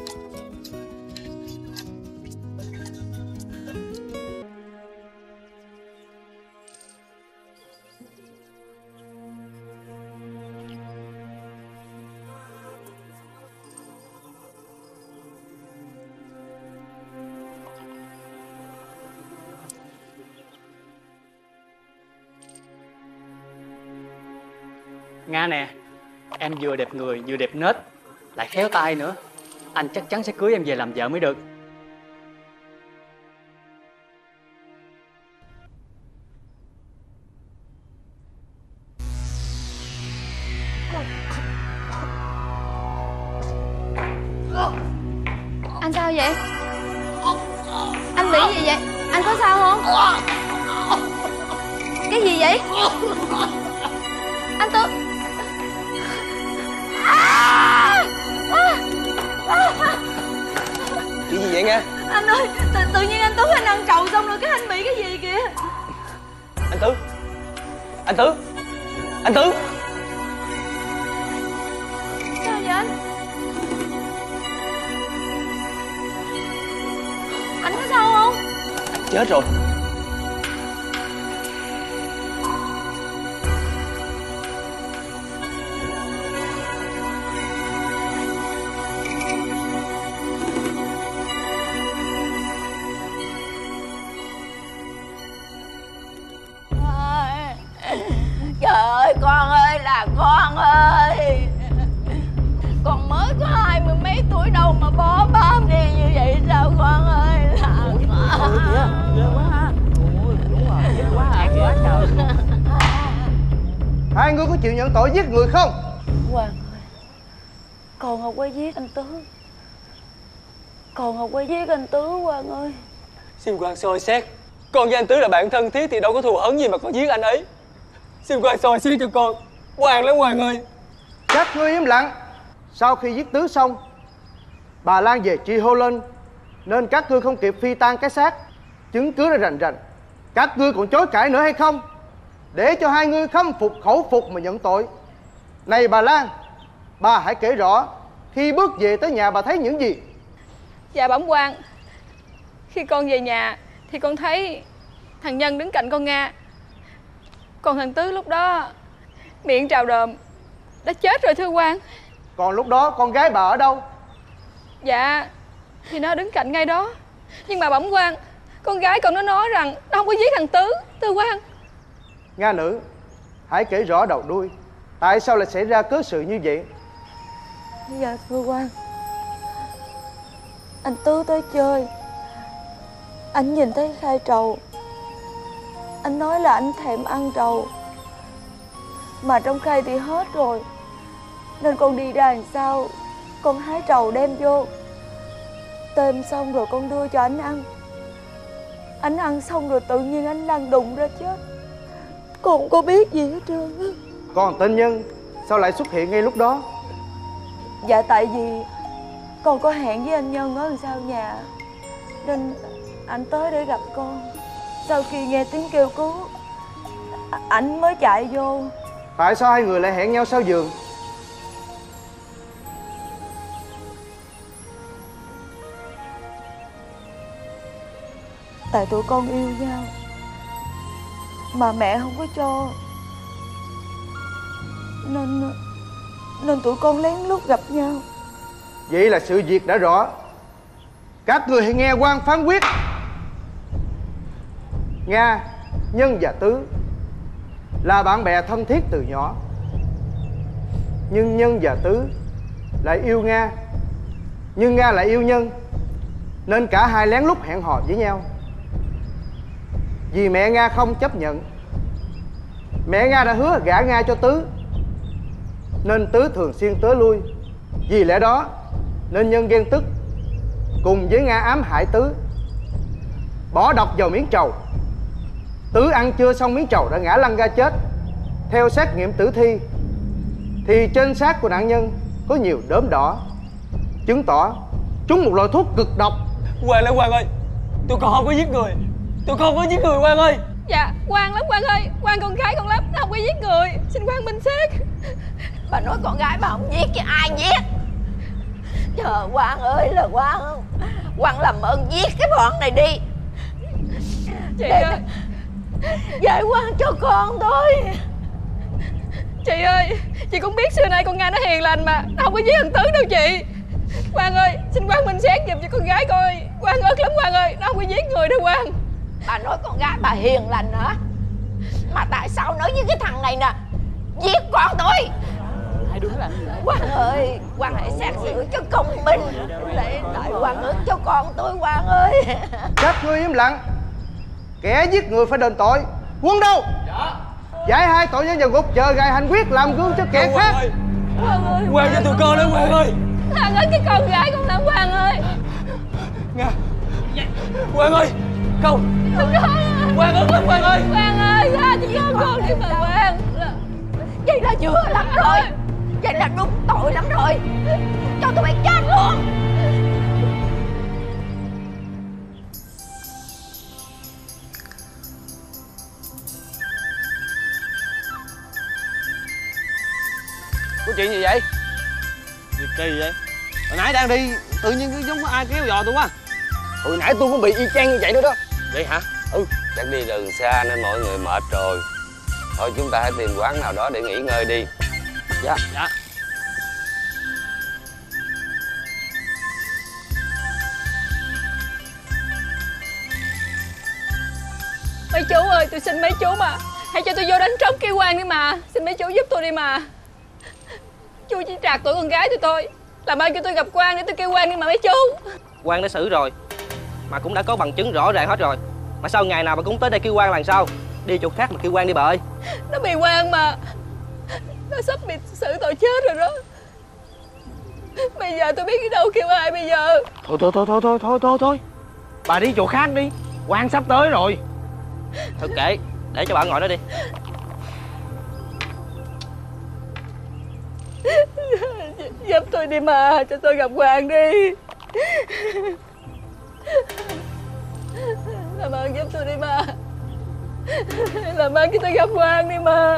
Nga nè, em vừa đẹp người vừa đẹp nết, lại khéo tay nữa. Anh chắc chắn sẽ cưới em về làm vợ mới được. Anh sao vậy? Anh bị gì vậy? Anh có sao không? Cái gì vậy? Anh Tư. À! À! À! Nga? Anh ơi, tự, tự nhiên anh Tứ anh ăn trầu xong rồi cái anh bị cái gì kìa. Anh Tứ, anh Tứ, anh Tứ. Sao vậy anh? Anh có sao không? Chết rồi. Trời ơi con ơi là con ơi, con mới có hai mươi mấy tuổi đâu mà bó bám đi như vậy sao con ơi là con. Ghê quá ha. Ôi đúng rồi, ghê quá à, ghê quá trời. Hai người có chịu nhận tội giết người không? Hoàng ơi, con không có giết anh Tứ. Con không có giết anh Tứ Hoàng ơi. Xin quan soi xét. Con với anh Tứ là bạn thân thiết thì đâu có thù oán gì mà con giết anh ấy. Xin quan soi xét cho con. Hoàng lắm Hoàng ơi. Các ngươi im lặng. Sau khi giết Tứ xong, bà Lan về truy hô lên, nên các ngươi không kịp phi tan cái xác. Chứng cứ đã rành rành. Các ngươi còn chối cãi nữa hay không? Để cho hai ngươi khâm phục khẩu phục mà nhận tội. Này bà Lan, bà hãy kể rõ khi bước về tới nhà bà thấy những gì. Dạ bẩm quan, khi con về nhà thì con thấy thằng Nhân đứng cạnh con Nga. Còn thằng Tứ lúc đó miệng trào đờm, đã chết rồi thưa quan. Còn lúc đó con gái bà ở đâu? Dạ thì nó đứng cạnh ngay đó. Nhưng mà bẩm quan, con gái con nó nói rằng nó không có giết thằng Tứ thưa quan. Nga nữ, hãy kể rõ đầu đuôi. Tại sao lại xảy ra cớ sự như vậy? Dạ thưa quan, anh Tứ tới chơi, anh nhìn thấy khai trầu, anh nói là anh thèm ăn trầu, mà trong khay thì hết rồi, nên con đi ra làm sao, con hái trầu đem vô, têm xong rồi con đưa cho anh ăn. Anh ăn xong rồi tự nhiên anh lăn đùng ra chết. Con không có biết gì hết trơn. Còn tên Nhân sao lại xuất hiện ngay lúc đó? Dạ tại vì con có hẹn với anh Nhân ở sau nhà, nên anh tới để gặp con. Sau khi nghe tiếng kêu cứu, ảnh mới chạy vô. Tại sao hai người lại hẹn nhau sau giường? Tại tụi con yêu nhau mà mẹ không có cho, Nên Nên tụi con lén lút gặp nhau. Vậy là sự việc đã rõ. Các người hãy nghe quan phán quyết. Nga, Nhân và Tứ là bạn bè thân thiết từ nhỏ. Nhưng Nhân và Tứ lại yêu Nga, nhưng Nga lại yêu Nhân, nên cả hai lén lút hẹn hò với nhau. Vì mẹ Nga không chấp nhận, mẹ Nga đã hứa gả Nga cho Tứ, nên Tứ thường xuyên tới lui. Vì lẽ đó nên Nhân ghen tức, cùng với Nga ám hại Tứ, bỏ độc vào miếng trầu. Tứ ăn chưa xong miếng trầu đã ngã lăn ra chết. Theo xét nghiệm tử thi thì trên xác của nạn nhân có nhiều đốm đỏ, chứng tỏ trúng một loại thuốc cực độc. Hoàng ơi, Hoàng ơi, tụi con không có giết người. Tụi con không có giết người, Hoàng ơi. Dạ, Hoàng lắm Hoàng ơi. Hoàng con gái con lắm, nó không có giết người. Xin Hoàng minh xét. Bà nói con gái bà không giết chứ ai giết? Trời, Hoàng ơi là Hoàng. Hoàng làm ơn giết cái bọn này đi. Chị Để ơi, giải oan cho con thôi. chị ơi, chị cũng biết xưa nay con Nga nó hiền lành mà, nó không có giết thằng Tứ đâu chị. Hoàng ơi, xin Hoàng minh xét giùm cho con gái coi. Hoàng ớt lắm Hoàng ơi, nó không có giết người đâu Hoàng. Bà nói con gái bà hiền lành hả? Mà tại sao nói với cái thằng này nè giết con tôi? Hai đứa làm gì? Hoàng ơi, Hoàng hãy xét xử cho công bình, để đợi Hoàng ớt cho con tôi, Hoàng ơi. Các ngươi im lặng. Kẻ giết người phải đền tội. Quân đâu? Dạ. Giải hai tội nhân vào ngục chờ ngày hành quyết làm gương cho kẻ khác. Hoàng ơi, Hoàng cho tụi con đó Hoàng ơi. Hoàng ơi, cái con gái con lắm Hoàng ơi. Nga, Hoàng ơi, không. Hoàng ơi, Hoàng ơi. Hoàng ơi, tha cho con con đi mà Hoàng. Vậy là vừa lắm rồi. Vậy là đúng tội lắm rồi. Cho tụi bay chết luôn. Gì kỳ vậy? Hồi nãy đang đi tự nhiên cứ giống có ai kéo giò tôi quá. Hồi nãy tôi cũng bị y chang như vậy nữa đó. Vậy hả? Ừ, chắc đi đường xa nên mọi người mệt rồi. Thôi chúng ta hãy tìm quán nào đó để nghỉ ngơi đi. Dạ. Dạ. Mấy chú ơi, tôi xin mấy chú mà, hãy cho tôi vô đánh trống kêu quan đi mà. Xin mấy chú giúp tôi đi mà. Chú chỉ trạc tuổi con gái tôi thôi. Làm ơn cho tôi gặp quan để tôi kêu quan đi mà mấy chú. Quan đã xử rồi, mà cũng đã có bằng chứng rõ ràng hết rồi. Mà sao ngày nào mà cũng tới đây kêu quan lần sau? Đi chỗ khác mà kêu quan đi bà ơi. Nó bị quan mà, nó sắp bị xử tội chết rồi đó. Bây giờ tôi biết đi đâu kêu ai bây giờ. Thôi thôi thôi thôi thôi thôi thôi thôi bà đi chỗ khác đi, quan sắp tới rồi. Thôi kệ, để cho bà ngồi đó đi. Giúp tôi đi mà, cho tôi gặp quan đi. Làm ơn giúp tôi đi mà. Làm ơn cho tôi gặp quan đi mà.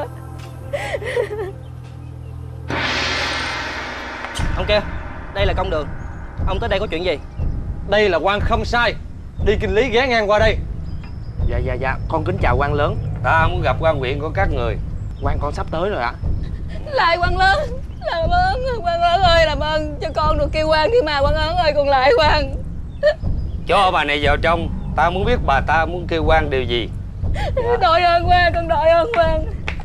Ông kia, đây là công đường. Ông tới đây có chuyện gì? Đây là quan không sai. Đi kinh lý ghé ngang qua đây. Dạ dạ dạ, con kính chào quan lớn. Ta muốn gặp quan huyện của các người. Quan con sắp tới rồi ạ. Lại quan lớn, làm ơn, quan lớn ơi, làm ơn cho con được kêu quan đi mà, quan lớn ơi, con lại quan. Cho bà này vào trong, ta muốn biết bà ta muốn kêu quan điều gì. Dạ. Đội ơn quan, con đội ơn quan.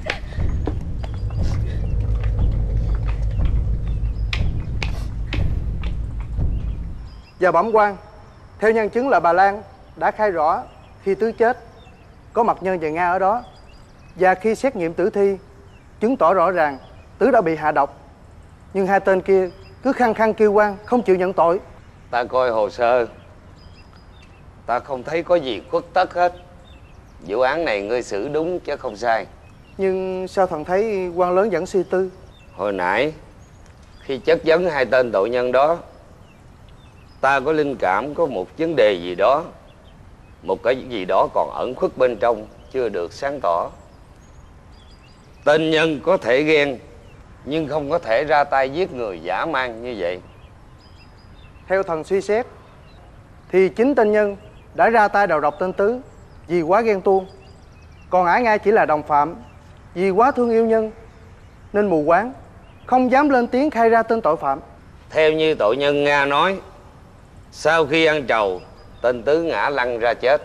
Và bẩm quan, theo nhân chứng là bà Lan đã khai rõ khi Tứ chết có mặt Nhân và Nga ở đó. Và khi xét nghiệm tử thi chứng tỏ rõ ràng Tứ đã bị hạ độc. Nhưng hai tên kia cứ khăng khăng kêu oan, không chịu nhận tội. Ta coi hồ sơ, ta không thấy có gì khuất tất hết. Vụ án này ngươi xử đúng chứ không sai. Nhưng sao thần thấy quan lớn vẫn suy tư? Hồi nãy khi chất vấn hai tên tội nhân đó, ta có linh cảm có một vấn đề gì đó, một cái gì đó còn ẩn khuất bên trong, chưa được sáng tỏ. Tên nhân có thể ghen, nhưng không có thể ra tay giết người dã man như vậy. Theo thần suy xét thì chính tên nhân đã ra tay đầu độc tên Tứ vì quá ghen tuông. Còn ả Nga chỉ là đồng phạm vì quá thương yêu Nhân nên mù quáng, không dám lên tiếng khai ra tên tội phạm. Theo như tội nhân Nga nói, sau khi ăn trầu, tên Tứ ngã lăn ra chết.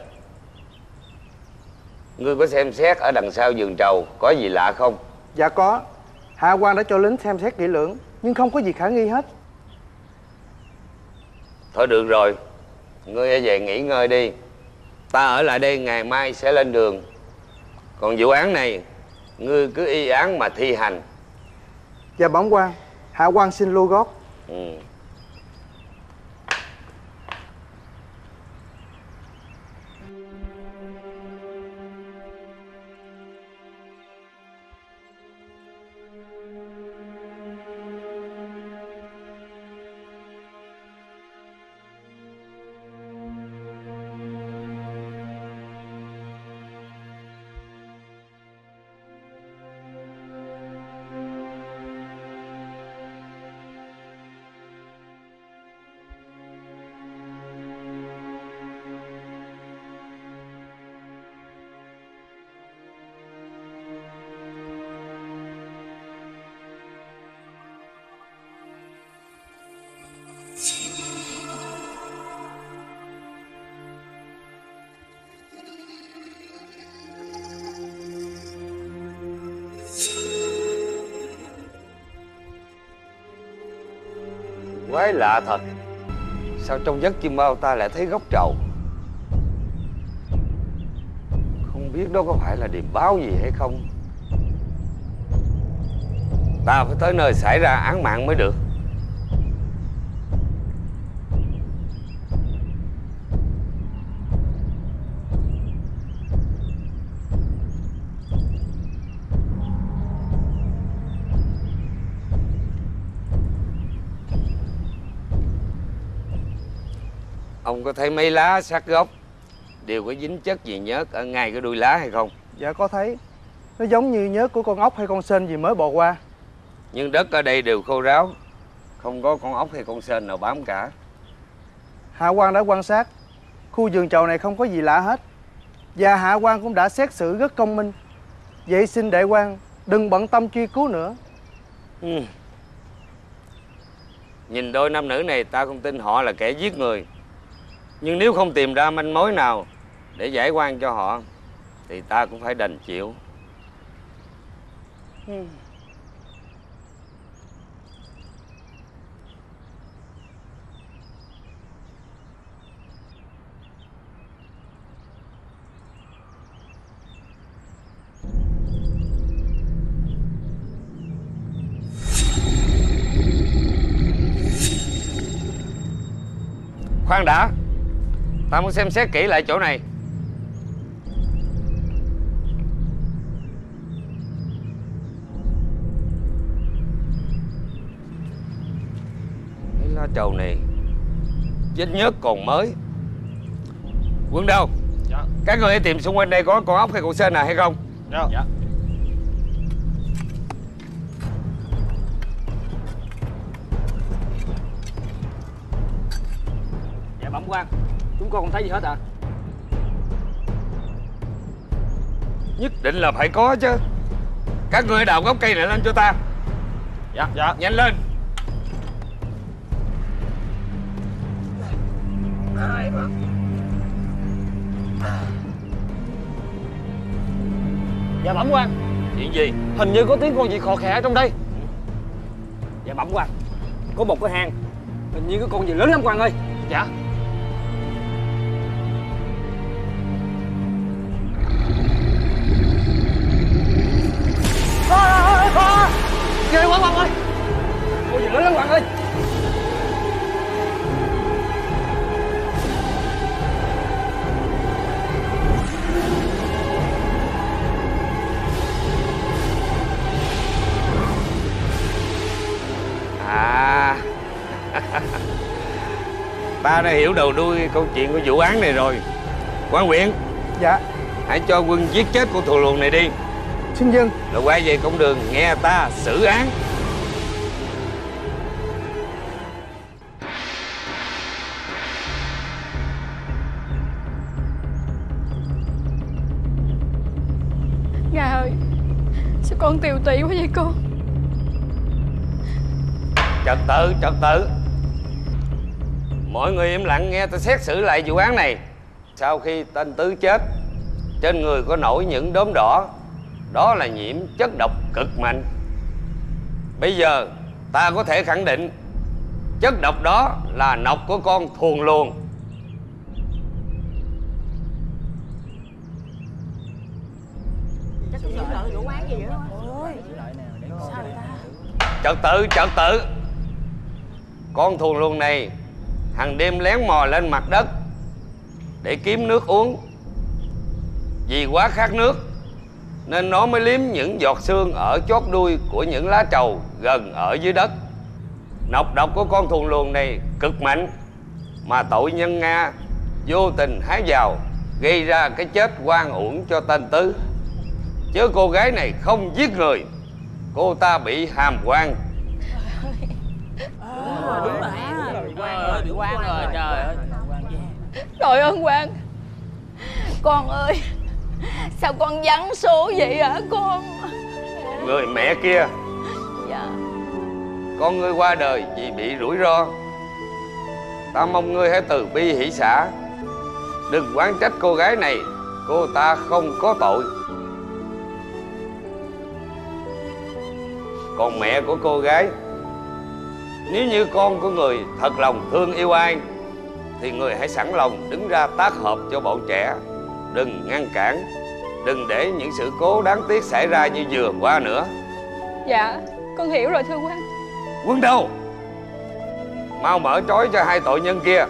Ngươi có xem xét ở đằng sau giường trầu có gì lạ không? Dạ có. Hạ quan đã cho lính xem xét kỹ lưỡng, nhưng không có gì khả nghi hết. Thôi được rồi, ngươi hãy về nghỉ ngơi đi. Ta ở lại đây ngày mai sẽ lên đường. Còn vụ án này, ngươi cứ y án mà thi hành. Dạ bẩm quan, hạ quan xin lưu gót. Ừ. Quái lạ thật, sao trong giấc chim bao ta lại thấy góc trầu? Không biết đó có phải là điềm báo gì hay không? Ta phải tới nơi xảy ra án mạng mới được. Ông có thấy mấy lá sát gốc đều có dính chất gì nhớt ở ngay cái đuôi lá hay không? Dạ có thấy. Nó giống như nhớt của con ốc hay con sên gì mới bò qua. Nhưng đất ở đây đều khô ráo, không có con ốc hay con sên nào bám cả. Hạ quan đã quan sát, khu vườn trầu này không có gì lạ hết. Và hạ quan cũng đã xét xử rất công minh. Vậy xin đại quan đừng bận tâm truy cứu nữa. Ừ. Nhìn đôi nam nữ này ta không tin họ là kẻ giết người. Nhưng nếu không tìm ra manh mối nào để giải oan cho họ thì ta cũng phải đành chịu. Ừ. Khoan đã, ta muốn xem xét kỹ lại chỗ này. Cái lá trầu này vết nhớt còn mới. Quân đâu? Dạ. Các người hãy tìm xung quanh đây có con ốc hay con sên nào hay không? Dạ. Dạ. Dạ bẩm quan, chúng con không thấy gì hết à? Nhất định là phải có chứ. Các người đào gốc cây này lên cho ta. Dạ. Dạ. Nhanh lên. Dạ bẩm quan. Chuyện gì? Hình như có tiếng con gì khò khè ở trong đây. Dạ bẩm quan, có một cái hang, hình như có con gì lớn lắm quan ơi. Dạ. Ghê quá quan ơi, con gì lớn lắm quan ơi. À ta đã hiểu đầu đuôi câu chuyện của vụ án này rồi. Quan huyện. Dạ. Hãy cho quân giết chết con thù luồng này đi. Xin dân. Rồi quay về công đường nghe ta xử án. Gà ơi, sao con tiều tụy quá vậy con? Trật tự, trật tự. Mọi người im lặng nghe ta xét xử lại vụ án này. Sau khi tên Tứ chết, trên người có nổi những đốm đỏ. Đó là nhiễm chất độc cực mạnh. Bây giờ ta có thể khẳng định chất độc đó là nọc của con thuồng luồng. Trật tự, trật tự. Con thuồng luồng này hàng đêm lén mò lên mặt đất để kiếm nước uống. Vì quá khát nước nên nó mới liếm những giọt sương ở chót đuôi của những lá trầu gần ở dưới đất. Nọc độc của con thuồng luồng này cực mạnh, mà tội nhân Nga vô tình hái vào, gây ra cái chết oan uổng cho tên Tứ. Chứ cô gái này không giết người, cô ta bị hàm oan. Đúng rồi, quan ơi, bị quan rồi, trời ơi. Trời ơn quan. Con ơi, sao con vắng số vậy hả con? Người mẹ kia. Dạ. Con ngươi qua đời vì bị rủi ro. Ta mong ngươi hãy từ bi hỷ xả, đừng oán trách cô gái này. Cô ta không có tội. Còn mẹ của cô gái, nếu như con của người thật lòng thương yêu ai thì người hãy sẵn lòng đứng ra tác hợp cho bọn trẻ. Đừng ngăn cản, đừng để những sự cố đáng tiếc xảy ra như vừa qua nữa. Dạ, con hiểu rồi thưa quan. Quân đâu? Mau mở trói cho hai tội nhân kia.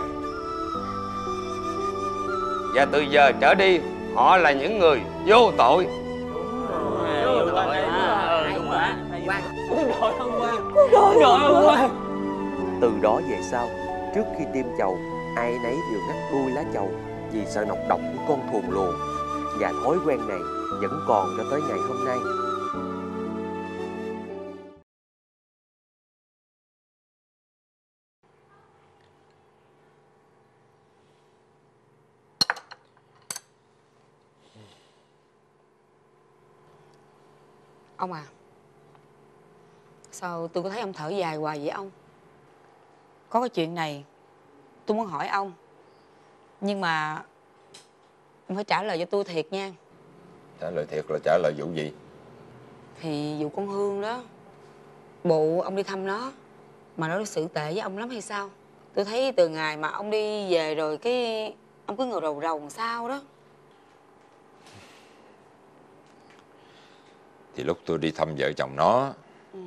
Và từ giờ trở đi họ là những người vô tội. Vô tội. Đúng rồi. Quan. Rồi ông quan. Rồi ông quan. Từ đó về sau, trước khi tiêm chầu, ai nấy đều ngắt đuôi lá chầu vì sợ nọc độc của con thuồng luồng. Và thói quen này vẫn còn cho tới ngày hôm nay. Ông à, sao tôi có thấy ông thở dài hoài vậy ông? Có cái chuyện này tôi muốn hỏi ông, nhưng mà ông phải trả lời cho tôi thiệt nha. Trả lời thiệt là trả lời vụ gì? Thì vụ con Hương đó, bộ ông đi thăm nó mà nó đối xử tệ với ông lắm hay sao? Tôi thấy từ ngày mà ông đi về rồi cái ông cứ ngồi rầu rầu làm sao đó. Thì lúc tôi đi thăm vợ chồng nó, Ừ.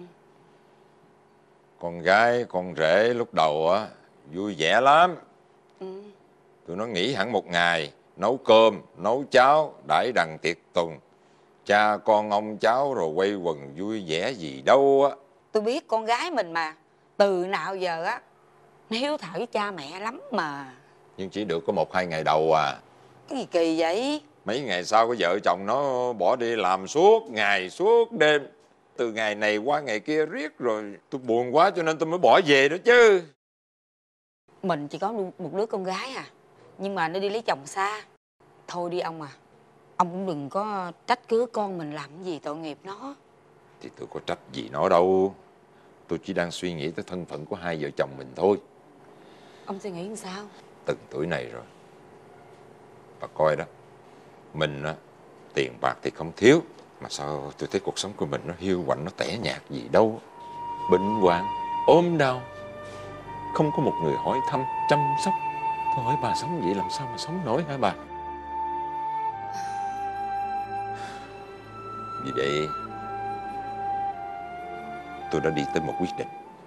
con gái con rể lúc đầu á vui vẻ lắm. Ừ. Tụi nó nghỉ hẳn một ngày, nấu cơm, nấu cháo, đãi đằng tiệc tùng, cha con ông cháu rồi quây quần vui vẻ gì đâu á. Tôi biết con gái mình mà, từ nào giờ á nó hiếu thảo với cha mẹ lắm mà. Nhưng chỉ được có một hai ngày đầu à. Cái gì kỳ vậy? Mấy ngày sau cái vợ chồng nó bỏ đi làm suốt ngày suốt đêm, từ ngày này qua ngày kia riết, rồi tôi buồn quá cho nên tôi mới bỏ về đó chứ. Mình chỉ có một đứa con gái à, nhưng mà nó đi lấy chồng xa. Thôi đi ông à, ông cũng đừng có trách cứ con mình làm cái gì tội nghiệp nó. Thì tôi có trách gì nó đâu. Tôi chỉ đang suy nghĩ tới thân phận của hai vợ chồng mình thôi. Ông suy nghĩ làm sao? Từng tuổi này rồi, bà coi đó, mình á, tiền bạc thì không thiếu, mà sao tôi thấy cuộc sống của mình nó hiu quạnh, nó tẻ nhạt gì đâu. Bệnh hoạn, ốm đau, không có một người hỏi thăm, chăm sóc. Tôi hỏi bà sống vậy làm sao mà sống nổi hả bà? Vì vậy tôi đã đi tới một quyết định.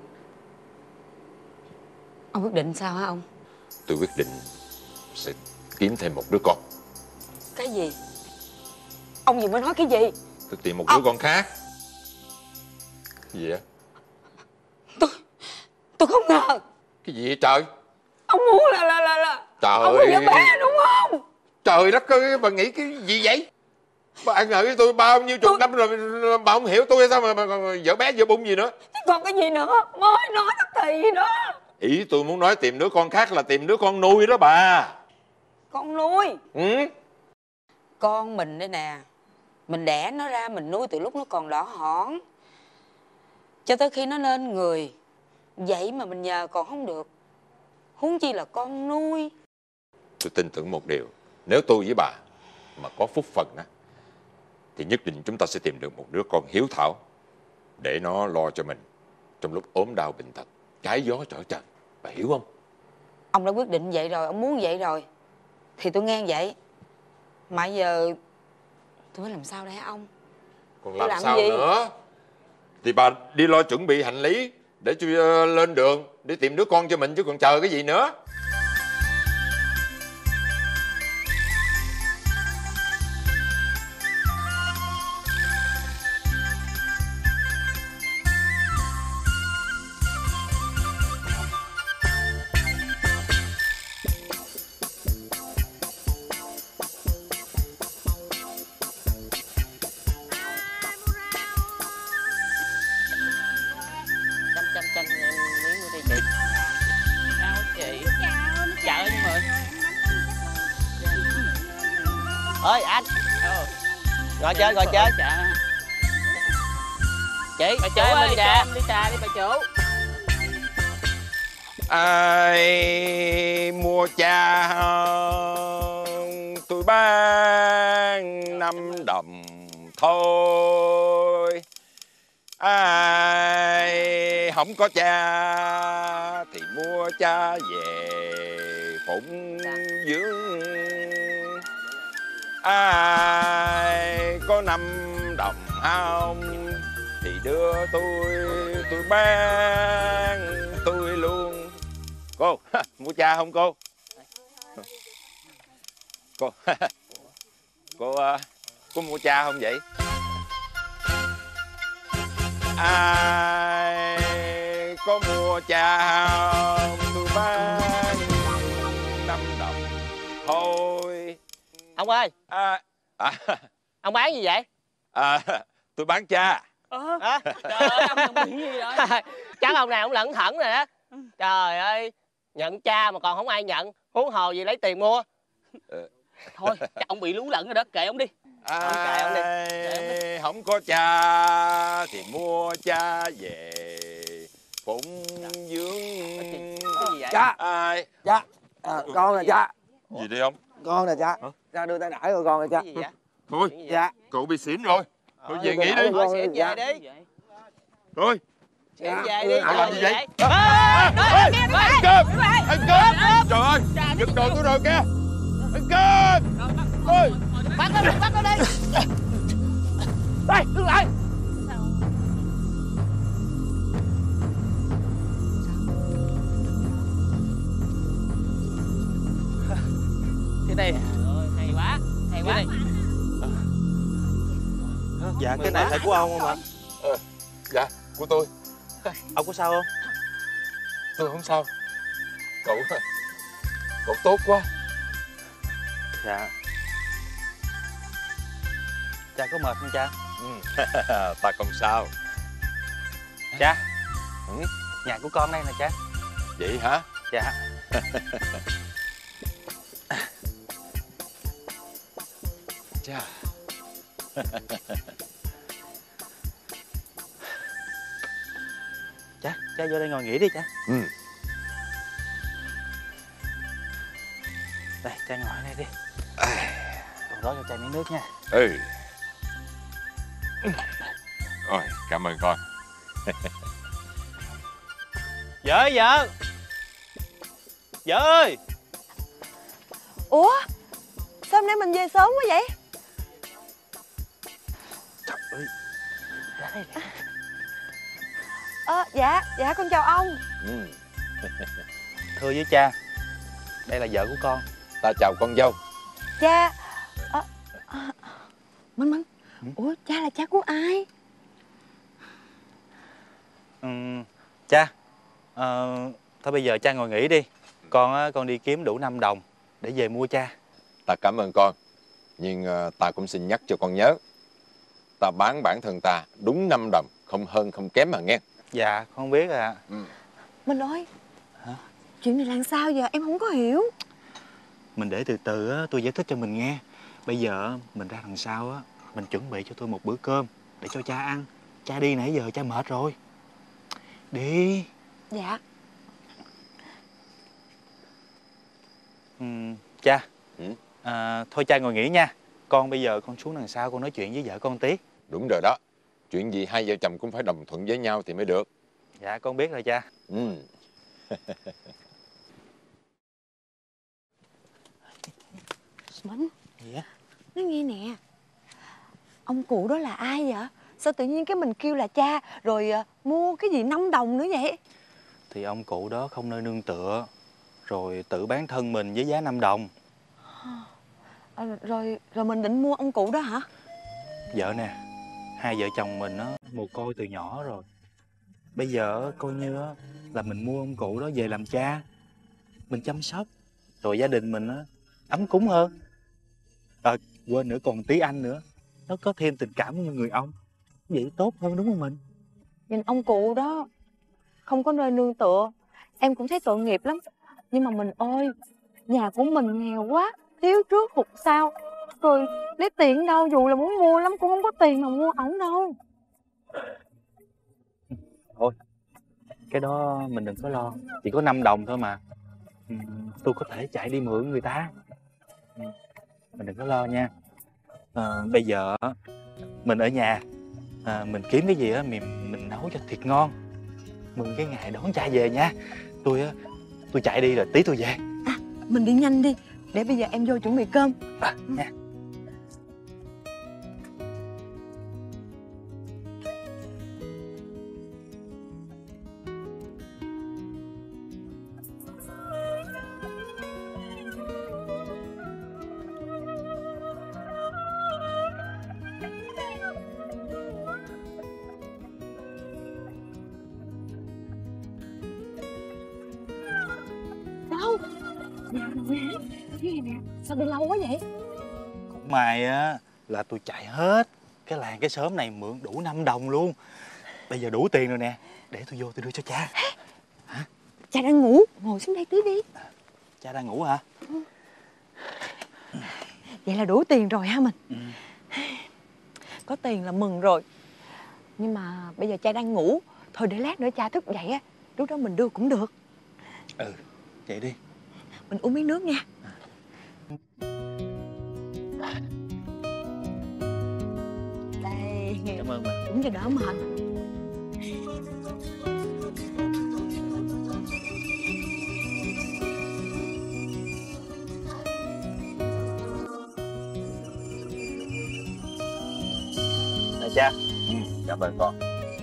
Ông quyết định sao hả ông? Tôi quyết định sẽ kiếm thêm một đứa con. Cái gì? Ông vừa mới nói cái gì? Tôi tìm một đứa con khác. Cái gì vậy? Tôi Tôi không ngờ. Cái gì vậy trời? Ông muốn là là là là Trời ông ơi, có vợ bé đúng không? Trời đất ơi, bà nghĩ cái gì vậy? Bà ngờ với tôi bao nhiêu chục tôi... năm rồi, bà không hiểu tôi hay sao mà, mà, mà, mà vợ bé vợ bụng gì nữa? Chứ còn cái gì nữa? Mới nói tức thì đó. Ý tôi muốn nói tìm đứa con khác là tìm đứa con nuôi đó bà. Con nuôi? Ừ. Con mình đây nè, mình đẻ nó ra mình nuôi từ lúc nó còn đỏ hỏn cho tới khi nó lên người. Vậy mà mình nhờ còn không được, huống chi là con nuôi. Tôi tin tưởng một điều, nếu tôi với bà mà có phúc phần á, thì nhất định chúng ta sẽ tìm được một đứa con hiếu thảo để nó lo cho mình trong lúc ốm đau bệnh tật, trái gió trở trời. Bà hiểu không? Ông đã quyết định vậy rồi, ông muốn vậy rồi thì tôi nghe vậy. Mà giờ tôi phải làm sao đây hả ông? Còn Tôi làm, làm sao gì? nữa? Thì bà đi lo chuẩn bị hành lý để tôi uh, lên đường để tìm đứa con cho mình, chứ còn chờ cái gì nữa. Ơi anh. Gọi chơi, gọi chơi. Chị, bà chủ ơi, đi trà. đi trà đi bà chủ. Ai mua trà không? Tôi bán năm đồng thôi. Ai không có cha thì mua cha về phụng dưỡng. Ai có năm đồng không thì đưa tôi, tôi bán tôi luôn. Cô mua trà không cô? Cô cô có mua trà không vậy? Ai có mua trà không? Tôi bán năm đồng thôi. Ông ơi. À, à, ông bán gì vậy? À, tôi bán trà. Ờ. À, trời ơi, ông nhận bị gì rồi? Chắc ông nào cũng lẩn thẩn rồi đó. Trời ơi, nhận cha mà còn không ai nhận, huống hồ gì lấy tiền mua. Ờ. Thôi, chắc ông bị lú lẫn rồi đó, kệ ông đi. Ai, không có cha thì mua cha về phụng dưỡng. Cha. Ai? Cha. À, con nè cha. Gì đi ông? Con nè cha. Cha đưa tay đãi rồi con nè cha. Thôi, cậu bị xỉn rồi. Thôi về nghỉ đi. Thôi xỉn về đi. Thôi. Xỉn về đi. Làm gì vậy? Ăn cơm! Ăn cơm! Trời ơi! Giật đồ tôi rồi kìa! Ăn cơm! Ôi! Bắt nó đi! Bắt nó đi! Đây! Đứng lại! Cái này hay quá, hay quá. Dạ, cái này là của ông không ạ? Ờ, dạ, của tôi. Ông có sao không? Tôi không sao. Cậu, cậu tốt quá. Dạ. Cha có mệt không cha? Ừ. Ta không sao. Cha. Ừ? Nhà của con đây nè cha. Vậy hả? Dạ. Cha. Cha, cha vô đây ngồi nghỉ đi cha. Ừ. Đây, cha ngồi đây đi. Còn đó cho cha miếng nước nha. Ừ. Rồi, cảm ơn con. Vợ ơi, vợ. Vợ ơi. Ủa, sao hôm nay mình về sớm quá vậy? Trời ơi. Ra đây nè. Ờ, dạ, dạ con chào ông. Ừ. Thưa với cha, đây là vợ của con. Ta chào con dâu. Cha. À, à, Minh Minh. Ủa, cha là cha của ai? Ừ, cha, ờ, thôi bây giờ cha ngồi nghỉ đi. Con con đi kiếm đủ năm đồng để về mua cha. Ta cảm ơn con. Nhưng uh, ta cũng xin nhắc cho con nhớ, ta bán bản thân ta đúng năm đồng, không hơn không kém mà nghe. Dạ, con biết à. Ừ. Minh ơi. Hả? Chuyện này là sao giờ? Em không có hiểu. Mình để từ từ á, tôi giải thích cho mình nghe. Bây giờ mình ra đằng sau á, mình chuẩn bị cho tôi một bữa cơm để cho cha ăn. Cha đi nãy giờ cha mệt rồi. Đi. Dạ. Ừ, cha. Ừ? À, thôi cha ngồi nghỉ nha. Con bây giờ con xuống đằng sau con nói chuyện với vợ con tí. Đúng rồi đó. Chuyện gì hai vợ chồng cũng phải đồng thuận với nhau thì mới được. Dạ con biết rồi cha. Ừ. Minh. Gì á? Nói nghe nè. Ông cụ đó là ai vậy? Sao tự nhiên cái mình kêu là cha rồi uh, mua cái gì năm đồng nữa vậy? Thì ông cụ đó không nơi nương tựa, rồi tự bán thân mình với giá năm đồng. À, rồi rồi mình định mua ông cụ đó hả? Vợ nè, hai vợ chồng mình á mồ côi từ nhỏ rồi. Bây giờ coi như á là mình mua ông cụ đó về làm cha, mình chăm sóc, rồi gia đình mình á ấm cúng hơn. À, quên nữa, còn tí Anh nữa, nó có thêm tình cảm với người ông, vậy tốt hơn đúng không mình? Nhìn ông cụ đó không có nơi nương tựa, em cũng thấy tội nghiệp lắm. Nhưng mà mình ơi, nhà của mình nghèo quá, thiếu trước hụt sau, rồi lấy tiền đâu, dù là muốn mua lắm cũng không có tiền mà mua ổng đâu. Thôi, cái đó mình đừng có lo, chỉ có năm đồng thôi mà. Ừ, tôi có thể chạy đi mượn người ta. Ừ, mình đừng có lo nha. À, bây giờ mình ở nhà, à, mình kiếm cái gì á mình mình nấu cho thiệt ngon, mừng cái ngày đón cha về nha. Tôi á tôi chạy đi rồi tí tôi về. À, mình đi nhanh đi, để bây giờ em vô chuẩn bị cơm. À, nha. Đâu? Nhà đâu nè? Cái gì nè? Sao đi lâu quá vậy? Cũng may á là tôi chạy hết cái làng cái xóm này mượn đủ năm đồng luôn. Bây giờ đủ tiền rồi nè, để tôi vô tôi đưa cho cha. Hả? Cha đang ngủ, ngồi xuống đây tí đi. Cha đang ngủ hả? Ừ. Vậy là đủ tiền rồi ha mình. Ừ. có tiền là mừng rồi. Nhưng mà bây giờ cha đang ngủ, thôi để lát nữa cha thức dậy á, lúc đó mình đưa cũng được. Ừ, vậy đi. Mình uống miếng nước nha. Đây. Cảm ơn bà. Uống cho đỡ mệt. Nè cha. Ừ, cảm ơn con.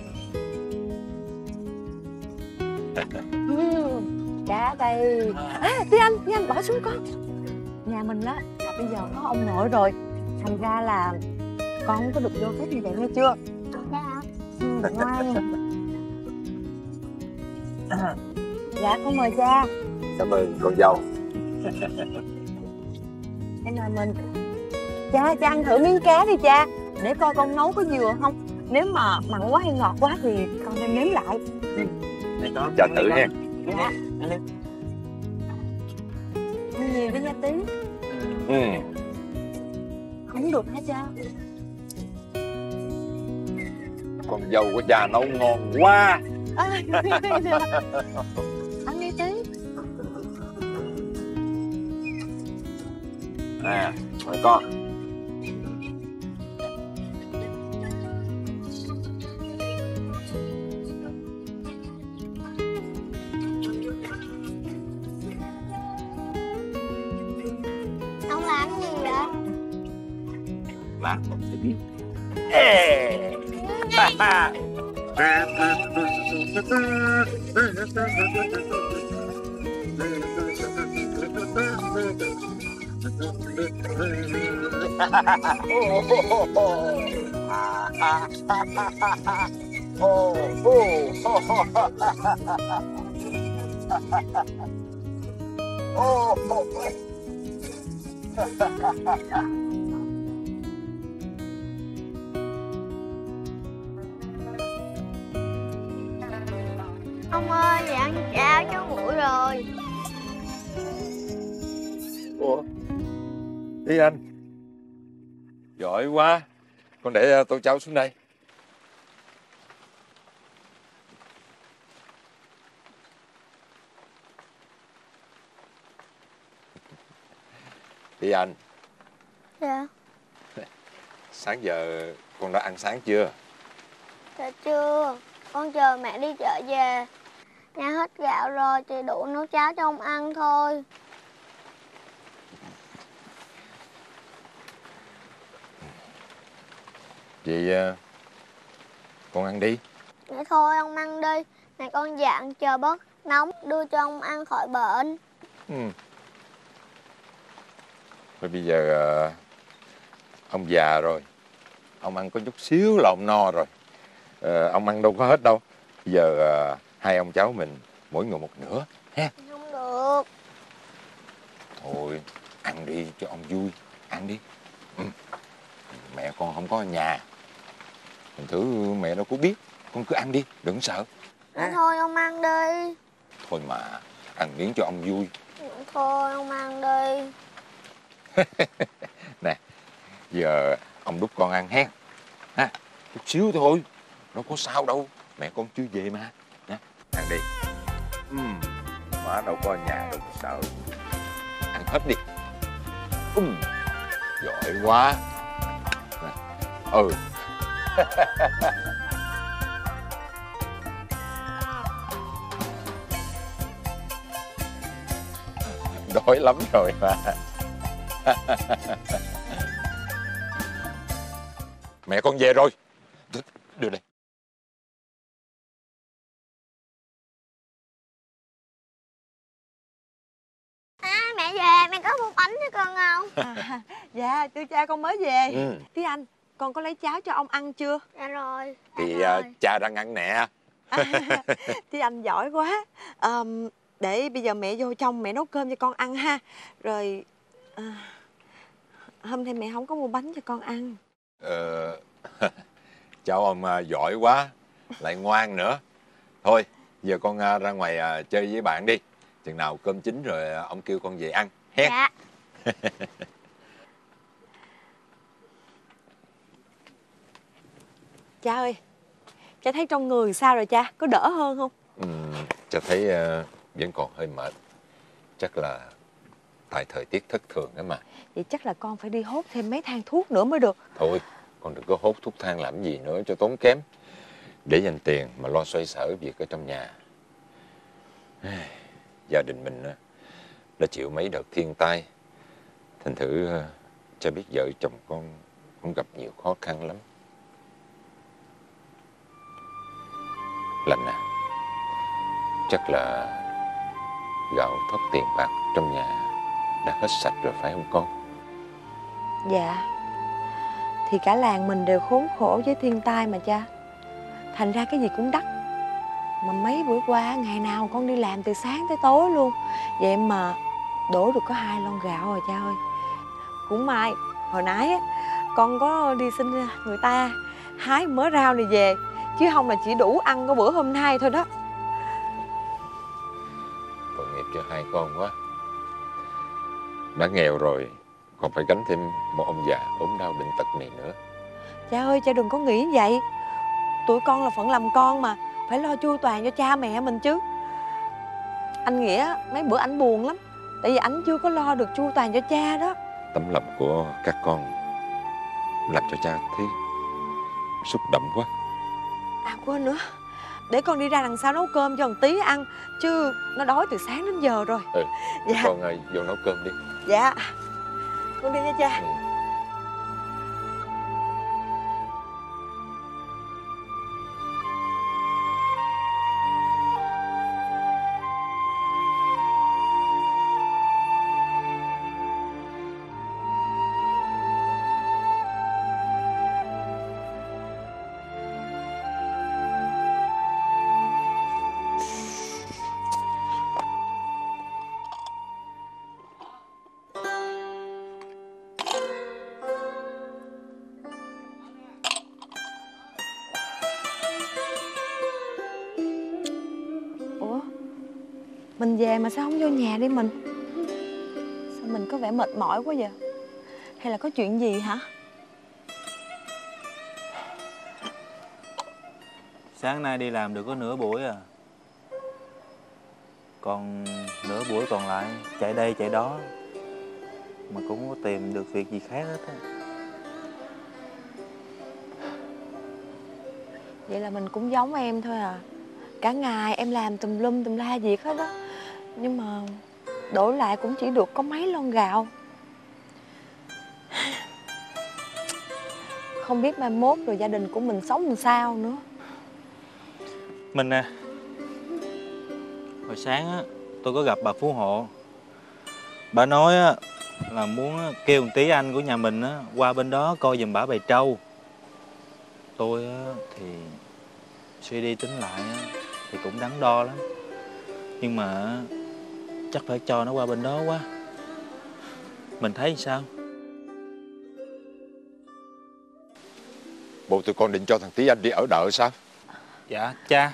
Ừ, cha đây. À, Tí Anh, Tí Anh bỏ xuống con. Nhà mình á là bây giờ có ông nội rồi, thành ra là con không có được vô phép như vậy nghe chưa? Dạ. Ừ, ngoan. Dạ con mời cha. Cảm ơn con dâu. Em mời mình. Cha, cha ăn thử miếng cá đi cha, để coi con nấu có vừa không. Nếu mà mặn quá hay ngọt quá thì con nên nếm lại. Ừ. Cho thử nha. Dạ. Ăn nhiều đi nha Tí. Ừ. Không được hả cha? Con dâu của cha nấu ngon quá. À, ăn đi Tí. À, mời con. Ông làm gì vậy? Lát con sẽ biết. Ê! Ha ha! Ông ơi, dạ ăn cháo cho nguội rồi. Ủa? Đi anh. Giỏi quá. Con để tô cháo xuống đây. Đi anh. Dạ. Sáng giờ con đã ăn sáng chưa? Dạ chưa. Con chờ mẹ đi chợ về. Nhà hết gạo rồi, chỉ đủ nấu cháo cho ông ăn thôi. Vậy con ăn đi. Vậy thôi ông ăn đi. Mẹ con dặn chờ bớt nóng đưa cho ông ăn khỏi bệnh. Ừ. Rồi bây giờ ông già rồi, ông ăn có chút xíu là ông no rồi. À, ông ăn đâu có hết đâu. Bây giờ à, hai ông cháu mình mỗi người một nửa ha. Không được. Thôi ăn đi cho ông vui. Ăn đi. Ừ. Mẹ con không có ở nhà, mình thử mẹ đâu có biết. Con cứ ăn đi, đừng sợ. À. Thôi ông ăn đi. Thôi mà ăn miếng cho ông vui. Thôi ông ăn đi. Nè, giờ ông đút con ăn ha. Ha, chút xíu thôi, đâu có sao đâu. Mẹ con chưa về mà. Nha, ăn đi. Uhm, má đâu có ở nhà, đâu có sợ. Ăn hết đi. Uhm, giỏi quá. Nè. Ừ. Đói lắm rồi mà. Mẹ con về rồi. Đưa đây. À, mẹ về, mẹ có mua bánh cho con không? À, dạ, thưa cha con mới về. Ừ. Tí Anh, con có lấy cháo cho ông ăn chưa? Dạ rồi. Thì dạ uh, cha đang ăn nè. À, Tí Anh giỏi quá. À, để bây giờ mẹ vô trong mẹ nấu cơm cho con ăn ha. Rồi à, hôm nay mẹ không có mua bánh cho con ăn. Ờ, cháu ông uh, giỏi quá, lại ngoan nữa. Thôi, giờ con uh, ra ngoài uh, chơi với bạn đi. Chừng nào cơm chín rồi uh, ông kêu con về ăn. He. Dạ. Cha ơi, cha thấy trong người sao rồi cha? Có đỡ hơn không? Ừ, cha thấy uh, vẫn còn hơi mệt. Chắc là tại thời tiết thất thường đó mà. Vậy chắc là con phải đi hốt thêm mấy thang thuốc nữa mới được. Thôi, con đừng có hốt thuốc thang làm gì nữa cho tốn kém. Để dành tiền mà lo xoay sở việc ở trong nhà. Gia đình mình uh, đã chịu mấy đợt thiên tai. Thành thử uh, cha biết vợ chồng con cũng gặp nhiều khó khăn lắm. Lành à, chắc là gạo thóc tiền bạc trong nhà đã hết sạch rồi phải không con? Dạ. Thì cả làng mình đều khốn khổ với thiên tai mà cha. Thành ra cái gì cũng đắt. Mà mấy bữa qua ngày nào con đi làm từ sáng tới tối luôn. Vậy mà đổ được có hai lon gạo rồi cha ơi. Cũng may hồi nãy á, con có đi xin người ta hái mớ rau này về. Chứ không là chỉ đủ ăn có bữa hôm nay thôi đó. Tội nghiệp cho hai con quá. Đã nghèo rồi còn phải gánh thêm một ông già ốm đau bệnh tật này nữa. Cha ơi, cha đừng có nghĩ vậy. Tụi con là phận làm con mà, phải lo chu toàn cho cha mẹ mình chứ. Anh Nghĩa mấy bữa ảnh buồn lắm, tại vì ảnh chưa có lo được chu toàn cho cha đó. Tấm lòng của các con làm cho cha thấy xúc động quá. À quên nữa, để con đi ra đằng sau nấu cơm cho thằng Tí ăn. Chứ nó đói từ sáng đến giờ rồi. Ừ, dạ. Con ơi, vô nấu cơm đi. Dạ, con đi nha cha. Ừ. Mình về mà sao không vô nhà đi mình? Sao mình có vẻ mệt mỏi quá vậy? Hay là có chuyện gì hả? Sáng nay đi làm được có nửa buổi à. Còn nửa buổi còn lại chạy đây chạy đó, mà cũng không có tìm được việc gì khác hết á. Vậy là mình cũng giống em thôi à. Cả ngày em làm tùm lum tùm la việc hết á. Nhưng mà đổi lại cũng chỉ được có mấy lon gạo. Không biết mai mốt rồi gia đình của mình sống làm sao nữa. Mình nè, hồi sáng á, tôi có gặp bà Phú Hộ. Bà nói á, là muốn kêu một tí anh của nhà mình á, qua bên đó coi giùm bả bầy trâu. Tôi á, thì suy đi tính lại á, thì cũng đắn đo lắm. Nhưng mà chắc phải cho nó qua bên đó quá. Mình thấy sao? Bộ tụi con định cho thằng Tí Anh đi ở đợ sao? Dạ cha.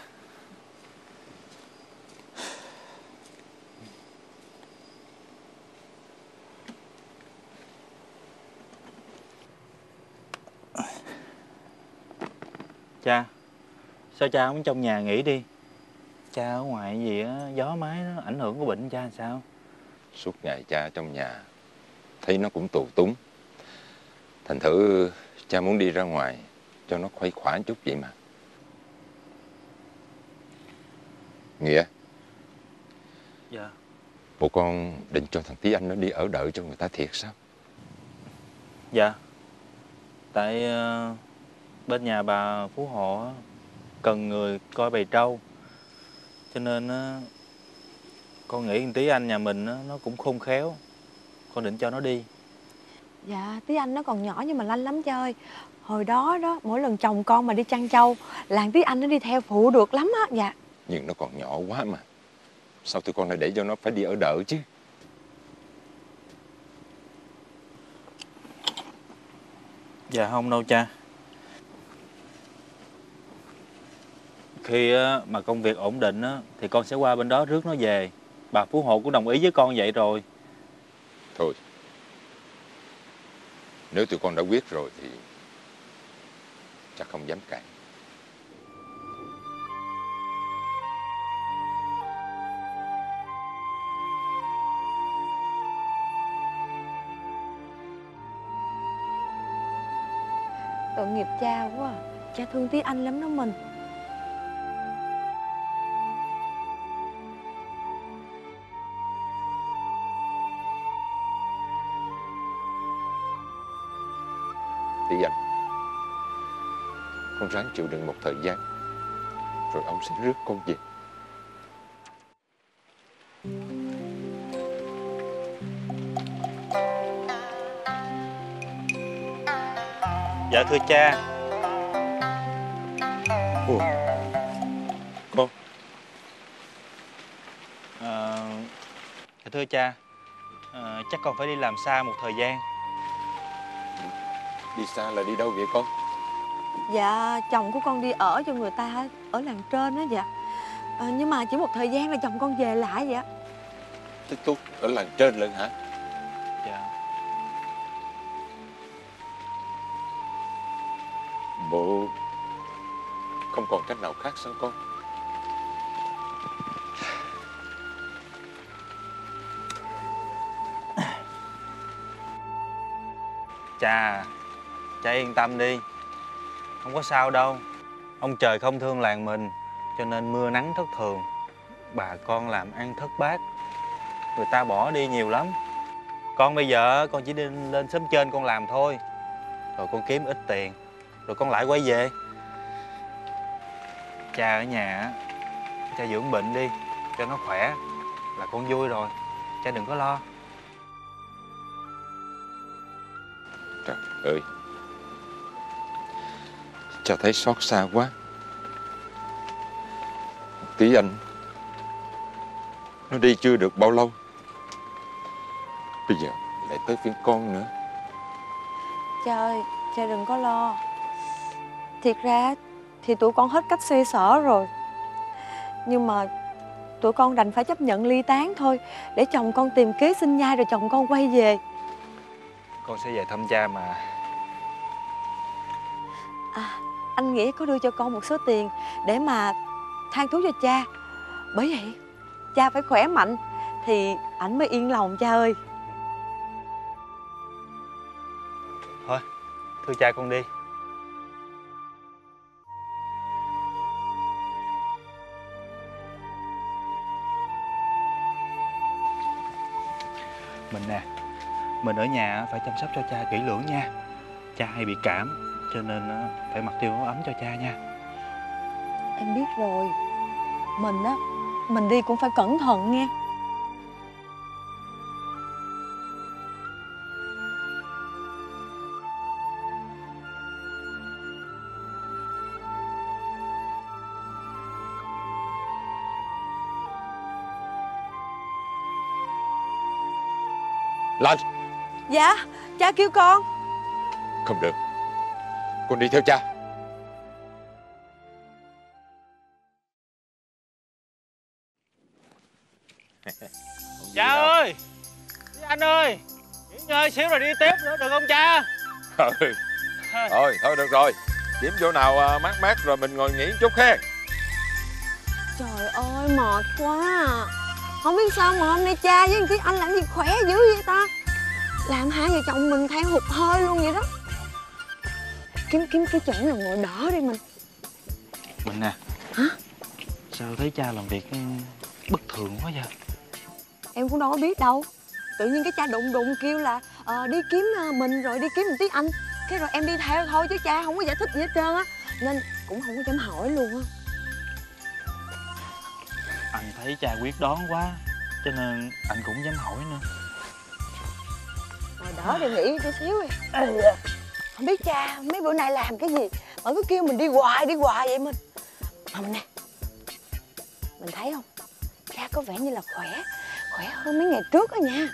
Cha, sao cha không trong nhà nghỉ đi? Cha ở ngoài gì á, gió mái nó ảnh hưởng của bệnh cha sao? Suốt ngày cha trong nhà thấy nó cũng tù túng. Thành thử cha muốn đi ra ngoài cho nó khuây khỏa chút vậy mà. Nghĩa. Dạ. Bộ con định cho thằng Tí Anh nó đi ở đợ cho người ta thiệt sao? Dạ. Tại uh, bên nhà bà Phú Hộ cần người coi bầy trâu. Cho nên uh, con nghĩ thằng Tí Anh nhà mình uh, nó cũng khôn khéo. Con định cho nó đi. Dạ, Tí Anh nó còn nhỏ nhưng mà lanh lắm cha ơi. Hồi đó đó, mỗi lần chồng con mà đi chăn trâu, làng Tí Anh nó đi theo phụ được lắm á. Dạ. Nhưng nó còn nhỏ quá mà. Sao tụi con lại để cho nó phải đi ở đợ chứ? Dạ không đâu cha. Khi mà công việc ổn định thì con sẽ qua bên đó rước nó về. Bà Phú Hộ cũng đồng ý với con vậy rồi. Thôi, nếu tụi con đã quyết rồi thì chắc không dám cãi. Tội nghiệp cha quá à. Cha thương tí Anh lắm đó mình. Tí Anh, con ráng chịu đựng một thời gian, rồi ông sẽ rước con về. Dạ thưa cha. Ủa, con. À, dạ thưa cha, à, chắc con phải đi làm xa một thời gian. Đi xa là đi đâu vậy con? Dạ chồng của con đi ở cho người ta ở làng trên đó dạ. à, Nhưng mà chỉ một thời gian là chồng con về lại vậy. Tức túc ở làng trên lận hả? Dạ. Bộ không còn cách nào khác sao con? Cha, cha yên tâm đi, không có sao đâu. Ông trời không thương làng mình, cho nên mưa nắng thất thường, bà con làm ăn thất bát, người ta bỏ đi nhiều lắm. Con bây giờ con chỉ đi lên xóm trên con làm thôi, rồi con kiếm ít tiền, rồi con lại quay về. Cha ở nhà, cha dưỡng bệnh đi cho nó khỏe là con vui rồi, cha đừng có lo. Trời ơi, cha thấy xót xa quá. Tí Anh nó đi chưa được bao lâu, bây giờ lại tới phiên con nữa. Cha ơi, cha đừng có lo. Thiệt ra thì tụi con hết cách xoay sở rồi, nhưng mà tụi con đành phải chấp nhận ly tán thôi, để chồng con tìm kế sinh nhai rồi chồng con quay về. Con sẽ về thăm cha mà. À, anh Nghĩa có đưa cho con một số tiền để mà than thuốc cho cha. Bởi vậy cha phải khỏe mạnh thì ảnh mới yên lòng cha ơi. Thôi, thưa cha con đi. Mình nè, mình ở nhà phải chăm sóc cho cha kỹ lưỡng nha. Cha hay bị cảm, cho nên phải mặc tiêu áo ấm cho cha nha. Em biết rồi. Mình á, mình đi cũng phải cẩn thận nha. Lan. Dạ, cha kêu con. Không được, con đi theo cha. Cha ơi, anh ơi, nghỉ ngơi xíu rồi đi tiếp nữa được không cha? Ừ. Thôi, thôi được rồi, kiếm chỗ nào mát mát rồi mình ngồi nghỉ chút ha. Trời ơi, mệt quá à. Không biết sao mà hôm nay cha với Tí Anh làm gì khỏe dữ vậy ta. Làm hai vợ chồng mình than hụt hơi luôn vậy đó. Kiếm kiếm cái chỗ nào ngồi đỡ đi mình. Mình nè. Hả? Sao thấy cha làm việc bất thường quá vậy? Em cũng đâu có biết đâu. Tự nhiên cái cha đụng đụng kêu là uh, đi kiếm uh, mình rồi đi kiếm một Tí Anh. Cái rồi em đi theo thôi chứ cha không có giải thích gì hết trơn á. Nên cũng không có dám hỏi luôn á. Anh thấy cha quyết đoán quá, cho nên anh cũng dám hỏi nữa. Rồi đỡ để nghỉ chút xíu đi. Ừ. Không biết cha mấy bữa nay làm cái gì mà cứ kêu mình đi hoài đi hoài vậy mình. Mà nè, mình thấy không, cha có vẻ như là khỏe, khỏe hơn mấy ngày trước đó nha.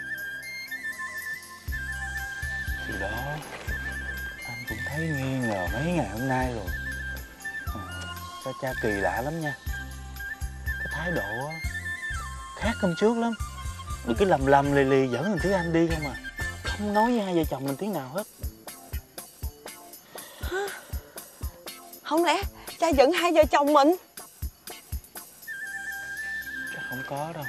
Thì đó, anh cũng thấy nghi ngờ mấy ngày hôm nay rồi. À, sao cha kỳ lạ lắm nha. Cái thái độ khác hôm trước lắm. Rồi cứ lầm lầm lì lì dẫn thằng Tí Anh đi không à. Không nói với hai vợ chồng mình tiếng nào hết. Không lẽ cha giận hai vợ chồng mình? Chắc không có đâu.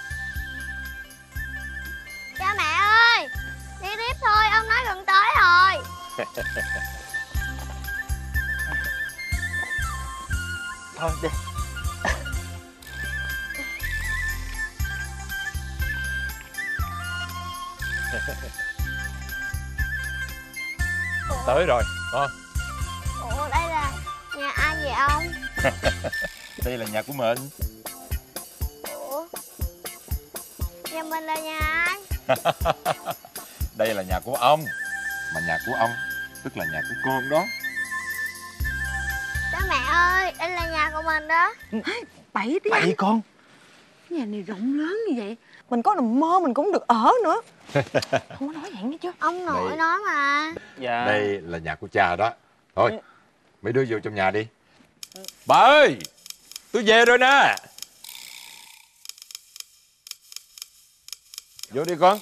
Cha mẹ ơi, đi tiếp thôi, ông nói gần tới rồi. Thôi đi. Tới rồi con. Ủa đây là nhà ai vậy ông? Đây là nhà của mình. Ủa nhà mình là nhà ai? Đây là nhà của ông. Mà nhà của ông tức là nhà của con đó. Đó mẹ ơi, đây là nhà của mình đó. Bậy tí. Bậy con. Nhà này rộng lớn như vậy, mình có nằm mơ mình cũng được ở nữa. Không có nói vậy nữa chứ. Ông nội Đây. nói mà. Dạ. Đây là nhà của cha đó. Thôi mấy đứa vô trong nhà đi. Bà ơi, tôi về rồi nè. Vô đi con.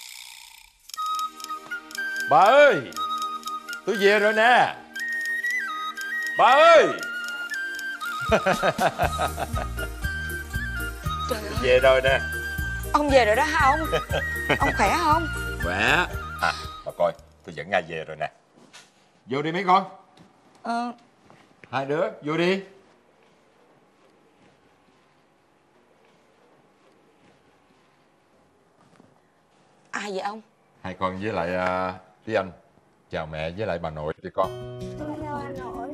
Bà ơi, tôi về rồi nè. Bà ơi. Trời Tôi về rồi nè. Ông về rồi đó hả ông? Ông khỏe không? Khỏe. À, bà coi, tôi dẫn Nga về rồi nè. Vô đi mấy con. Ờ. Hai đứa, vô đi. Ai vậy ông? Hai con với lại uh, tí anh chào mẹ với lại bà nội đi con. Chào anh nội.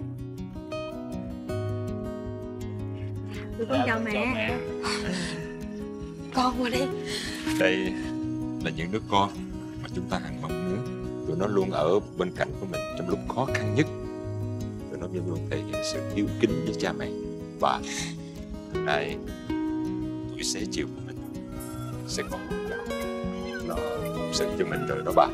Tụi con chào mẹ. Con qua đây. Đây là những đứa con mà chúng ta hằng mong muốn tụi nó luôn ở bên cạnh của mình trong lúc khó khăn nhất. Tụi nó luôn luôn thể hiện sự yêu kính với cha mẹ. Và hôm nay tuổi xế chiều của mình sẽ còn nó phụng sự cho mình rồi đó bà.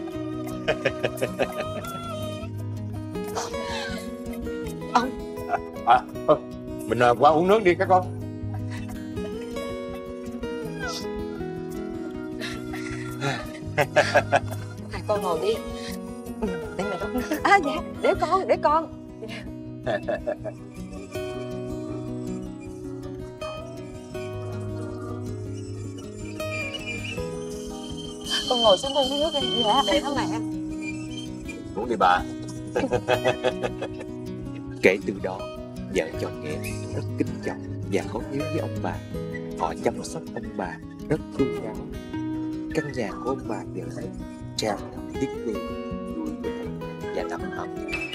Ông. À, à, mình à, qua uống nước đi các con. Hai con ngồi đi. Ừ, để mẹ đốt nước. À dạ, để con, để con. Con ngồi xuống uống nước đi. Dạ, để đó mẹ. Uống đi bà. Kể từ đó, vợ chồng Nghĩa rất kính trọng và có hiếu với ông bà. Họ chăm sóc ông bà rất chu đáo. Căn nhà của ông bà giờ đây tràn ngập tiếng cười, vui vẻ và đầm ấm.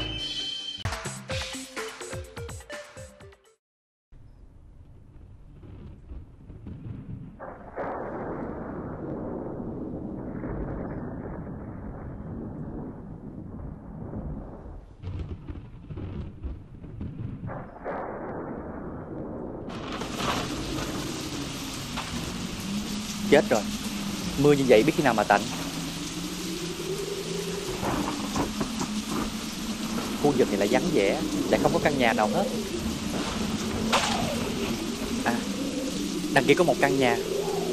Chết rồi. Mưa như vậy biết khi nào mà tạnh. Khu vực này là vắng vẻ, lại không có căn nhà nào hết. À, đằng kia có một căn nhà.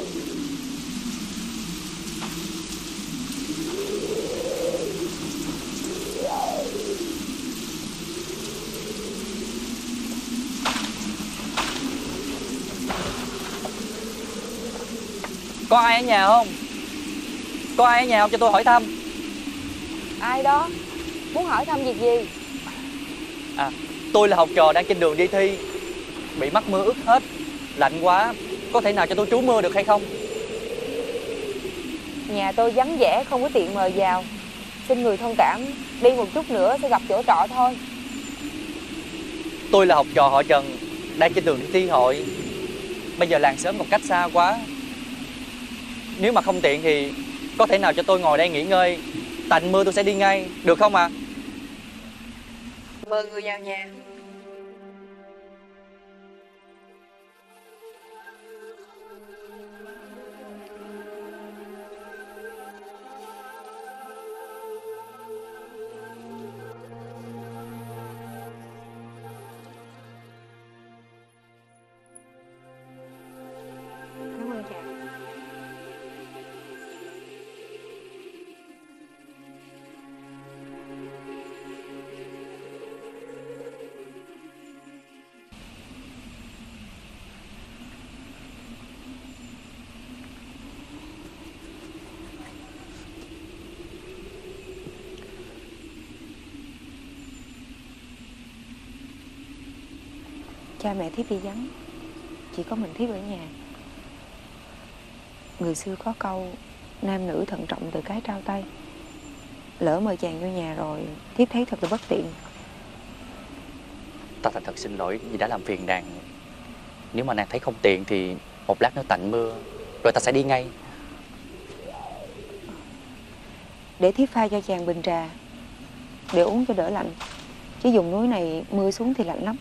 Có ai ở nhà không? Có ai ở nhà không cho tôi hỏi thăm? Ai đó? Muốn hỏi thăm việc gì? À, tôi là học trò đang trên đường đi thi, bị mắc mưa ướt hết, lạnh quá. Có thể nào cho tôi trú mưa được hay không? Nhà tôi vắng vẻ, không có tiện mời vào. Xin người thông cảm, đi một chút nữa sẽ gặp chỗ trọ thôi. Tôi là học trò họ Trần, đang trên đường đi thi hội. Bây giờ làng xóm còn cách xa quá. Nếu mà không tiện thì có thể nào cho tôi ngồi đây nghỉ ngơi, tạnh mưa tôi sẽ đi ngay, được không ạ? À? Mời người vào nhà. Cảm ơn cha. Cha mẹ thiếp đi vắng, chỉ có mình thiếp ở nhà. Người xưa có câu nam nữ thận trọng từ cái trao tay. Lỡ mời chàng vô nhà rồi, thiếp thấy thật là bất tiện. Ta thành thật xin lỗi vì đã làm phiền nàng. Nếu mà nàng thấy không tiện thì một lát nữa tạnh mưa rồi ta sẽ đi ngay. Để thiếp pha cho chàng bình trà để uống cho đỡ lạnh, chứ vùng núi này mưa xuống thì lạnh lắm.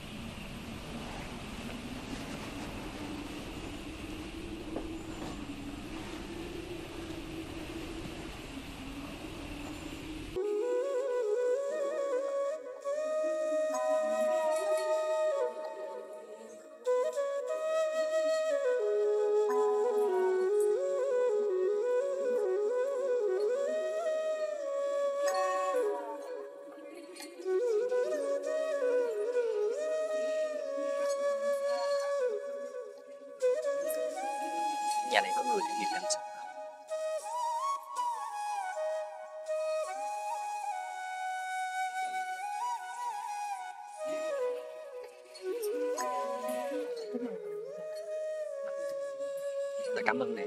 Nhà này có người theo nghiệp làm sao? Ta cảm ơn nàng.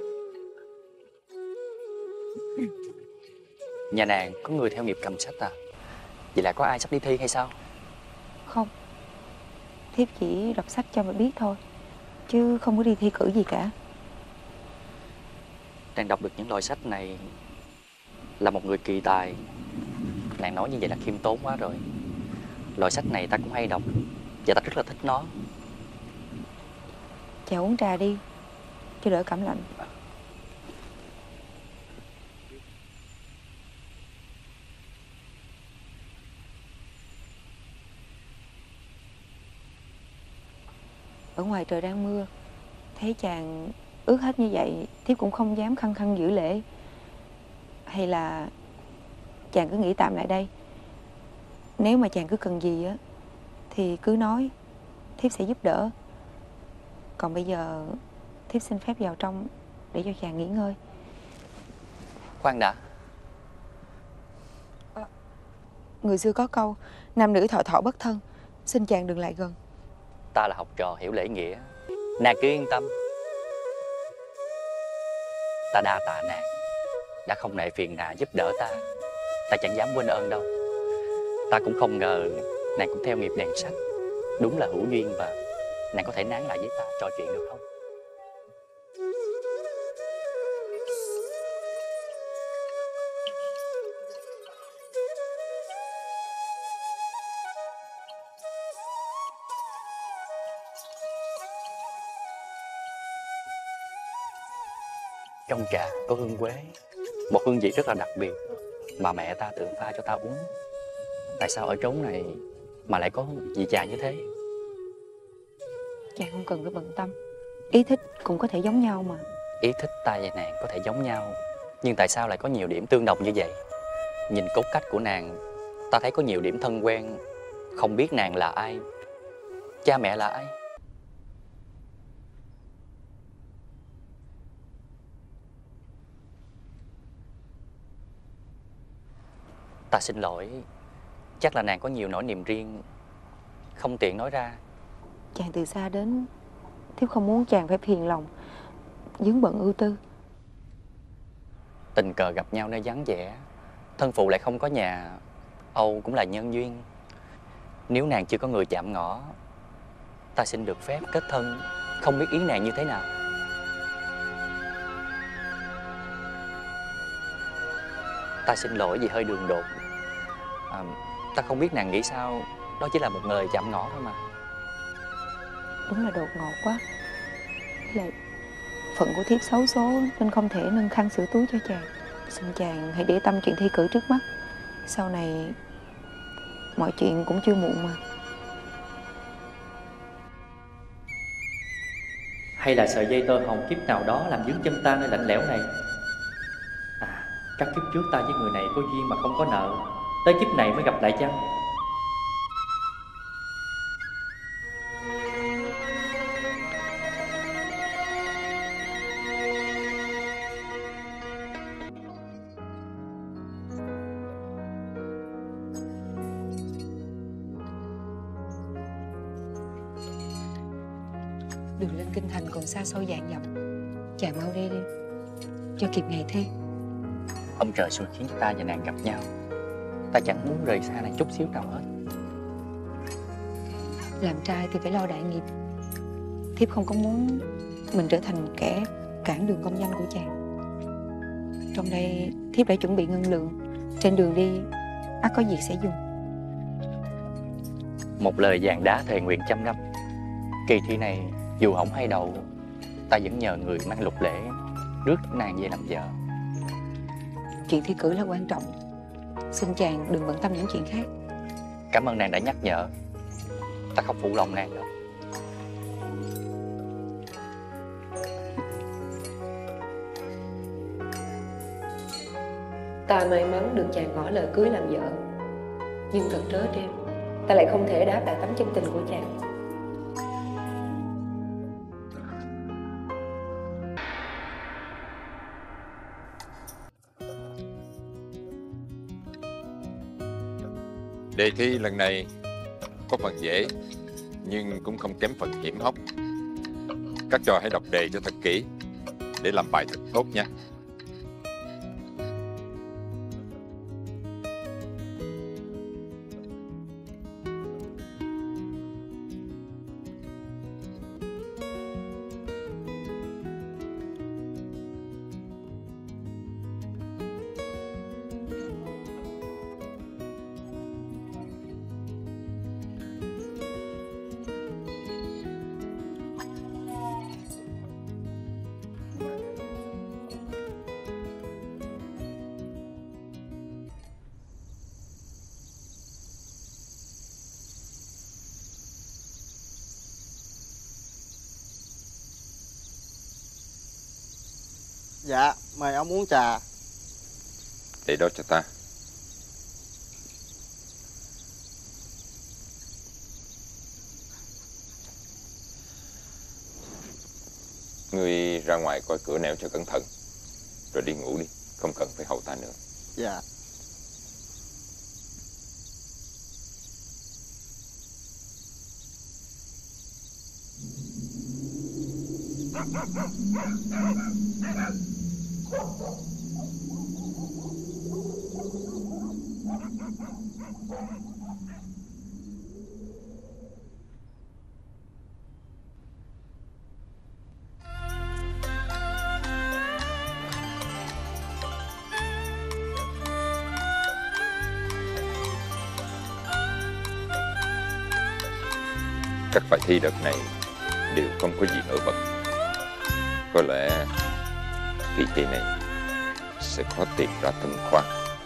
Nhà nàng có người theo nghiệp cầm sách à? Vậy là có ai sắp đi thi hay sao? Không, thiếp chỉ đọc sách cho mà biết thôi, chứ không có đi thi cử gì cả. Nàng đọc được những loại sách này là một người kỳ tài. Nàng nói như vậy là khiêm tốn quá rồi. Loại sách này ta cũng hay đọc và ta rất là thích nó. Chàng uống trà đi, cho đỡ cảm lạnh. Ở ngoài trời đang mưa, thấy chàng ướt hết như vậy, thiếp cũng không dám khăng khăng giữ lễ. Hay là chàng cứ nghỉ tạm lại đây. Nếu mà chàng cứ cần gì á thì cứ nói, thiếp sẽ giúp đỡ. Còn bây giờ thiếp xin phép vào trong để cho chàng nghỉ ngơi. Khoan đã. À, người xưa có câu nam nữ thọ thọ bất thân, xin chàng đừng lại gần. Ta là học trò hiểu lễ nghĩa, nàng cứ yên tâm. Ta đa tạ nàng đã không nể phiền hà giúp đỡ ta. Ta chẳng dám quên ơn đâu. Ta cũng không ngờ nàng cũng theo nghiệp đèn sách. Đúng là hữu duyên. Và nàng có thể nán lại với ta trò chuyện được không? Trong trà có hương quế, một hương vị rất là đặc biệt mà mẹ ta thường pha cho ta uống. Tại sao ở trốn này mà lại có vị trà như thế? Chàng không cần phải bận tâm, ý thích cũng có thể giống nhau mà. Ý thích ta và nàng có thể giống nhau, nhưng tại sao lại có nhiều điểm tương đồng như vậy? Nhìn cốt cách của nàng, ta thấy có nhiều điểm thân quen. Không biết nàng là ai, cha mẹ là ai? Ta xin lỗi, chắc là nàng có nhiều nỗi niềm riêng, không tiện nói ra. Chàng từ xa đến, thiếp không muốn chàng phải phiền lòng, vướng bận ưu tư. Tình cờ gặp nhau nơi vắng vẻ, thân phụ lại không có nhà, âu cũng là nhân duyên. Nếu nàng chưa có người chạm ngõ, ta xin được phép kết thân, không biết ý nàng như thế nào. Ta xin lỗi vì hơi đường đột. à, Ta không biết nàng nghĩ sao, đó chỉ là một lời chạm ngõ thôi mà. Đúng là đột ngột quá. Là phận của thiếp xấu số nên không thể nâng khăn sửa túi cho chàng. Xin chàng hãy để tâm chuyện thi cử trước mắt. Sau này mọi chuyện cũng chưa muộn mà. Hay là sợi dây tơ hồng kiếp nào đó làm dướng chân ta nơi lạnh lẽo này? À, các kiếp trước ta với người này có duyên mà không có nợ, tới kiếp này mới gặp lại chăng? Đường lên kinh thành còn xa xôi vạn dặm, chàng mau đi đi cho kịp ngày thi. Ông trời xui khiến ta và nàng gặp nhau. Ta chẳng muốn rời xa nàng chút xíu nào hết. Làm trai thì phải lo đại nghiệp. Thiếp không có muốn mình trở thành một kẻ cản đường công danh của chàng. Trong đây thiếp đã chuẩn bị ngân lượng, trên đường đi ắt có việc sẽ dùng. Một lời vàng đá thề nguyện trăm năm. Kỳ thi này dù hỏng hay đậu, ta vẫn nhờ người mang lục lễ rước nàng về làm vợ. Chuyện thi cử là quan trọng, xin chàng đừng bận tâm những chuyện khác. Cảm ơn nàng đã nhắc nhở. Ta không phụ lòng nàng đâu. Ta may mắn được chàng ngỏ lời cưới làm vợ, nhưng thật trớ trêu, ta lại không thể đáp lại tấm chân tình của chàng. Đề thi lần này có phần dễ, nhưng cũng không kém phần hiểm hóc. Các trò hãy đọc đề cho thật kỹ để làm bài thật tốt nha. Dạ, mời ông uống trà. Để đó cho ta. Ngươi ra ngoài coi cửa nẻo cho cẩn thận, rồi đi ngủ đi, không cần phải hầu ta nữa. Dạ. Các bài thi đợt này đều không có gì nổi bật. Có lẽ kỳ thi này sẽ khó tìm ra tân khoa.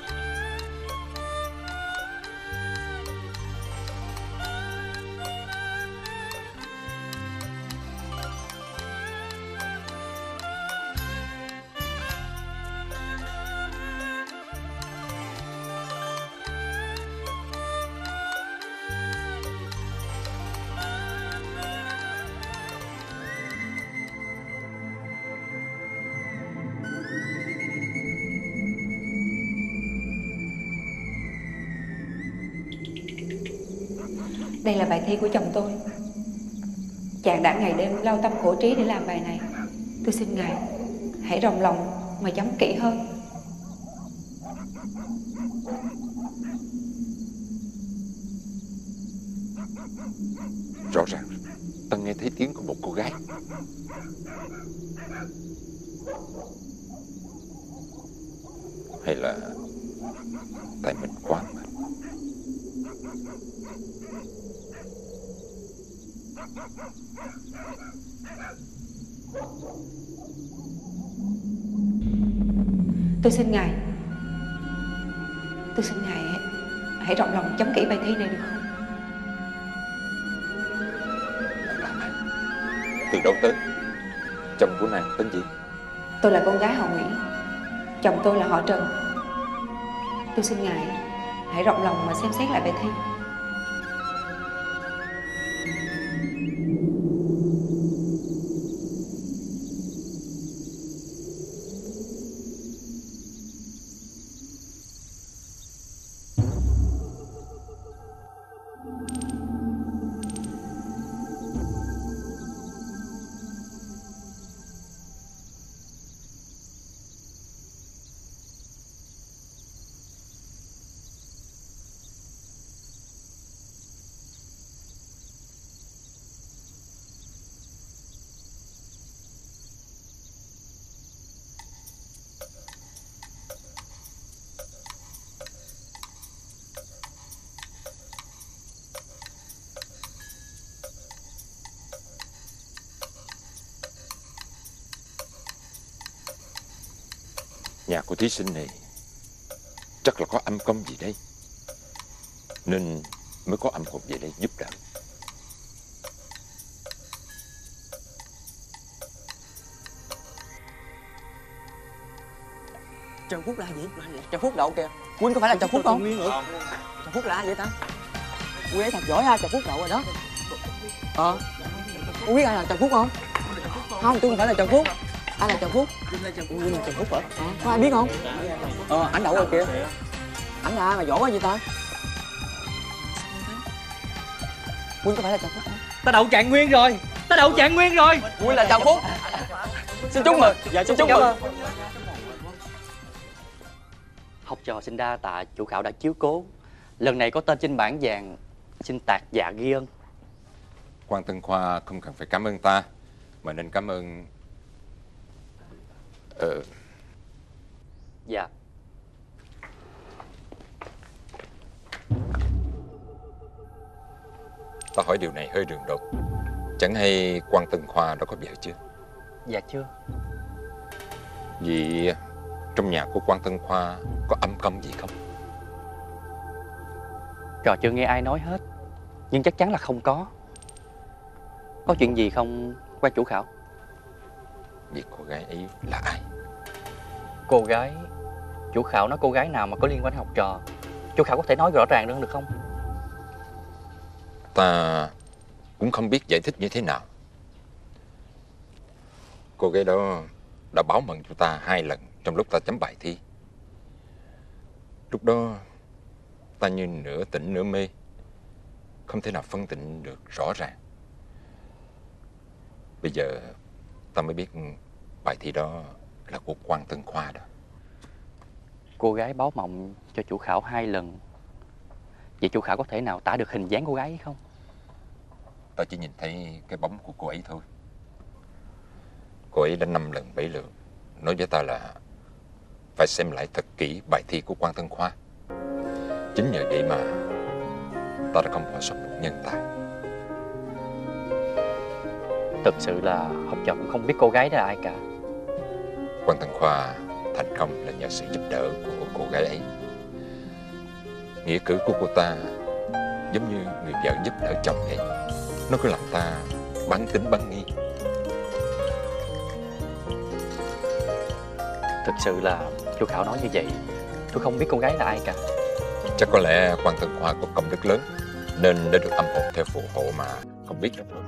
Đây là bài thi của chồng tôi. Chàng đã ngày đêm lao tâm khổ trí để làm bài này. Tôi xin ngài hãy rộng lòng mà chấm kỹ hơn. Rõ ràng ta nghe thấy tiếng của một cô gái. Hay là tại mình quá mệt? Tôi xin ngài Tôi xin ngài hãy rộng lòng chấm kỹ bài thi này được không? Từ đâu tới? Chồng của nàng tên gì? Tôi là con gái họ Nguyễn, chồng tôi là họ Trần. Tôi xin ngài hãy rộng lòng mà xem xét lại bài thi. Nhà của thí sinh này chắc là có âm công gì đây, nên mới có âm hồn về đây giúp đỡ. Trần Phúc là gì? Trần Phúc đậu kìa. Quynh có phải là Trần Phúc không? Trần Phúc là ai vậy ta? Quynh ấy thật giỏi ha, Trần Phúc đậu rồi đó. Ờ Cô biết ai là Trần Phúc không? Không, tôi không phải là Trần Phúc. Ai là Trần Phúc? Quynh là Trần Phúc hả? À, có ai biết không? Ờ, ảnh đậu rồi kìa. Ảnh là ai mà giỏi quá vậy ta? Quynh có phải là Trần Phúc không? Ta đậu Trạng Nguyên rồi. Ta đậu Trạng Nguyên rồi. Quynh là Trần Phúc. Xin chúc mừng. Dạ, xin chúc mừng. Học trò xin đa tạ chủ khảo đã chiếu cố. Lần này có tên trên bảng vàng, xin tạc dạ ghi ơn. Quan Tân Khoa không cần phải cảm ơn ta, mà nên cảm ơn... Ờ... Dạ. Ta hỏi điều này hơi đường đột. Chẳng hay Quan Tân Khoa đã có vợ chưa? Dạ chưa. Vì trong nhà của Quan Tân Khoa có âm công gì không? Trò chưa nghe ai nói hết, nhưng chắc chắn là không có. Có chuyện gì không quan chủ khảo? Vì cô gái ấy là ai? Cô gái? Chủ khảo nói cô gái nào mà có liên quan đến học trò? Chủ khảo có thể nói rõ ràng hơn được không? Ta cũng không biết giải thích như thế nào. Cô gái đó đã báo mừng cho ta hai lần trong lúc ta chấm bài thi. Lúc đó ta như nửa tỉnh nửa mê, không thể nào phân định được rõ ràng. Bây giờ ta mới biết bài thi đó là của Quan Tân Khoa đó. Cô gái báo mộng cho chủ khảo hai lần. Vậy chủ khảo có thể nào tả được hình dáng cô gái ấy không? Ta chỉ nhìn thấy cái bóng của cô ấy thôi. Cô ấy đã năm lần bảy lượt nói với ta là phải xem lại thật kỹ bài thi của Quan Tân Khoa. Chính nhờ vậy mà ta đã không bỏ sót một nhân tài. Thực sự là học trò cũng không biết cô gái đó là ai cả. Quan Tân Khoa thành công là nhờ sự giúp đỡ của cô gái ấy. Nghĩa cử của cô ta giống như người vợ giúp đỡ chồng vậy. Nó cứ làm ta bán tính bán nghi. Thực sự là chủ khảo nói như vậy, tôi không biết cô gái là ai cả. Chắc có lẽ Quan Tân Khoa có công đức lớn nên đã được âm hồn theo phù hộ mà không biết được thôi.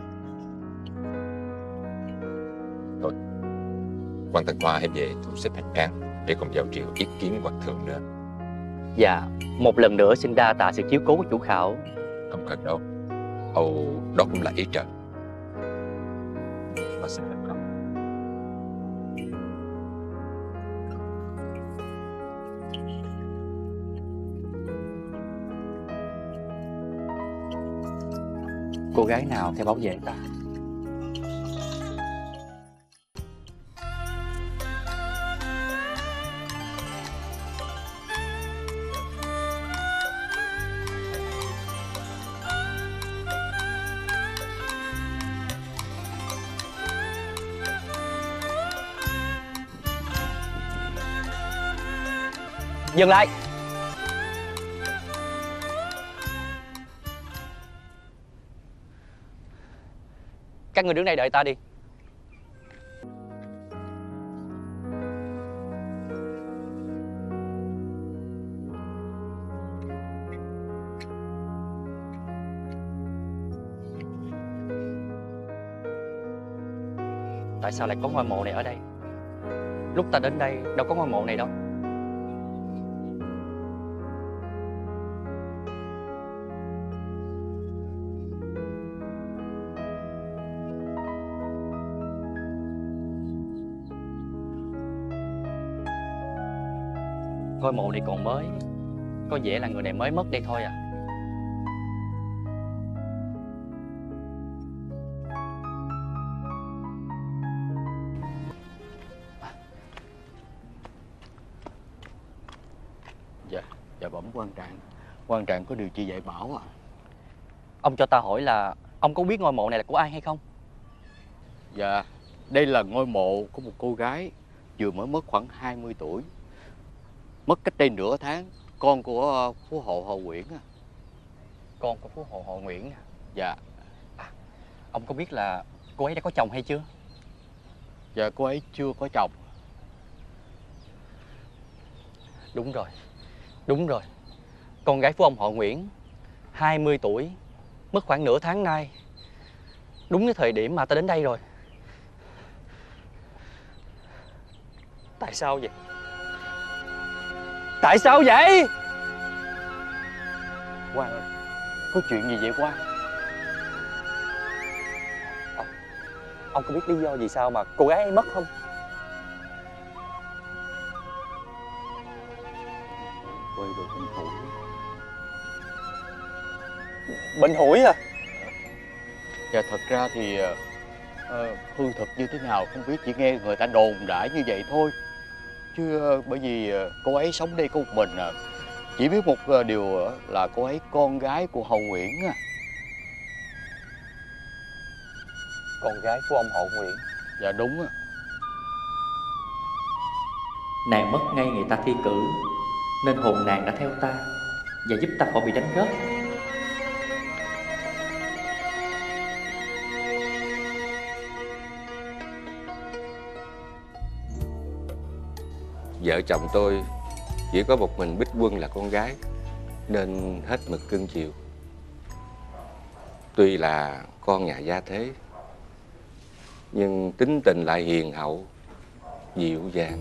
Thôi, Quan Tân Khoa hãy về thu xếp hành trang để cùng vào triều ý kiến hoàng thượng nữa. Dạ, một lần nữa xin đa tạ sự chiếu cố của chủ khảo. Không cần đâu, Âu đó cũng là ý trời. Mà xin phép không. Cô gái nào theo báo về ta? Dừng lại. Các người đứng đây đợi ta đi. Tại sao lại có ngôi mộ này ở đây? Lúc ta đến đây đâu có ngôi mộ này đâu. Ngôi mộ này còn mới, có vẻ là người này mới mất đây thôi à. Dạ, dạ bẩm quan trạng. Quan trạng có điều chi dạy bảo à? Ông cho ta hỏi là ông có biết ngôi mộ này là của ai hay không? Dạ, đây là ngôi mộ của một cô gái vừa mới mất khoảng hai mươi tuổi. mất cách đây nửa tháng. Con của phú hộ họ Nguyễn. Con của phú hộ họ Nguyễn? Dạ. À, ông có biết là cô ấy đã có chồng hay chưa? Dạ, cô ấy chưa có chồng. Đúng rồi, đúng rồi. Con gái của ông họ Nguyễn, hai mươi tuổi, mất khoảng nửa tháng nay. Đúng cái thời điểm mà ta đến đây rồi. Tại sao vậy? Tại sao vậy? Quang ơi, có chuyện gì vậy Quang? Ông, ông có biết lý do vì sao mà cô gái ấy mất không? Cô ấy bị bệnh phổi. Bệnh phổi à? Dạ, thật ra thì uh, hư thực như thế nào không biết, chỉ nghe người ta đồn đại như vậy thôi. Chứ uh, bởi vì uh, cô ấy sống đây có một mình à. Chỉ biết một uh, điều uh, là cô ấy con gái của Hậu Nguyễn à. Con gái của ông Hậu Nguyễn? Dạ đúng á. Nàng mất ngay ngày ta thi cử, nên hồn nàng đã theo ta và giúp ta khỏi bị đánh rớt. Vợ chồng tôi chỉ có một mình Bích Quân là con gái, nên hết mực cưng chiều. Tuy là con nhà gia thế, nhưng tính tình lại hiền hậu, dịu dàng.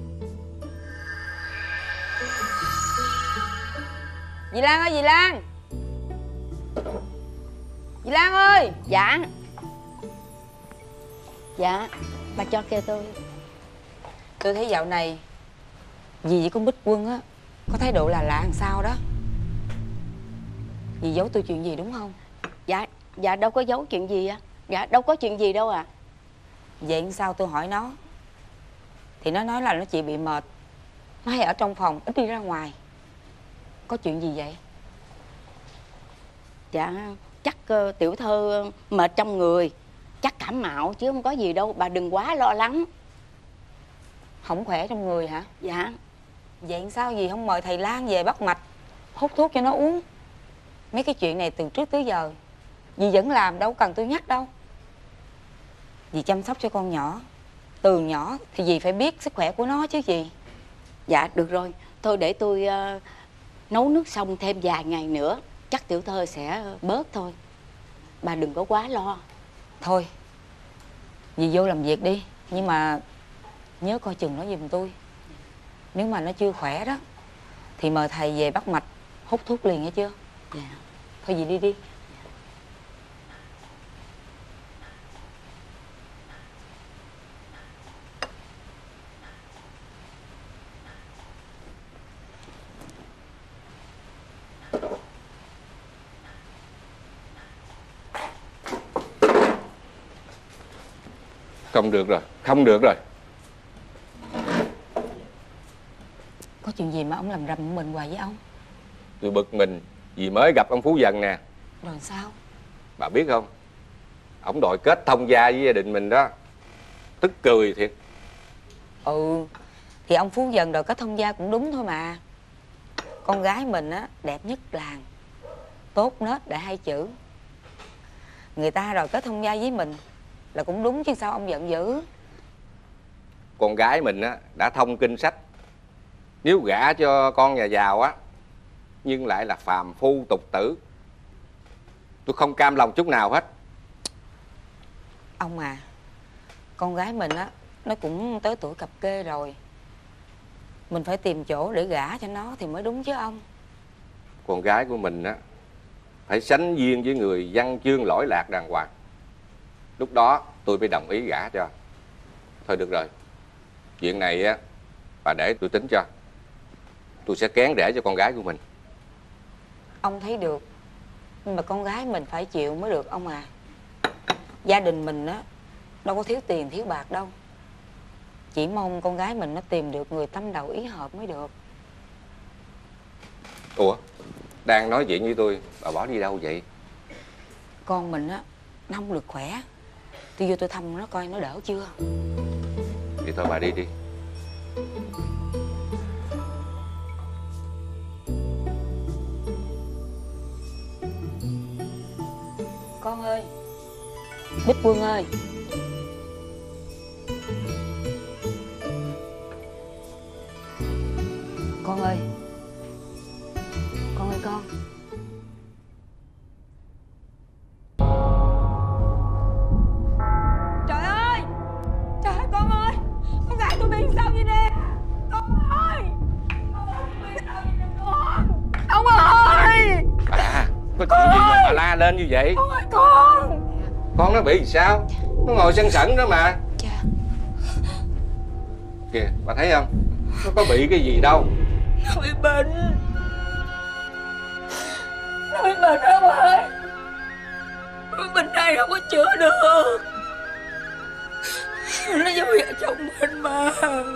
Dì Lan ơi, dì Lan. Dì Lan ơi. Dạ. Dạ, bà cho kêu tôi. Tôi thấy dạo này dì với con Bích Quân á có thái độ là lạ làm sao đó. Dì giấu tôi chuyện gì đúng không? Dạ, dạ đâu có giấu chuyện gì á. Dạ đâu có chuyện gì đâu à. Vậy sao tôi hỏi nó thì nó nói là nó chỉ bị mệt, nó hay ở trong phòng ít đi ra ngoài. Có chuyện gì vậy? Dạ chắc uh, tiểu thơ mệt trong người, chắc cảm mạo chứ không có gì đâu. Bà đừng quá lo lắng. Không khỏe trong người hả? Dạ. Vậy sao dì không mời thầy Lan về bắt mạch, hút thuốc cho nó uống? Mấy cái chuyện này từ trước tới giờ dì vẫn làm, đâu cần tôi nhắc đâu. Dì chăm sóc cho con nhỏ, từ nhỏ thì dì phải biết sức khỏe của nó chứ gì. Dạ được rồi, thôi để tôi uh, nấu nước xong thêm vài ngày nữa, chắc tiểu thơ sẽ bớt thôi. Bà đừng có quá lo. Thôi dì vô làm việc đi, nhưng mà nhớ coi chừng nó giùm tôi. Nếu mà nó chưa khỏe đó thì mời thầy về bắt mạch, hút thuốc liền, nghe chưa? Dạ. Thôi dì đi đi. Không được rồi, không được rồi. Có chuyện gì mà ông làm rầm mình hoài với ông? Tôi bực mình vì mới gặp ông Phú Dần nè. Rồi sao? Bà biết không, ổng đòi kết thông gia với gia đình mình đó. Tức cười thiệt. Ừ, thì ông Phú Dần đòi kết thông gia cũng đúng thôi mà. Con gái mình á đẹp nhất làng, tốt nết để hai chữ. Người ta đòi kết thông gia với mình là cũng đúng chứ sao ông giận dữ? Con gái mình á đã thông kinh sách, nếu gả cho con nhà giàu á nhưng lại là phàm phu tục tử, tôi không cam lòng chút nào hết. Ông à, con gái mình á nó cũng tới tuổi cập kê rồi, mình phải tìm chỗ để gả cho nó thì mới đúng chứ ông. Con gái của mình á phải sánh duyên với người văn chương lỗi lạc đàng hoàng, lúc đó tôi mới đồng ý gả cho. Thôi được rồi, chuyện này á bà để tôi tính cho. Tôi sẽ kén rễ cho con gái của mình. Ông thấy được, nhưng mà con gái mình phải chịu mới được ông à. Gia đình mình á đâu có thiếu tiền thiếu bạc đâu. Chỉ mong con gái mình nó tìm được người tâm đầu ý hợp mới được. Ủa, đang nói chuyện với tôi, bà bỏ đi đâu vậy? Con mình á nó không được khỏe, tôi vô tôi thăm nó coi nó đỡ chưa. Thì thôi bà đi đi. Bích Quân ơi. Con ơi. Con ơi con. Trời ơi. Trời ơi con ơi. Con gái tôi bị sao vậy nè. Con ơi. Con bị sao vậy nè con. Ông ơi. Bà, có chuyện gì mà bà la lên như vậy? Ông ơi con. Con nó bị gì sao? Nó ngồi sân sẩn đó mà. Cha. Kìa, bà thấy không? Nó có bị cái gì đâu. Nó bị bệnh. Nó bị bệnh ông ơi. Cái bệnh này không có chữa được. Nó giống vợ chồng mình mà.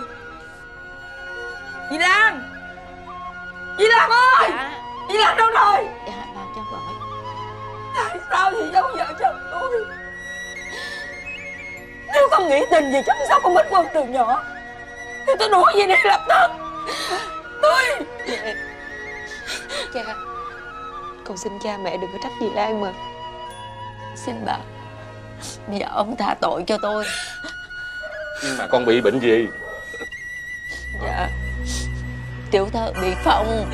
Dì Lan. Dì Lan ơi. Dạ. Dì Lan đâu rồi? Dạ, bà cho gọi. Tại sao thì giống vợ chồng tôi? Nếu không nghĩ tình gì chăm sóc con Bích Quân từ nhỏ thì tôi đuổi gì đi lập tức. Tôi Dạ. Cha, con xin cha mẹ đừng có trách dì Lan mà. Xin bà, bây giờ ông tha tội cho tôi. Nhưng mà con bị bệnh gì? Dạ, tiểu thơ bị phong.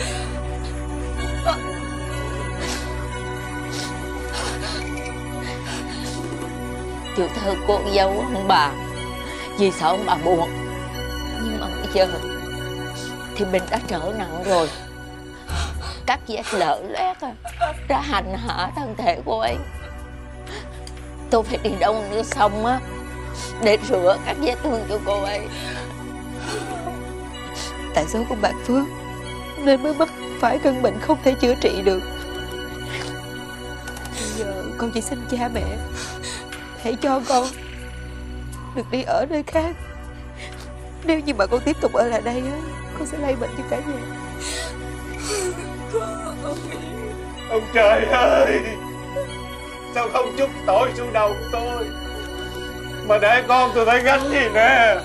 Tiểu thơ con dâu ông bà, vì sợ ông bà buồn. Nhưng mà bây giờ thì mình đã trở nặng rồi. Các vết lở loét đã hành hạ thân thể của ấy. Tôi phải đi đâu nữa xong á để rửa các vết thương cho cô ấy. Tại số con bạc phước nên mới mắc phải cơn bệnh không thể chữa trị được. Bây giờ con chỉ xin cha mẹ hãy cho con được đi ở nơi khác. Nếu như mà con tiếp tục ở lại đây á, con sẽ lây bệnh cho cả nhà. Ông trời ơi, sao không chút tội xuống đầu của tôi mà để con tôi phải gánh gì nè.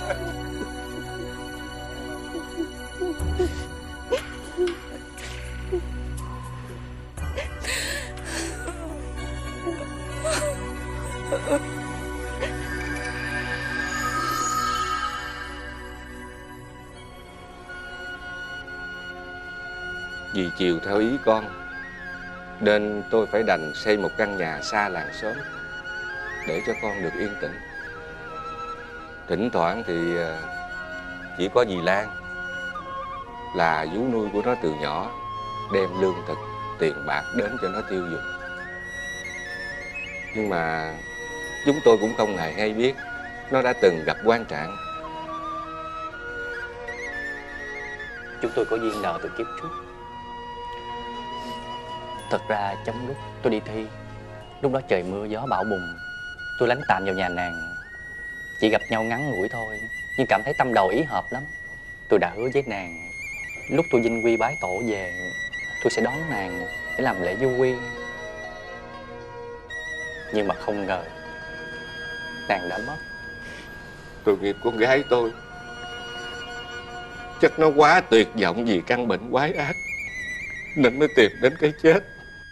Vì chiều theo ý con nên tôi phải đành xây một căn nhà xa làng xóm để cho con được yên tĩnh. Thỉnh thoảng thì chỉ có dì Lan là vú nuôi của nó từ nhỏ đem lương thực, tiền bạc đến cho nó tiêu dùng. Nhưng mà chúng tôi cũng không hề hay biết nó đã từng gặp quan trạng. Chúng tôi có duyên nợ từ kiếp trước. Thật ra trong lúc tôi đi thi, lúc đó trời mưa gió bão bùng, tôi lánh tạm vào nhà nàng. Chỉ gặp nhau ngắn ngủi thôi, nhưng cảm thấy tâm đầu ý hợp lắm. Tôi đã hứa với nàng, lúc tôi vinh quy bái tổ về, tôi sẽ đón nàng để làm lễ du quy. Nhưng mà không ngờ nàng đã mất. Tội nghiệp con gái tôi, chắc nó quá tuyệt vọng vì căn bệnh quái ác nên mới tìm đến cái chết.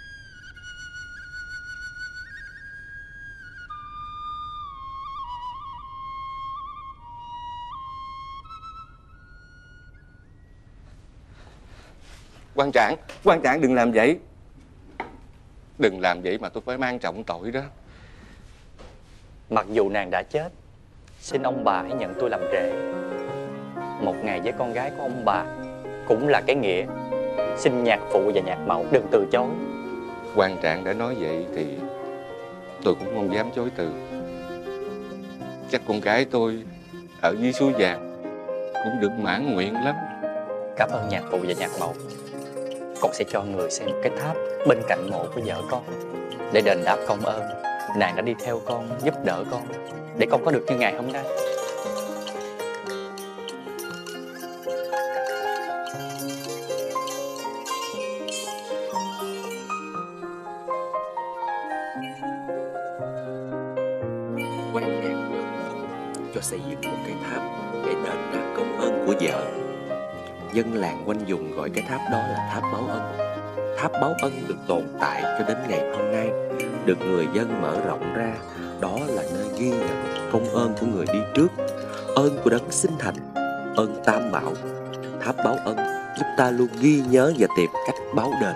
Quan Trạng, Quan Trạng đừng làm vậy. Đừng làm vậy mà tôi phải mang trọng tội đó. Mặc dù nàng đã chết, xin ông bà hãy nhận tôi làm rể. Một ngày với con gái của ông bà cũng là cái nghĩa. Xin nhạc phụ và nhạc mẫu đừng từ chối. Quan Trạng đã nói vậy thì tôi cũng không dám chối từ. Chắc con gái tôi ở dưới suối vàng cũng được mãn nguyện lắm. Cảm ơn nhạc phụ và nhạc mẫu. Con sẽ cho người xem cái tháp bên cạnh mộ của vợ con để đền đáp công ơn nàng đã đi theo con, giúp đỡ con để con có được như ngày hôm nay. Quan Nhạc cho xây dựng một cái tháp để đền đáp công ơn của vợ. Dân làng quanh vùng gọi cái tháp đó là tháp báo ân. Tháp báo ân được tồn tại cho đến ngày hôm nay, được người dân mở rộng ra, Đó là nơi ghi nhận công ơn của người đi trước, ơn của đấng sinh thành, ơn tam bảo. Tháp báo ân giúp ta luôn ghi nhớ và tìm cách báo đền.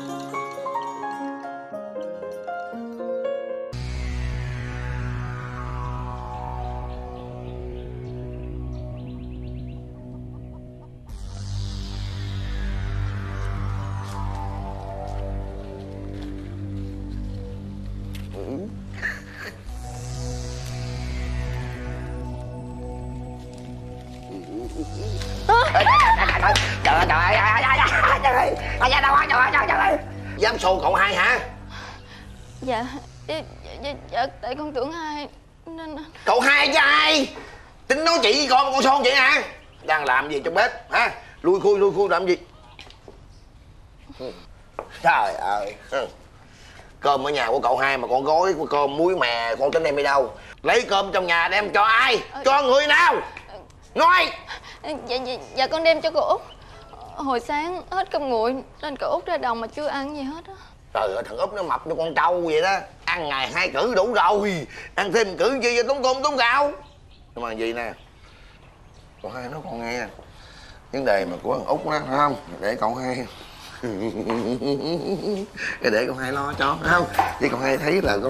Trời ơi, trời ơi, trời ơi, trời ơi, đâu rồi, trời ơi, trời ơi. Dám xô cậu hai hả? Dạ, dạ, dạ, dạ, tại con tưởng ai nên... Cậu hai với ai? Tính nói chị với con, con xô chị hả? Đang làm gì trong bếp, hả? Lui khui, lui khui làm gì? Trời ơi. Cơm ở nhà của cậu hai mà con gói cơm muối mè con tính đem đi đâu? Lấy cơm trong nhà đem cho ai? Cho người nào? Nói. Dạ, dạ, dạ con đem cho cô Út. Hồi sáng hết cơm nguội nên cậu Út ra đồng mà chưa ăn gì hết á. Trời ơi, thằng Út nó mập như con trâu vậy đó. Ăn ngày hai cử đủ rồi. Ăn thêm cử gì cho tốn cơm tốn gạo. Nhưng mà gì nè, cậu hai nói con nghe, vấn đề mà của thằng Út đó phải không? Để cậu hai cái để cậu hai lo cho phải không? Chứ cậu hai thấy là con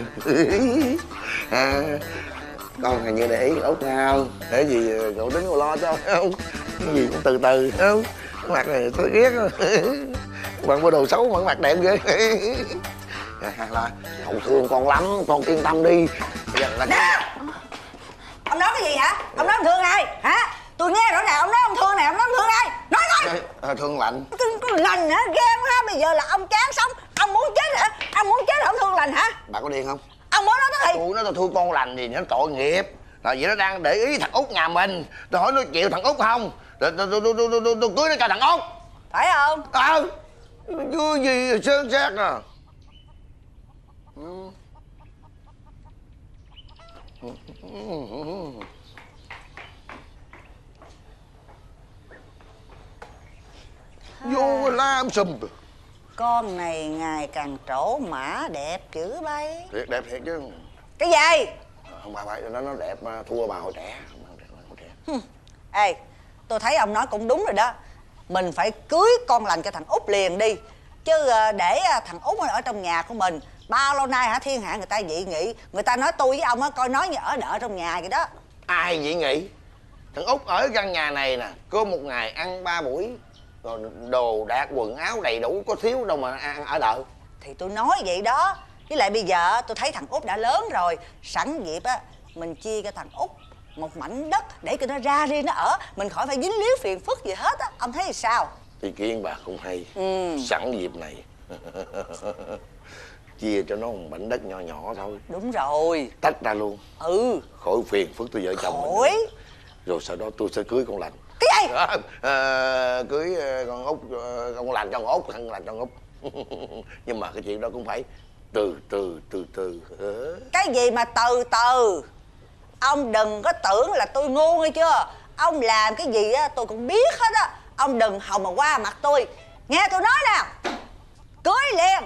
à, con hình như để ý Út nào để gì cậu tính cậu lo cho phải không? Cái gì cũng từ từ phải không? Cái mặt này tôi ghét bằng bộ đồ xấu mà cái mặt đẹp ghê. Hay là cậu thương con lắm, con yên tâm đi. Là... Nè, ông nói cái gì hả? Ông nói ông thương ai hả? Tôi nghe rõ ràng ông nói ông thương này, ông nói ông thương ai? Nói thôi. À, thương lạnh. Thương lành hả? Ghê quá. Bây giờ là ông chán sống, ông muốn chết hả? Ông muốn chết ông thương lành hả? Bà có điên không? Ông mới nói cái gì? Tôi nói tôi thương con lành gì nó tội nghiệp. Là vì nó đang để ý thằng Út nhà mình. Tôi hỏi nó chịu thằng Út không? Tôi tôi tôi tôi tôi tôi cưới nó cho thằng Út. Phải không? Ờ. Chưa gì sơn sát à. Vô làm sùm. Con này ngày càng trổ mã đẹp chữ bay. Thiệt đẹp thiệt chứ. Cái gì? Không bà phải nó đẹp thua bà hồi trẻ. Ê, tôi thấy ông nói cũng đúng rồi đó. Mình phải cưới con lành cho thằng Út liền đi. Chứ để thằng Út ở trong nhà của mình bao lâu nay hả, thiên hạ người ta dị nghị. Người ta nói tôi với ông á coi nói như ở đợ trong nhà vậy đó. Ai dị nghị? Thằng Út ở căn nhà này nè, có một ngày ăn ba buổi. Rồi đồ đạc quần áo đầy đủ, có thiếu đâu mà ăn ở đợ. Thì tôi nói vậy đó. Với lại bây giờ tôi thấy thằng Út đã lớn rồi. Sẵn dịp á, mình chia cho thằng Út một mảnh đất để cho nó ra riêng nó ở. Mình khỏi phải dính líu phiền phức gì hết á. Ông thấy thì sao? Ý kiến bà cũng hay. Ừ. Sẵn dịp này chia cho nó một mảnh đất nhỏ nhỏ thôi. Đúng rồi. Tách ra luôn. Ừ. Khỏi phiền phức tôi vợ chồng mình. Khỏi. Rồi sau đó tôi sẽ cưới con lành. Cái gì? À, à, cưới con Út, con lành cho con Út, thằng lành cho con Út. Nhưng mà cái chuyện đó cũng phải từ từ từ từ. Cái gì mà từ từ? Ông đừng có tưởng là tôi ngu nghe chưa? Ông làm cái gì á tôi cũng biết hết á. Ông đừng hòng mà qua mặt tôi. Nghe tôi nói nè, cưới liền.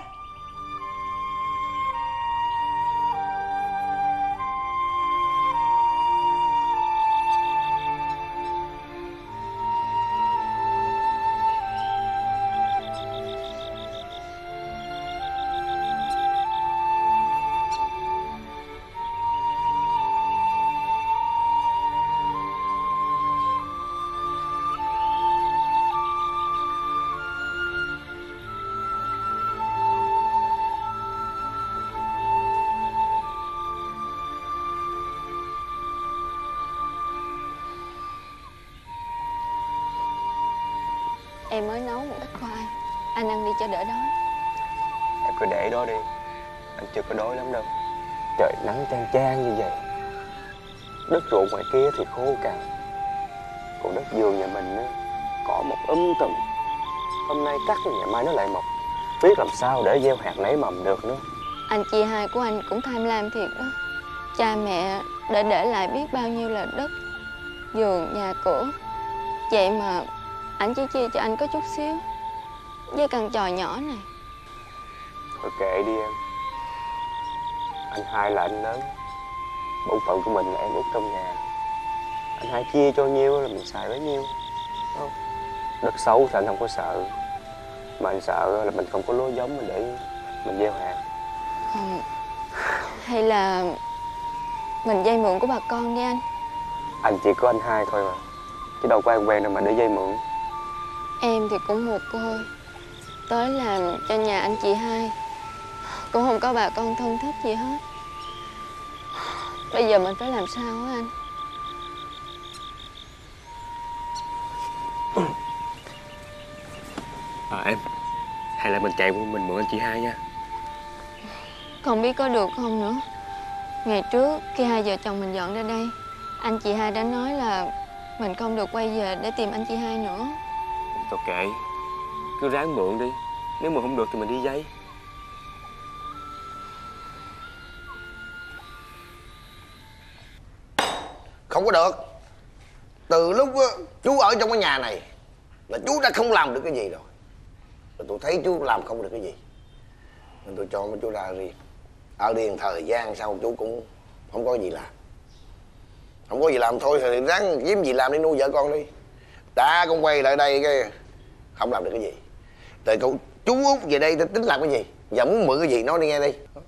Em mới nấu một ít khoai, anh ăn đi cho đỡ đói. Em cứ để đó đi, anh chưa có đói lắm đâu. Trời nắng chang chang như vậy, đất ruộng ngoài kia thì khô cằn, còn đất vườn nhà mình á cỏ mọc um tùm. Hôm nay cắt ngày mai nó lại mọc, biết làm sao để gieo hạt nảy mầm được nữa. Anh chị hai của anh cũng tham lam thiệt đó. Cha mẹ đã để lại biết bao nhiêu là đất, vườn, nhà cửa. Vậy mà anh chỉ chia cho anh có chút xíu, với căn tròi nhỏ này. Thôi kệ đi em. Anh hai là anh lớn, bổn phận của mình là em út trong nhà. Anh hai chia cho nhiêu là mình xài bấy nhiêu, đúng không? Đất xấu thì anh không có sợ, mà anh sợ là mình không có lúa giống mình để mình gieo hạt. Ừ. Hay là mình vay mượn của bà con đi anh. Anh chỉ có anh hai thôi mà, chứ đâu có ai quen đâu mà để vay mượn. Em thì cũng một cô, tới làm cho nhà anh chị hai, cũng không có bà con thân thích gì hết. Bây giờ mình phải làm sao á anh? À em, hay là mình chạy qua mình mượn anh chị hai nha. Không biết có được không nữa. Ngày trước khi hai vợ chồng mình dọn ra đây, anh chị hai đã nói là mình không được quay về để tìm anh chị hai nữa. Thôi kệ, cứ ráng mượn đi. Nếu mà không được thì mình đi vay. Không có được. Từ lúc chú ở trong cái nhà này là chú đã không làm được cái gì rồi. Rồi tôi thấy chú làm không được cái gì, nên tôi cho mấy chú ra riêng. Ở riêng thời gian sau chú cũng không có gì làm. Không có gì làm thôi thì ráng kiếm gì làm để nuôi vợ con đi. Đã con quay lại đây cái không làm được cái gì. Rồi cậu chú Út về đây tính làm cái gì? Giờ muốn mượn cái gì nói đi nghe đi.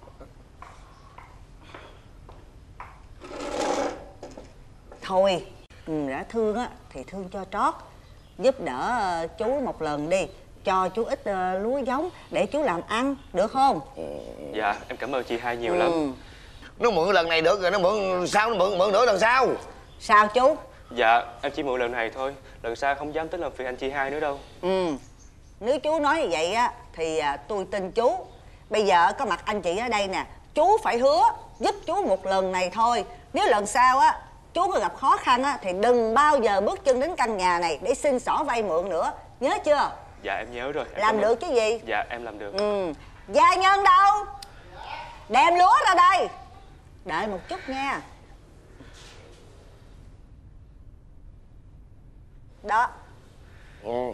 Thôi, đã thương á thì thương cho trót. Giúp đỡ chú một lần đi, cho chú ít uh, lúa giống để chú làm ăn, được không? Dạ, em cảm ơn chị hai nhiều ừ. lắm. Nó mượn lần này được rồi, nó mượn sao nó mượn mượn nữa lần sau. Sao chú? Dạ, em chỉ mượn lần này thôi. Lần sau không dám tính làm phiền anh chị hai nữa đâu. Ừ. Nếu chú nói như vậy á thì à, tôi tin chú. Bây giờ có mặt anh chị ở đây nè, chú phải hứa giúp chú một lần này thôi. Nếu lần sau á chú có gặp khó khăn á thì đừng bao giờ bước chân đến căn nhà này để xin xỏ vay mượn nữa, nhớ chưa? Dạ em nhớ rồi. Em làm được chứ gì? Dạ em làm được. Ừ. Gia nhân đâu? Đem lúa ra đây. Đợi một chút nha. Đó. Ừ.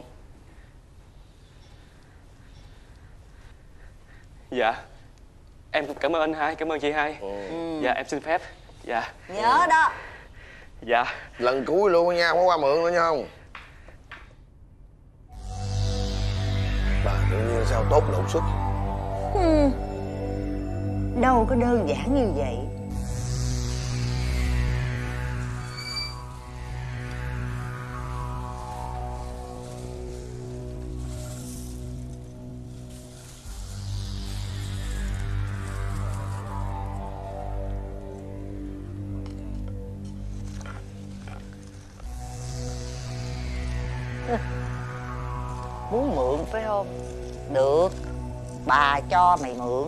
Dạ. Em cũng cảm ơn anh hai, cảm ơn chị hai. Ừ. Dạ em xin phép. Dạ. Nhớ đó. Dạ. Lần cuối luôn nha, không có qua mượn nữa nha không? Bà tự nhiên sao tốt đột xuất. Ừ. Đâu có đơn giản như vậy. Muốn mượn phải không? Được, bà cho mày mượn.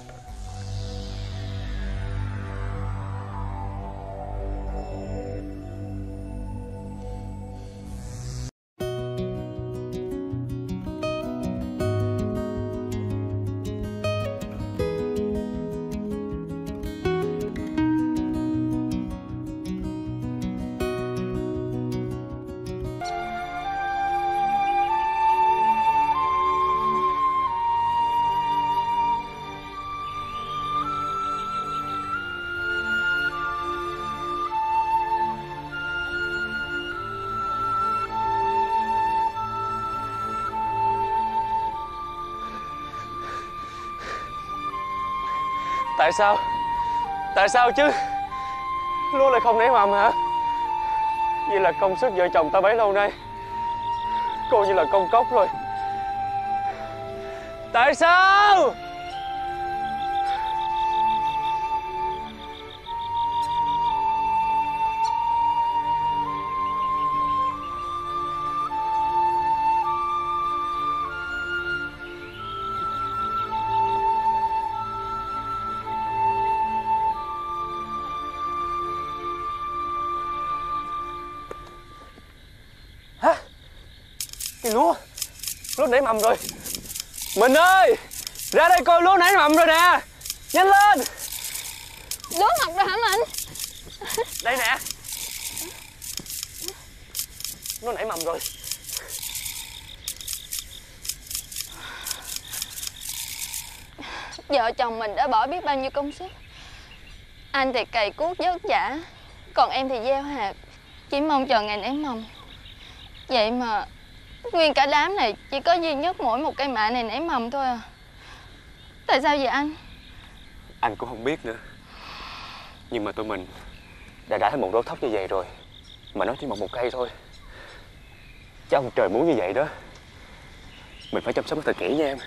Tại sao? Tại sao chứ? Lúa lại không nảy mầm hả? Vậy là công sức vợ chồng ta bấy lâu nay coi như là công cốc rồi. Tại sao? Cái lúa Lúa nảy mầm rồi. Mình ơi, ra đây coi lúa nảy mầm rồi nè. Nhanh lên. Lúa mọc rồi hả mình? Đây nè. Nó nảy mầm rồi. Vợ chồng mình đã bỏ biết bao nhiêu công sức Anh thì cày cuốc vất vả, còn em thì gieo hạt, chỉ mong chờ ngày nảy mầm. Vậy mà nguyên cả đám này chỉ có duy nhất mỗi một cây mạ này nảy mầm thôi à. Tại sao vậy anh? Anh cũng không biết nữa. Nhưng mà tụi mình đã đã thành một đôi thóc như vậy rồi, mà nó chỉ mọc một cây thôi. Chứ ông trời muốn như vậy đó. Mình phải chăm sóc nó thật kỹ nha em.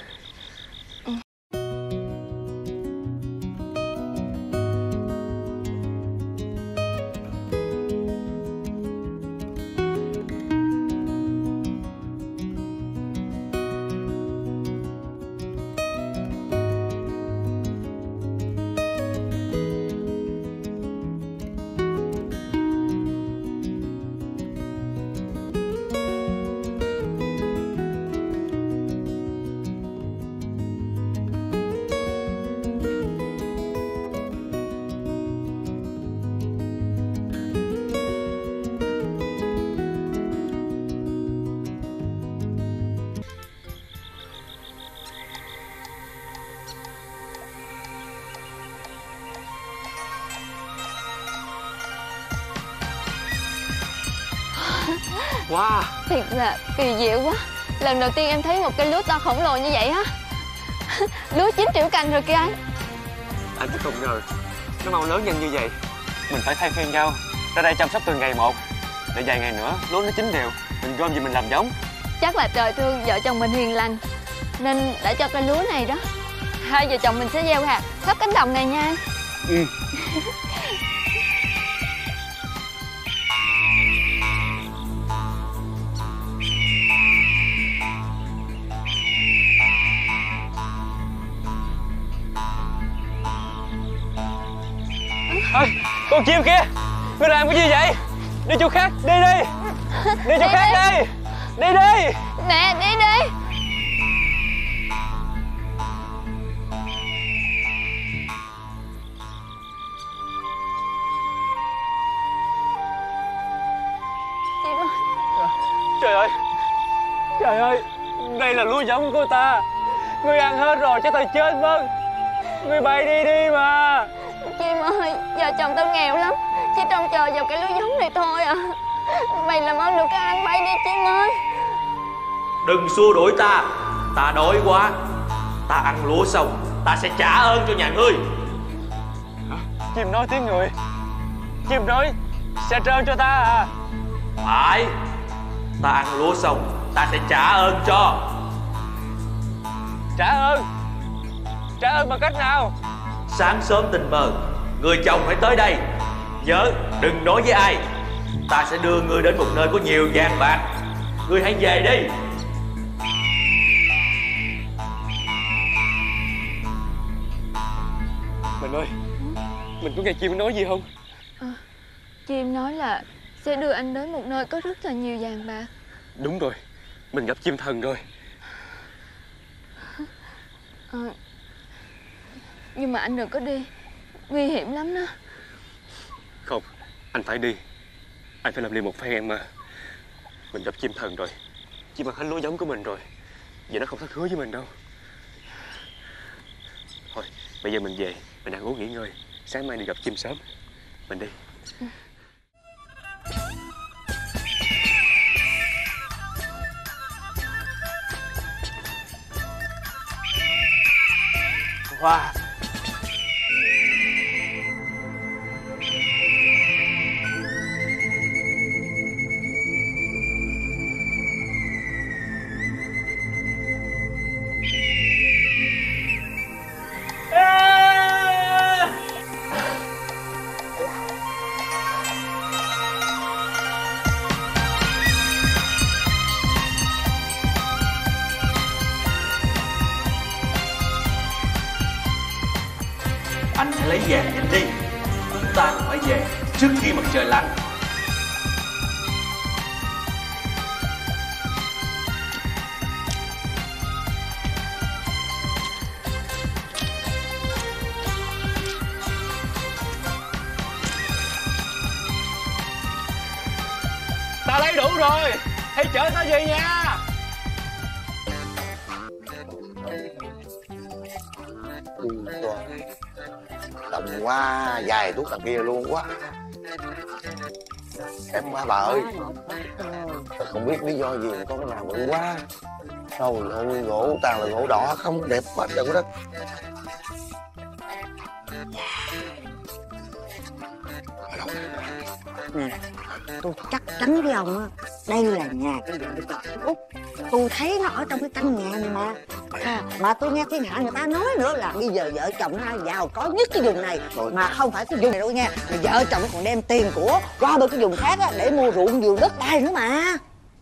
Wow, thiệt là kỳ diệu quá. Lần đầu tiên em thấy một cây lúa to khổng lồ như vậy á. Lúa chín triệu cành rồi kìa anh. Anh cũng không ngờ nó mau lớn nhanh như vậy. Mình phải thay phiên nhau ra đây chăm sóc từng ngày một, để vài ngày nữa lúa nó chín đều, mình gom gì mình làm giống. Chắc là trời thương vợ chồng mình hiền lành nên đã cho cây lúa này đó. Hai vợ chồng mình sẽ gieo hạt khắp cánh đồng này nha anh. Ừ. Ê, con chim kia, ngươi làm cái gì vậy? Đi chỗ khác, đi đi. Đi chỗ khác đi. Đi đi. Nè, đi đi. Chim ơi. Trời ơi, trời ơi, đây là lúa giống của ta. Ngươi ăn hết rồi chắc ta chết mất. Ngươi bay đi đi mà. Chim ơi, vợ chồng tao nghèo lắm, chỉ trông chờ vào cái lúa giống này thôi à. Mày làm ơn được các anh bay đi Chim ơi. Đừng xua đuổi ta, ta đói quá. Ta ăn lúa xong, ta sẽ trả ơn cho nhà ngươi. Chim nói tiếng người. Chim nói sẽ trả ơn cho ta à? Phải, ta ăn lúa xong, ta sẽ trả ơn cho. Trả ơn? Trả ơn bằng cách nào? Sáng sớm tình mờ, người chồng phải tới đây. Nhớ, đừng nói với ai. Ta sẽ đưa ngươi đến một nơi có nhiều vàng bạc. Ngươi hãy về đi. Mình ơi, mình có nghe chim nói gì không? À, chim nói là sẽ đưa anh đến một nơi có rất là nhiều vàng bạc. Đúng rồi, mình gặp chim thần rồi. À, nhưng mà anh đừng có đi, nguy hiểm lắm đó. Không, anh phải đi. Anh phải làm liền một phen em mà. Mình gặp chim thần rồi, chim ăn hết lúa giống của mình rồi. Vậy nó không thất hứa với mình đâu. Thôi, bây giờ mình về, mình ăn uống nghỉ ngơi. Sáng mai đi gặp chim sớm. Mình đi. Ừ. Wow. Anh hãy lấy vàng nhanh đi. Chúng ta phải về trước khi mặt trời lặn. Ta lấy đủ rồi, hãy chở ta về nhà. động quá, dài thuốc đằng kia luôn quá. Em quá bà ơi, không biết lý do gì mà có cái nào bự quá. Trời ơi, gỗ toàn là gỗ đỏ không, đẹp quá trời đất. Nè, tôi chắc chắn với ông á, đây là nhà của vợ chồng Út. Tôi thấy nó ở trong cái căn nhà này mà. À, mà tôi nghe thiên hạ người ta nói nữa là bây giờ vợ chồng nó giàu có nhất cái vùng này. Mà không phải cái vùng này đâu nha, mà vợ chồng nó còn đem tiền của qua bên cái vùng khác á, để mua ruộng vườn đất đai nữa mà.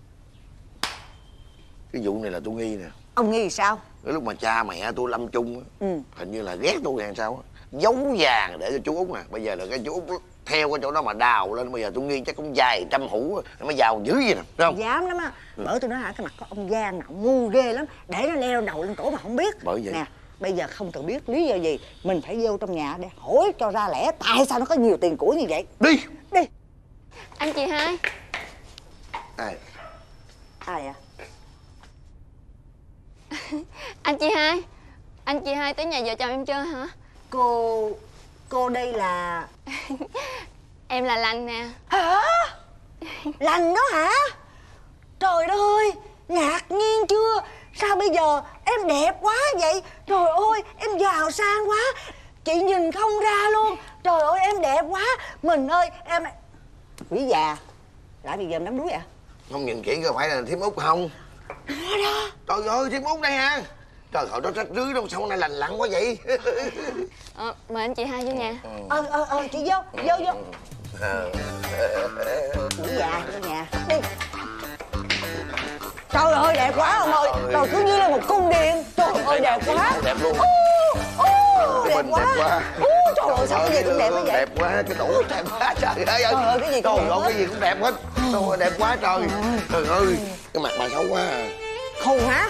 Cái vụ này là tôi nghi nè. Ông nghi sao? Cái lúc mà cha mẹ tôi lâm chung á, ừ. hình như là ghét tôi hay sao á, giấu vàng để cho chú Út nè. Bây giờ là cái chú Út theo cái chỗ đó mà đào lên, bây giờ tôi nghi chắc cũng vài trăm hũ nó mới giàu dữ vậy nè, đúng không? Dám lắm á. ừ. Bởi tôi nói hả, cái mặt có ông Giang nào ngu ghê lắm, để nó leo đầu lên cổ mà không biết. Bởi vậy nè, bây giờ không cần biết lý do gì, mình phải vô trong nhà để hỏi cho ra lẽ tại sao nó có nhiều tiền của như vậy. Đi đi. Anh chị hai. Ai? Ai à? Anh chị hai, anh chị hai tới nhà vợ chồng em chơi hả? Cô... cô đây là... Em là Lành nè. Hả? Lành đó hả? Trời đất ơi, ngạc nhiên chưa? Sao bây giờ em đẹp quá vậy? Trời ơi, em giàu sang quá, chị nhìn không ra luôn. Trời ơi, em đẹp quá. Mình ơi, em... Quỷ già, lại bây giờ em đắm đuối à? Không nhìn kỹ có phải là Thím Út không? Đó đó. Trời ơi, Thím Út đây hả? Trời ơi, nó rách rưới đâu, sao nay lành lặn quá vậy? Ờ, mời anh chị hai vô nhà. Ờ, ờ, ờ, chị vô, vô, vô. Quỷ già, vô nhà, đi. Trời ơi, đẹp quá ông ơi. Trời, cứ như là một cung điện. Trời ơi, đẹp quá. Đẹp luôn. Ô, đẹp Mình quá. đẹp quá. Ô, trời ơi, sao cái gì cũng đẹp quá vậy? Đẹp quá, cái tủ đẹp quá trời ơi. Trời ơi, cái gì cũng trời đẹp ơi, hết. cái gì cũng đẹp hết. Trời ơi, đẹp quá trời. Trời ơi, cái mặt bà xấu quá à. Khùng hả?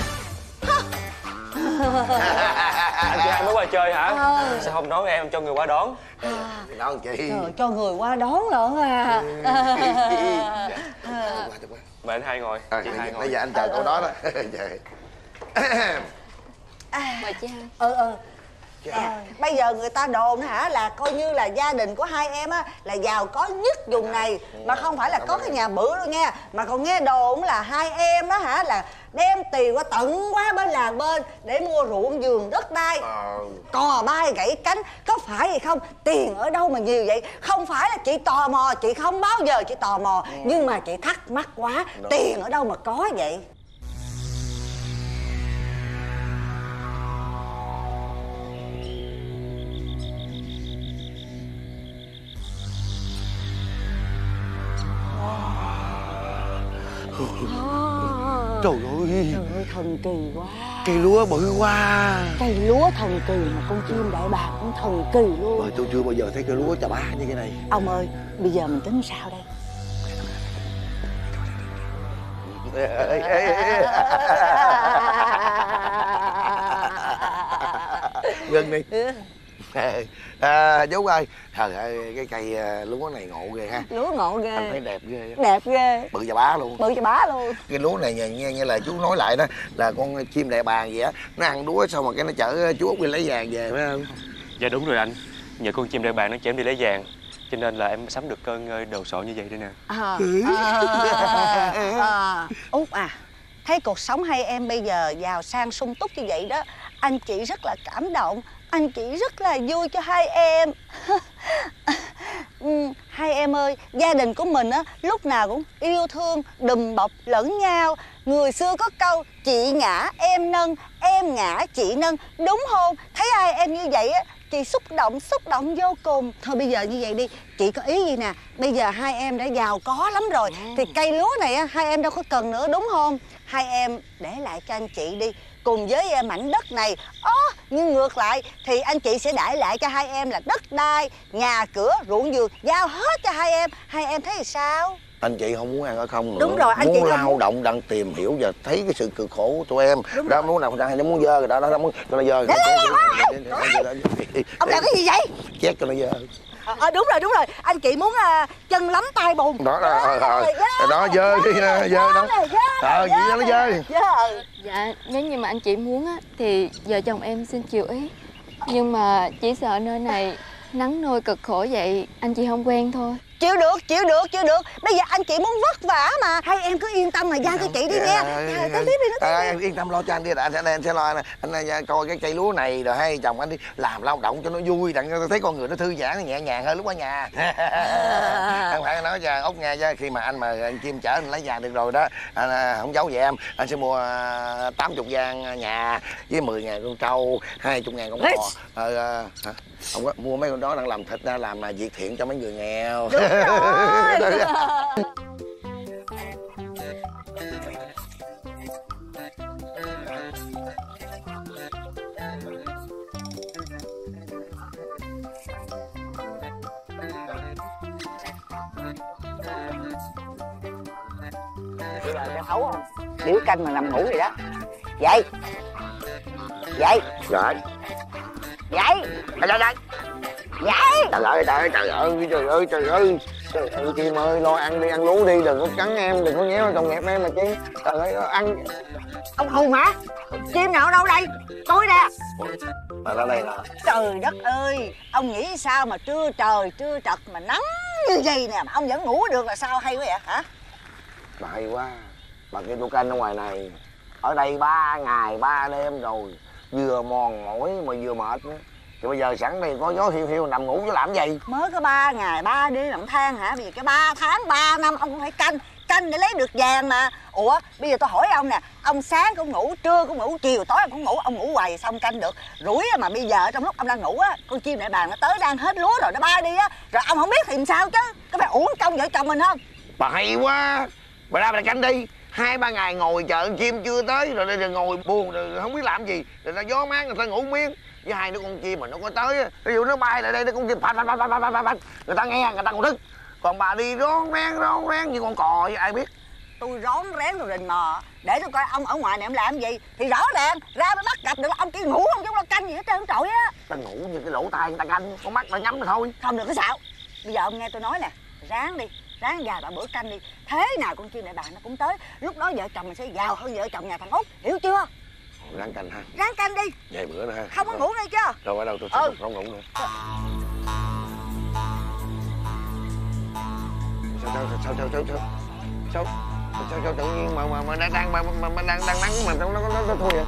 Anh chị hai mới qua chơi hả? Ờ. Sao không đón em cho người qua đón? Đón chị. Trời, cho người qua đón lận à. Mời anh hai ngồi. À, Chị hai ngồi. bây giờ anh chờ cậu đó đó. Mời chị hai. Ừ, ừ. À, bây giờ người ta đồn hả là coi như là gia đình của hai em á là giàu có nhất vùng này, mà không phải là có cái nhà bự đâu nha, mà còn nghe đồn là hai em đó hả là đem tiền qua tận quá bên làng bên để mua ruộng vườn đất đai, cò bay gãy cánh, có phải hay không? Tiền ở đâu mà nhiều vậy? Không phải là chị tò mò, chị không bao giờ chị tò mò, nhưng mà chị thắc mắc quá, tiền ở đâu mà có vậy? Trời ơi. Trời ơi, thần kỳ quá. Cây lúa bự quá. Cây lúa thần kỳ mà con chim đại bàng cũng thần kỳ luôn. Rồi tôi chưa bao giờ thấy cây lúa chà bá như cái này. Ông ơi, bây giờ mình tính sao đây? Ngưng đi. À, Dũng ơi, trời ơi, cái cây lúa này ngộ ghê ha. Lúa ngộ ghê. Anh thấy đẹp ghê. Đẹp ghê. Bự chà bá luôn. Bự chà bá luôn. Cái lúa này nghe như là chú nói lại đó, là con chim đại bàng vậy á, nó ăn lúa xong rồi cái nó chở chú Út đi lấy vàng về phải không? Dạ đúng rồi anh. Nhờ con chim đại bàng nó chở em đi lấy vàng, cho nên là em sắm được cơn đồ sộ như vậy đây nè. À, à, à, Út à, thấy cuộc sống hai em bây giờ giàu sang sung túc như vậy đó, anh chị rất là cảm động, anh chị rất là vui cho hai em. Ừ, hai em ơi, gia đình của mình á lúc nào cũng yêu thương, đùm bọc lẫn nhau. Người xưa có câu chị ngã em nâng, em ngã chị nâng, đúng không? Thấy hai em như vậy á, chị xúc động, xúc động vô cùng. Thôi bây giờ như vậy đi, chị có ý gì nè, bây giờ hai em đã giàu có lắm rồi, thì cây lúa này á, hai em đâu có cần nữa đúng không? Hai em để lại cho anh chị đi, cùng với mảnh đất này. Ó, nhưng ngược lại thì anh chị sẽ đãi lại cho hai em là đất đai, nhà cửa, ruộng vườn, giao hết cho hai em. Hai em thấy thì sao? Anh chị không muốn ăn ở không nữa. Đúng rồi, anh muốn chị không lao muốn. động đang tìm hiểu và thấy cái sự cực khổ của tụi em. Đúng đó muốn nào ra nó muốn dơ rồi đó, nó muốn cho nó dơ. Ông làm cái gì vậy? Chét cho nó dơ. Ờ đúng rồi, đúng rồi, anh chị muốn uh, chân lắm tay bùn. Đó rồi, rồi, rồi. Đó dơ đi, dơ đó. Ờ, vậy cho nó dơ. Dạ, nếu như mà anh chị muốn á thì vợ chồng em xin chiều ý. Nhưng mà chỉ sợ nơi này Nắng nôi cực khổ vậy anh chị không quen thôi. Chịu được, chịu được, chịu được. Bây giờ anh chị muốn vất vả mà. Hay em cứ yên tâm mà giao cho chị đi nghe. Trời, tới tiếp đi, nó à, em yên tâm lo cho anh đi. Anh, anh, anh sẽ lo. Anh, anh coi cái cây lúa này rồi hai chồng anh đi làm lao động cho nó vui, đặng thấy con người nó thư giãn, nhẹ nhàng hơn lúc ở nhà. Không phải nói cho Út nghe chứ, khi mà anh mà anh Kim chở anh lấy vàng được rồi đó, anh không giấu về em, anh sẽ mua tám mươi vàng nhà với mười ngàn con trâu, hai mươi ngàn con bò. Ờ, hả? Không có mua mấy con đó đang làm thịt ra làm mà việc thiện cho mấy người nghèo. Đúng rồi. Bây giờ cái thấu không? Điếu canh mà nằm ngủ rồi đó. Dậy. Dậy. Rồi. Dậy. Dậy dậy dậy. Dậy. Trời ơi trời ơi trời ơi trời ơi trời ơi. Trời ơi Kim ơi, lo ăn đi, ăn lú đi, đừng có cắn em, đừng có nhéo trong nghẹp em mà chứ. Trời ơi ăn. Ông hùng hả? Chim nào ở đâu đây? Tôi nè. Mà ra đây nè. Trời đất ơi, ông nghĩ sao mà trưa trời trưa trật mà nắng như vậy nè mà ông vẫn ngủ được là sao, hay quá vậy hả? Bà hay quá. Bà kêu tôi canh ở ngoài này ở đây ba ngày ba đêm rồi, vừa mòn mỏi mà vừa mệt nữa. Thì bây giờ sẵn đây có gió hiu hiu nằm ngủ chứ làm gì? Mới có ba ngày ba đêm nằm than hả? Bây giờ cái ba tháng ba năm ông cũng phải canh canh để lấy được vàng mà. Ủa bây giờ tôi hỏi ông nè, ông sáng cũng ngủ, trưa cũng ngủ, chiều tối ông cũng ngủ, ông ngủ hoài xong canh được rủi mà bây giờ trong lúc ông đang ngủ á, con chim đại bàng nó tới đang hết lúa rồi nó bay đi á, rồi ông không biết thì làm sao chứ? Có phải uổng công vợ chồng mình không? Bà hay quá. Bà ra bà canh đi. Hai ba ngày ngồi chờ con chim chưa tới rồi, rồi ngồi buồn rồi không biết làm gì, rồi nó gió mát người ta ngủ miếng với hai đứa con chim mà nó có tới, ví dụ nó bay lại đây nó con chim phanh phanh phanh phanh phanh phanh, người ta nghe người ta còn thức, còn bà đi rón rén rón rén như con cò vậy ai biết. Tôi rón rén rồi rình mò để tôi coi ông ở ngoài này ông làm gì thì rõ ràng ra mới bắt gặp được ông kia ngủ không, chứ lo canh gì hết trơn trọi á. Ta ngủ như cái lỗ tai người ta canh, con mắt ta nhắm rồi thôi. Không được cái xạo. Bây giờ ông nghe tôi nói nè, ráng đi, ráng gà ba bữa canh đi, thế nào con chim đại bàng nó cũng tới, lúc đó vợ chồng mình sẽ giàu hơn vợ chồng nhà thằng Út, hiểu chưa? Ráng canh ha. Ráng canh đi. Vài bữa nữa ha. Không có ngủ đây chưa? Rồi ở đâu tôi sẽ ừ. không ngủ nữa. Sao sao sao sao sao sao sao sao sao tự nhiên mà mà mà đang đang mà, mà, mà đang đang nắng mà nó nó nó, nó thôi vậy?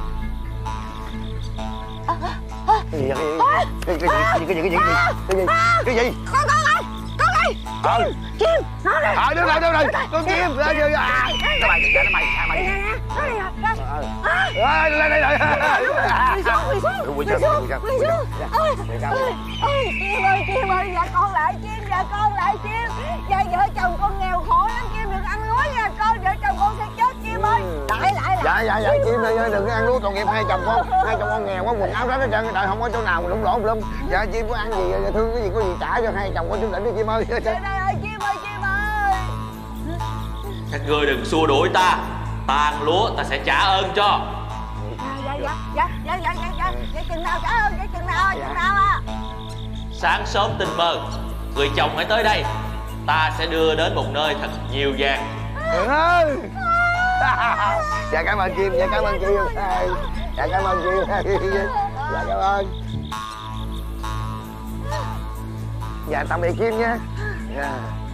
Cái gì vậy? Cái cái gì cái gì cái gì cái gì cái gì? Con con ơi, con ơi. Ờ. Chim, nó đây. À đâu đâu đâu đâu. Con chim ra chưa? À. Nó bay kìa, nó bay, nó bay. Nó đây à. Ơi, đây đây đây. Quỳ xuống, quỳ xuống. Quỳ xuống, quỳ xuống. Ơi, ơi, chim ơi, chim ơi, dạ con lại chim, dạ con lại chim. Dạ vợ chồng con nghèo khổ lắm, chim đừng ăn lúa nha con, vợ chồng con sẽ chết chim ơi. Lại lại lại. Dạ dạ dạ chim ơi, đừng có ăn lúa tội nghiệp hai chồng con. Hai chồng con nghèo quá, quần áo rách hết trơn, trời không có chỗ nào mà lủng lỗ lum. Dạ chim có ăn gì thương cái gì có gì trả cho hai chồng con chút đỉnh đi chim ơi. Đây đây ơi chim ơi, chim ơi. Các ngươi đừng xua đuổi ta, ta ăn lúa ta sẽ trả ơn cho. Dạ dạ dạ dạ dạ dạ dạ dạ chừng nào trả ơn, dạ chừng nào chừng nào à. Sáng sớm tinh mơ, người chồng hãy tới đây, ta sẽ đưa đến một nơi thật nhiều vàng. Dạ cảm ơn chim, dạ cảm ơn chim. Dạ cảm ơn chim. Dạ cảm ơn. Dạ tạm biệt chim nha. Dạ.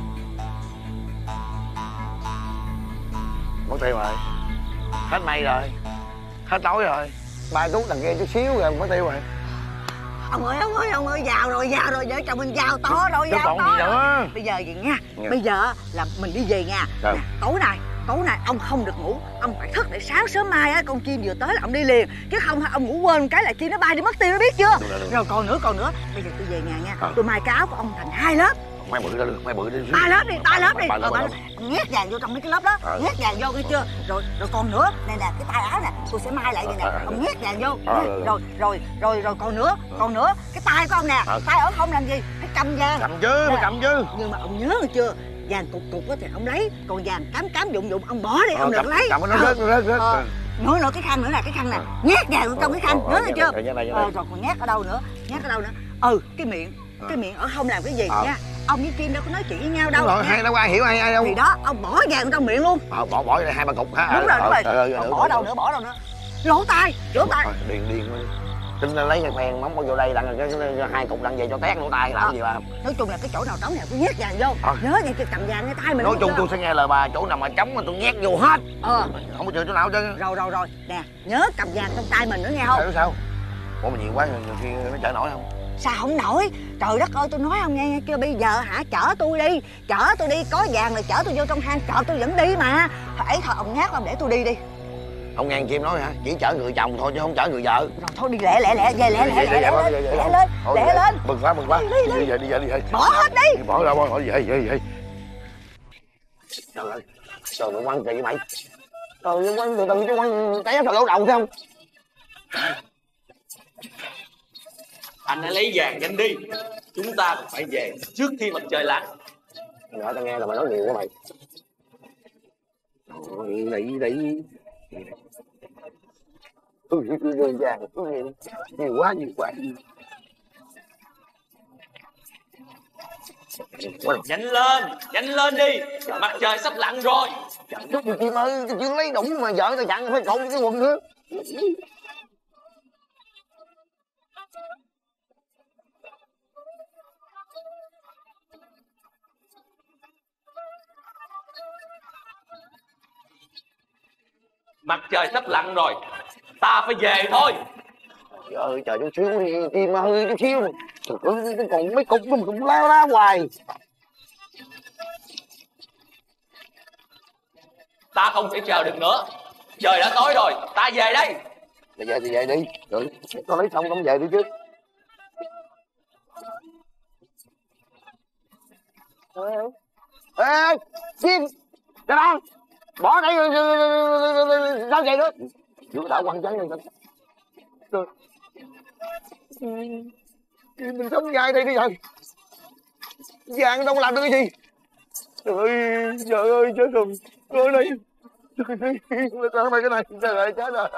Mất tiêu rồi. Hết may rồi. Hết tối rồi. Ba chút đằng kia chút xíu rồi mất tiêu rồi. Ông ơi, ông ơi, ông ơi, giàu rồi, giàu rồi, vợ chồng mình giàu to rồi, chứ giàu còn to gì nữa. Rồi. Bây giờ vậy nha, Nghe. bây giờ là mình đi về nha. Đâu? Nè, tối nay, tối nay ông không được ngủ, ông phải thức để sáng sớm mai á, con chim vừa tới là ông đi liền. Chứ không ông ngủ quên cái là chim nó bay đi mất tiêu, nó biết chưa? Được rồi, được rồi. Rồi còn nữa, còn nữa, bây giờ tôi về nhà nha, À. tôi mai cái áo của ông thành hai lớp. Mai bự ra được, mai bự đi. Ba lớp đi, ba lớp đi. Ba lớp, Ờ, ba ba lớp. lớp. Ông nhét vàng vô trong mấy cái lớp đó, À. nhét vàng vô nghe chưa? Rồi rồi còn nữa, này nè, cái tay áo nè, tôi sẽ mai lại vậy nè, À, à, ông nhét vàng vô. À, Nhét. rồi, Rồi rồi rồi rồi còn nữa, còn nữa, cái tay của ông nè, À. tay ở không làm gì, phải cầm vàng. Cầm chứ, phải Nè, cầm chứ. Nhưng mà ông nhớ rồi chưa? Vàng cục cục á thì ông lấy, còn vàng cám cám dụng dụng ông bỏ đi, Ờ, ông đừng cầm- lấy. cầm nó rớt, nó rớt, rớt. Ờ. Nữa nữa cái khăn nữa nè, cái khăn nè, nhét vàng vào trong cái khăn, Ờ, nhớ ờ, rồi dạ chưa? đây, dạ đây, dạ Ờ, đây. rồi còn nhét ở đâu nữa, nhét ở đâu nữa? Ừ, cái miệng, Ờ. cái miệng ở không làm cái gì Ờ. nha. Ông với Kim đâu có nói chuyện với nhau đâu. Đúng rồi, nha. hai đâu ai hiểu ai ai đâu. Thì đó, ông bỏ vàng trong miệng luôn. Ờ, bỏ bỏ đây hai ba cục ha. Đúng rồi, đúng rồi. Ờ, ờ, ờ, Còn ờ, bỏ ờ, đâu ờ. nữa, bỏ đâu nữa. Lỗ tai, lỗ tai. Thôi, điền điền Tin là lấy cái phèn móng vô đây đặng cái, cái, cái hai cục đặng về cho tét lỗ tai làm à. Gì bà? Nói chung là cái chỗ nào trống này tôi nhét vàng vô. À. Nhớ vậy cái cầm vàng ngay tay mình. Nói chung tôi sẽ nghe lời bà, chỗ nào mà trống mà tôi nhét vô hết. Ờ. Không có chịu chỗ nào chứ. Rồi rồi rồi. Nè, nhớ cầm vàng trong tay mình nữa nghe không? Sao sao? Ủa mà nhiều quá nhiều khi nó chở nổi không? Sao không nổi? Trời đất ơi, tôi nói không nghe, nghe chưa? Bây giờ hả, chở tôi đi, chở tôi đi, có vàng là chở tôi vô trong hang trộm tôi vẫn đi mà. Ấy thôi ông nhát ông để tôi đi đi. Ông nghe Kim nói hả? Chỉ chở người chồng thôi chứ không chở người vợ. Rồi thôi đi lẹ lẹ lẹ về lẹ lẹ lẹ lẹ lên lẹ lên lẹ lên. Mừng quá mừng quá. Đi về đi về đi về. Bỏ hết đi. Bỏ ra bỏ về về về. Trời ơi, trời ơi quan kỳ mày. Trời ơi quan từ từ chứ quan té vào lỗ đầu không? Anh hãy lấy vàng nhanh đi, chúng ta còn phải về trước khi mặt trời lặn. Nói tao nghe là mày nói nhiều quá mày. Đấy đấy. Ừ, ừ, vàng, nhiều quá nhiều quá. Nhanh lên, nhanh lên đi, mặt trời sắp lặn rồi. Chút gì Kim ơi, tôi chưa lấy đủ mà vợ tao dặn phải cột cái quần nữa. Mặt trời sắp lặn rồi, ta phải về thôi. Trời ơi, trời chút xíu đi, Kim ơi, chút xíu. Trời ơi, còn mấy cục mình cũng lao ra hoài. Ta không thể chờ được nữa, trời đã tối rồi, ta về đây. Thì về thì về đi, rồi tao lấy xong không về đi chứ. Ê, Kim, ra đâu? Bỏ đây sao vậy đó? Vừa tạo quăng trắng lên. Rồi. Mình sống dài đây đi rồi. Vàng đâu làm được cái gì? Trời ơi, trời ơi, chết rồi. Rồi đây. Trời ơi, sao mày cái này? Trời ơi, chết rồi.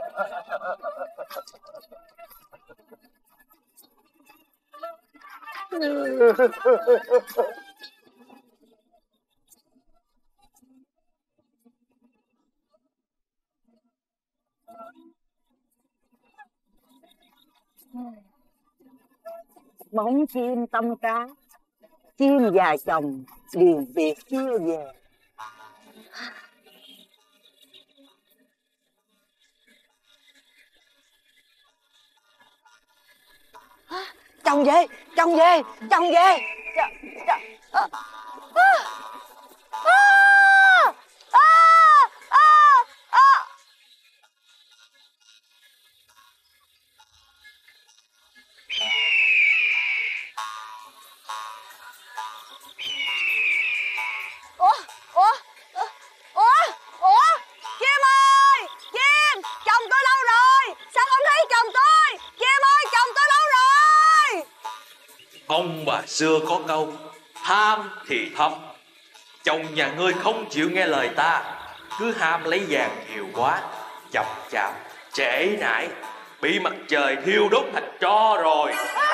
Bóng chim tâm cá, chim già chồng liền biệt chưa về. Chồng về, chồng về, chồng về. Ch ch à, à, à, à, à, à. Ủa, ủa, ủa, ủa, Kim ơi, Kim, chồng tôi đâu rồi? Sao không thấy chồng tôi? Kim ơi, chồng tôi đâu rồi? Ông bà xưa có câu tham thì thâm, chồng nhà ngươi không chịu nghe lời ta, cứ ham lấy vàng nhiều quá, chậm chạp trễ nải, bị mặt trời thiêu đốt thành tro rồi.